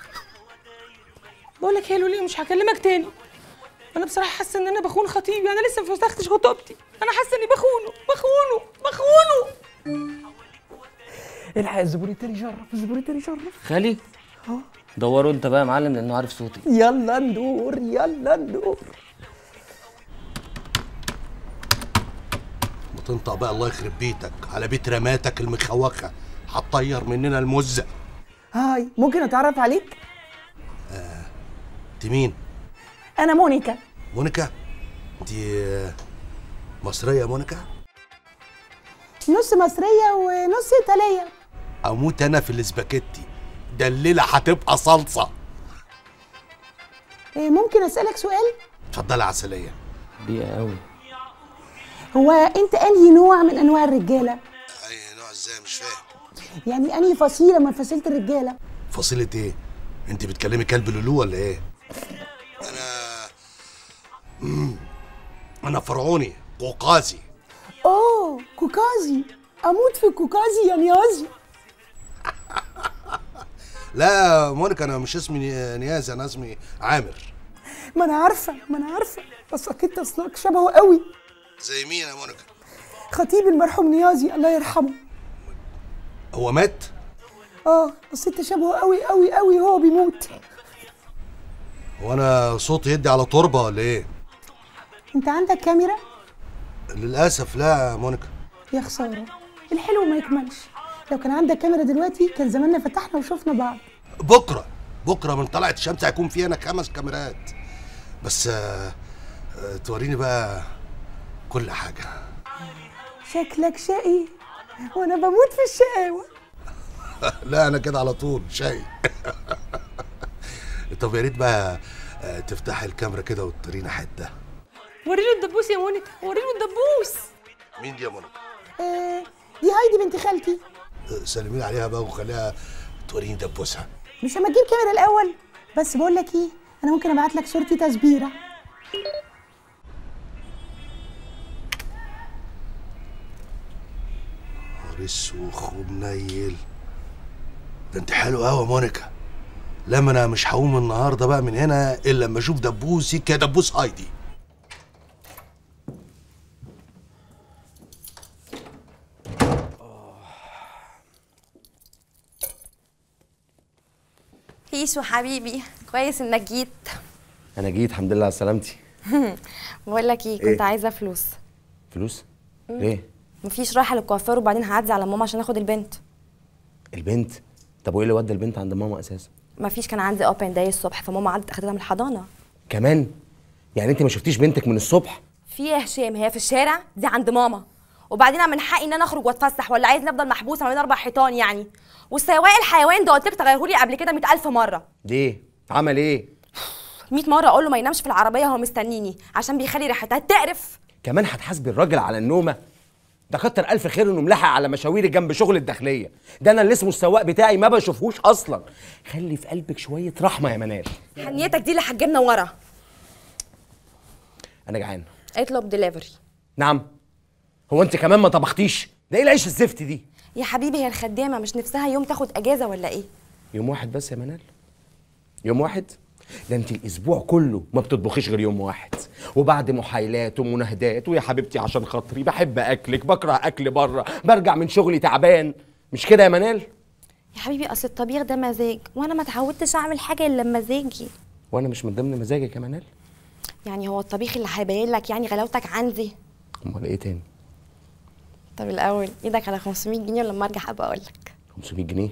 بقول لك يا لولي مش هكلمك تاني. انا بصراحه حاسه ان انا بخون خطيبي، انا لسه ما فسختش خطوبتي، انا حاسه اني بخونه. الحق الزبون التاني جرب. خالي دوروا انت بقى يا معلم لانه عارف صوتي. يلا ندور. وتنطق بقى الله يخرب بيتك على بيت رماتك المخوخه، هتطير مننا المزه. هاي، ممكن اتعرف عليك؟ انت مين؟ انا مونيكا. مونيكا؟ دي مصريه مونيكا؟ نص مصريه ونص ايطاليه. اموت انا في الاسباجيتي ده، الليله هتبقى صلصه. ممكن اسالك سؤال؟ اتفضلي يا عسليه. دقيقه قوي. هو انت انهي نوع من انواع الرجاله؟ اي نوع ازاي؟ مش فاهم. يعني انهي فصيله من فصيله الرجاله؟ فصيله ايه؟ انت بتكلمي كلب لولو ولا ايه؟ انا فرعوني قوقازي. اوه كوكازي، اموت في كوكازي يا نيازي. لا مونيكا انا مش اسمي نيازي، انا اسمي عامر. ما انا عارفه بس اكيد اصلك شبهه قوي. زي مين يا مونيكا؟ خطيب المرحوم نيازي الله يرحمه. هو مات؟ بس انت شبهه قوي وهو بيموت. هو انا صوتي يدي على تربه ولا ايه؟ انت عندك كاميرا؟ للاسف لا يا مونيكا. يا خساره، الحلو ما يكملش. لو كان عندك كاميرا دلوقتي كان زماننا فتحنا وشفنا بعض. بكره من طلعت الشمس هيكون في هنا 5 كاميرات بس. توريني بقى كل حاجه. شكلك شقي وانا بموت في الشقاوه. لا انا كده على طول شقي. طب يا ريت بقى تفتحي الكاميرا كده وتورينا حته. وريله الدبوس يا مونيكا، وريله الدبوس. مين دي يا مونيكا؟ دي هايدي بنت خالتي. سلمي عليها بقى وخليها توريني دبوسها. مش هما تجيب كاميرا الاول؟ بس بقول لك ايه، انا ممكن ابعت لك صورتي تسبيره. اسوخ ومنيل. ده انت حلو قوي يا مونيكا. لما انا مش هقوم النهارده بقى من هنا الا لما اشوف دبوسي كدبوس هايدي. هيشو حبيبي، كويس انك جيت. انا جيت الحمد لله على سلامتي. بقول لك ايه، كنت عايزه فلوس. فلوس؟ ليه؟ مفيش، رايحه للكوافير وبعدين هعدي على ماما عشان اخد البنت. البنت؟ طب وايه اللي ودى البنت عند ماما اساسا؟ مفيش، كان عندي اوبن داي الصبح فماما عدت اخدتها من الحضانه. كمان؟ يعني انت ما شفتيش بنتك من الصبح؟ في ايه يا هشام؟ هي في الشارع؟ دي عند ماما. وبعدين انا من حقي ان انا اخرج واتفسح، ولا عايز نفضل محبوسه ما بين 4 حيطان يعني؟ والسواق الحيوان ده قلت لك تغيرهولي قبل كده 100,000 مره. ليه؟ عمل ايه؟ 100 مره اقول له ما ينامش في العربيه هو مستنيني عشان بيخلي ريحتها تقرف. كمان هتحاسبي الراجل على النومه؟ ده كتر الف خير انه ملاحق على مشاويري جنب شغل الداخليه، ده انا اللي اسمه السواق بتاعي ما بشوفهوش اصلا. خلي في قلبك شويه رحمه يا منال. حنيتك دي اللي هتجيبنا ورا. انا جعان. اطلب ديليفري. نعم؟ هو انت كمان ما طبختيش؟ ده ايه العيش الزفت دي؟ يا حبيبي هي الخدامه مش نفسها يوم تاخد اجازه ولا ايه؟ يوم واحد بس يا منال؟ يوم واحد؟ ده انت الاسبوع كله ما بتطبخيش غير يوم واحد، وبعد محايلات ومناهدات ويا حبيبتي عشان خاطري بحب اكلك، بكره اكل بره، برجع من شغلي تعبان، مش كده يا منال؟ يا حبيبي اصل الطبيخ ده مزاج، وانا ما اتعودتش اعمل حاجه الا بمزاجي. وانا مش من ضمن مزاجك يا منال؟ يعني هو الطبيخ اللي هيبين لك يعني غلاوتك عندي؟ امال ايه تاني؟ طب الاول ايدك على 500 جنيه ولما ارجع ابقى اقول لك. 500 جنيه؟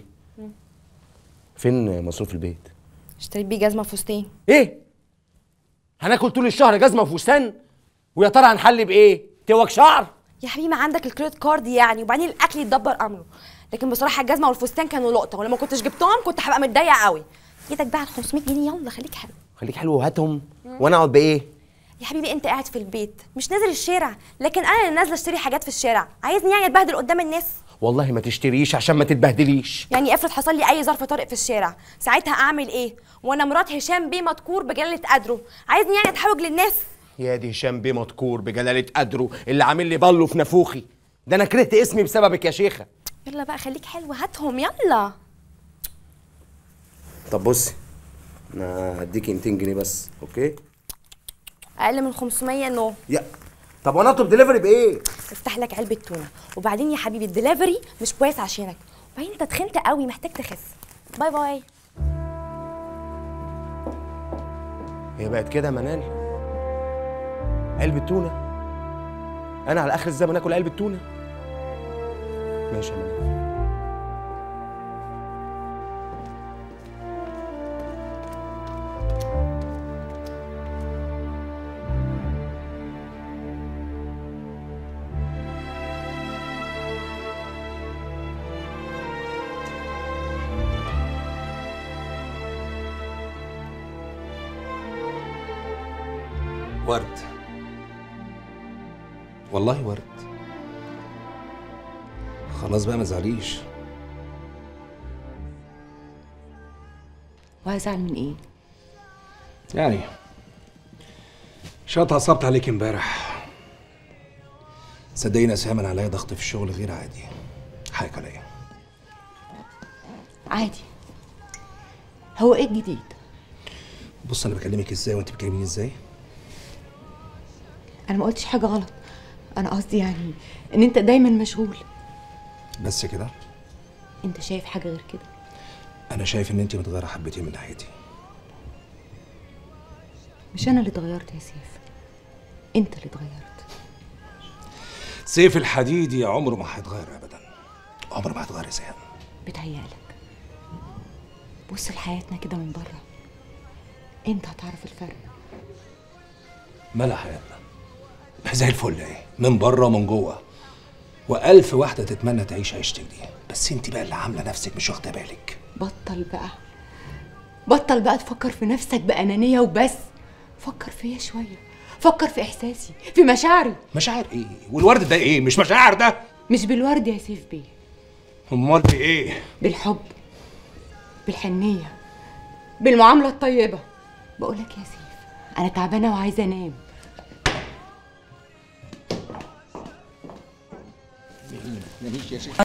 فين مصروف البيت؟ اشتريت بيه جزمه فستان. ايه؟ هناكل طول الشهر جزمه وفستان؟ ويا ترى هنحل بايه؟ توك شعر؟ يا حبيبي ما عندك الكريدت كارد يعني، وبعدين الاكل يتدبر امره. لكن بصراحه الجزمه والفستان كانوا لقطه، ولما كنتش جبتهم كنت هبقى متضايقه قوي. ايدك بقى على 500 جنيه يلا خليك حلو. خليك حلو وهاتهم وانا اقعد بايه؟ يا حبيبي انت قاعد في البيت مش نازل الشارع، لكن انا اللي نازله اشتري حاجات في الشارع. عايزني يعني اتبهدل قدام الناس؟ والله ما تشتريش عشان ما تتبهدليش. يعني افرض حصل لي اي ظرف طارئ في الشارع، ساعتها اعمل ايه؟ وانا مرات هشام بيه مذكور بجلاله قدره، عايزني يعني اتحوج للناس؟ يا دي هشام بيه مذكور بجلاله قدره اللي عامل لي بالو في نافوخي، ده انا كرهت اسمي بسببك يا شيخه. يلا بقى خليك حلو هاتهم يلا. طب بصي انا هديكي 200 جنيه بس، اوكي؟ اقل من 500 نو. يا طب وانا اطلب دليفري بايه؟ افتح لك علبه تونه، وبعدين يا حبيبي الدليفري مش كويس عشانك، وبعدين انت تخنت قوي محتاج تخس. باي باي. هي بقت كده يا منال؟ علبه تونه؟ انا على اخر الزمن اكل علبه تونه؟ ماشي يا منال. ورد، والله ورد. خلاص بقى ما تزعليش. وهزعل من ايه؟ يعني شوية اتعصبت عليك امبارح. صدقيني يا سهام انا عليا ضغط في الشغل غير عادي. حقك عليا. عادي. هو ايه الجديد؟ بص انا بكلمك ازاي وانت بتكلميني ازاي؟ انا ما قلتش حاجه غلط، انا قصدي يعني ان انت دايما مشغول. بس كده؟ انت شايف حاجه غير كده؟ انا شايف ان انت متغيره حبتين من ناحيتي. مش انا اللي اتغيرت يا سيف، انت اللي اتغيرت. سيف الحديدي عمره ما هيتغير ابدا، عمره ما هيتغير يا سهام. بتهيألك. بص لحياتنا كده من بره، انت هتعرف الفرق. مالها حياتنا؟ زي الفل اهي، من بره ومن جوه، والف واحده تتمنى تعيش عيشتك دي، بس انت بقى اللي عامله نفسك مش واخده بالك. بطل بقى تفكر في نفسك بأنانية وبس. فكر فيا شويه، فكر في احساسي، في مشاعري. مشاعر ايه؟ والورد ده ايه؟ مش مشاعر ده؟ مش بالورد يا سيف بيه. امال بايه؟ بالحب، بالحنيه، بالمعامله الطيبه. بقولك يا سيف انا تعبانه وعايزه انام. ماليش يا شيخ.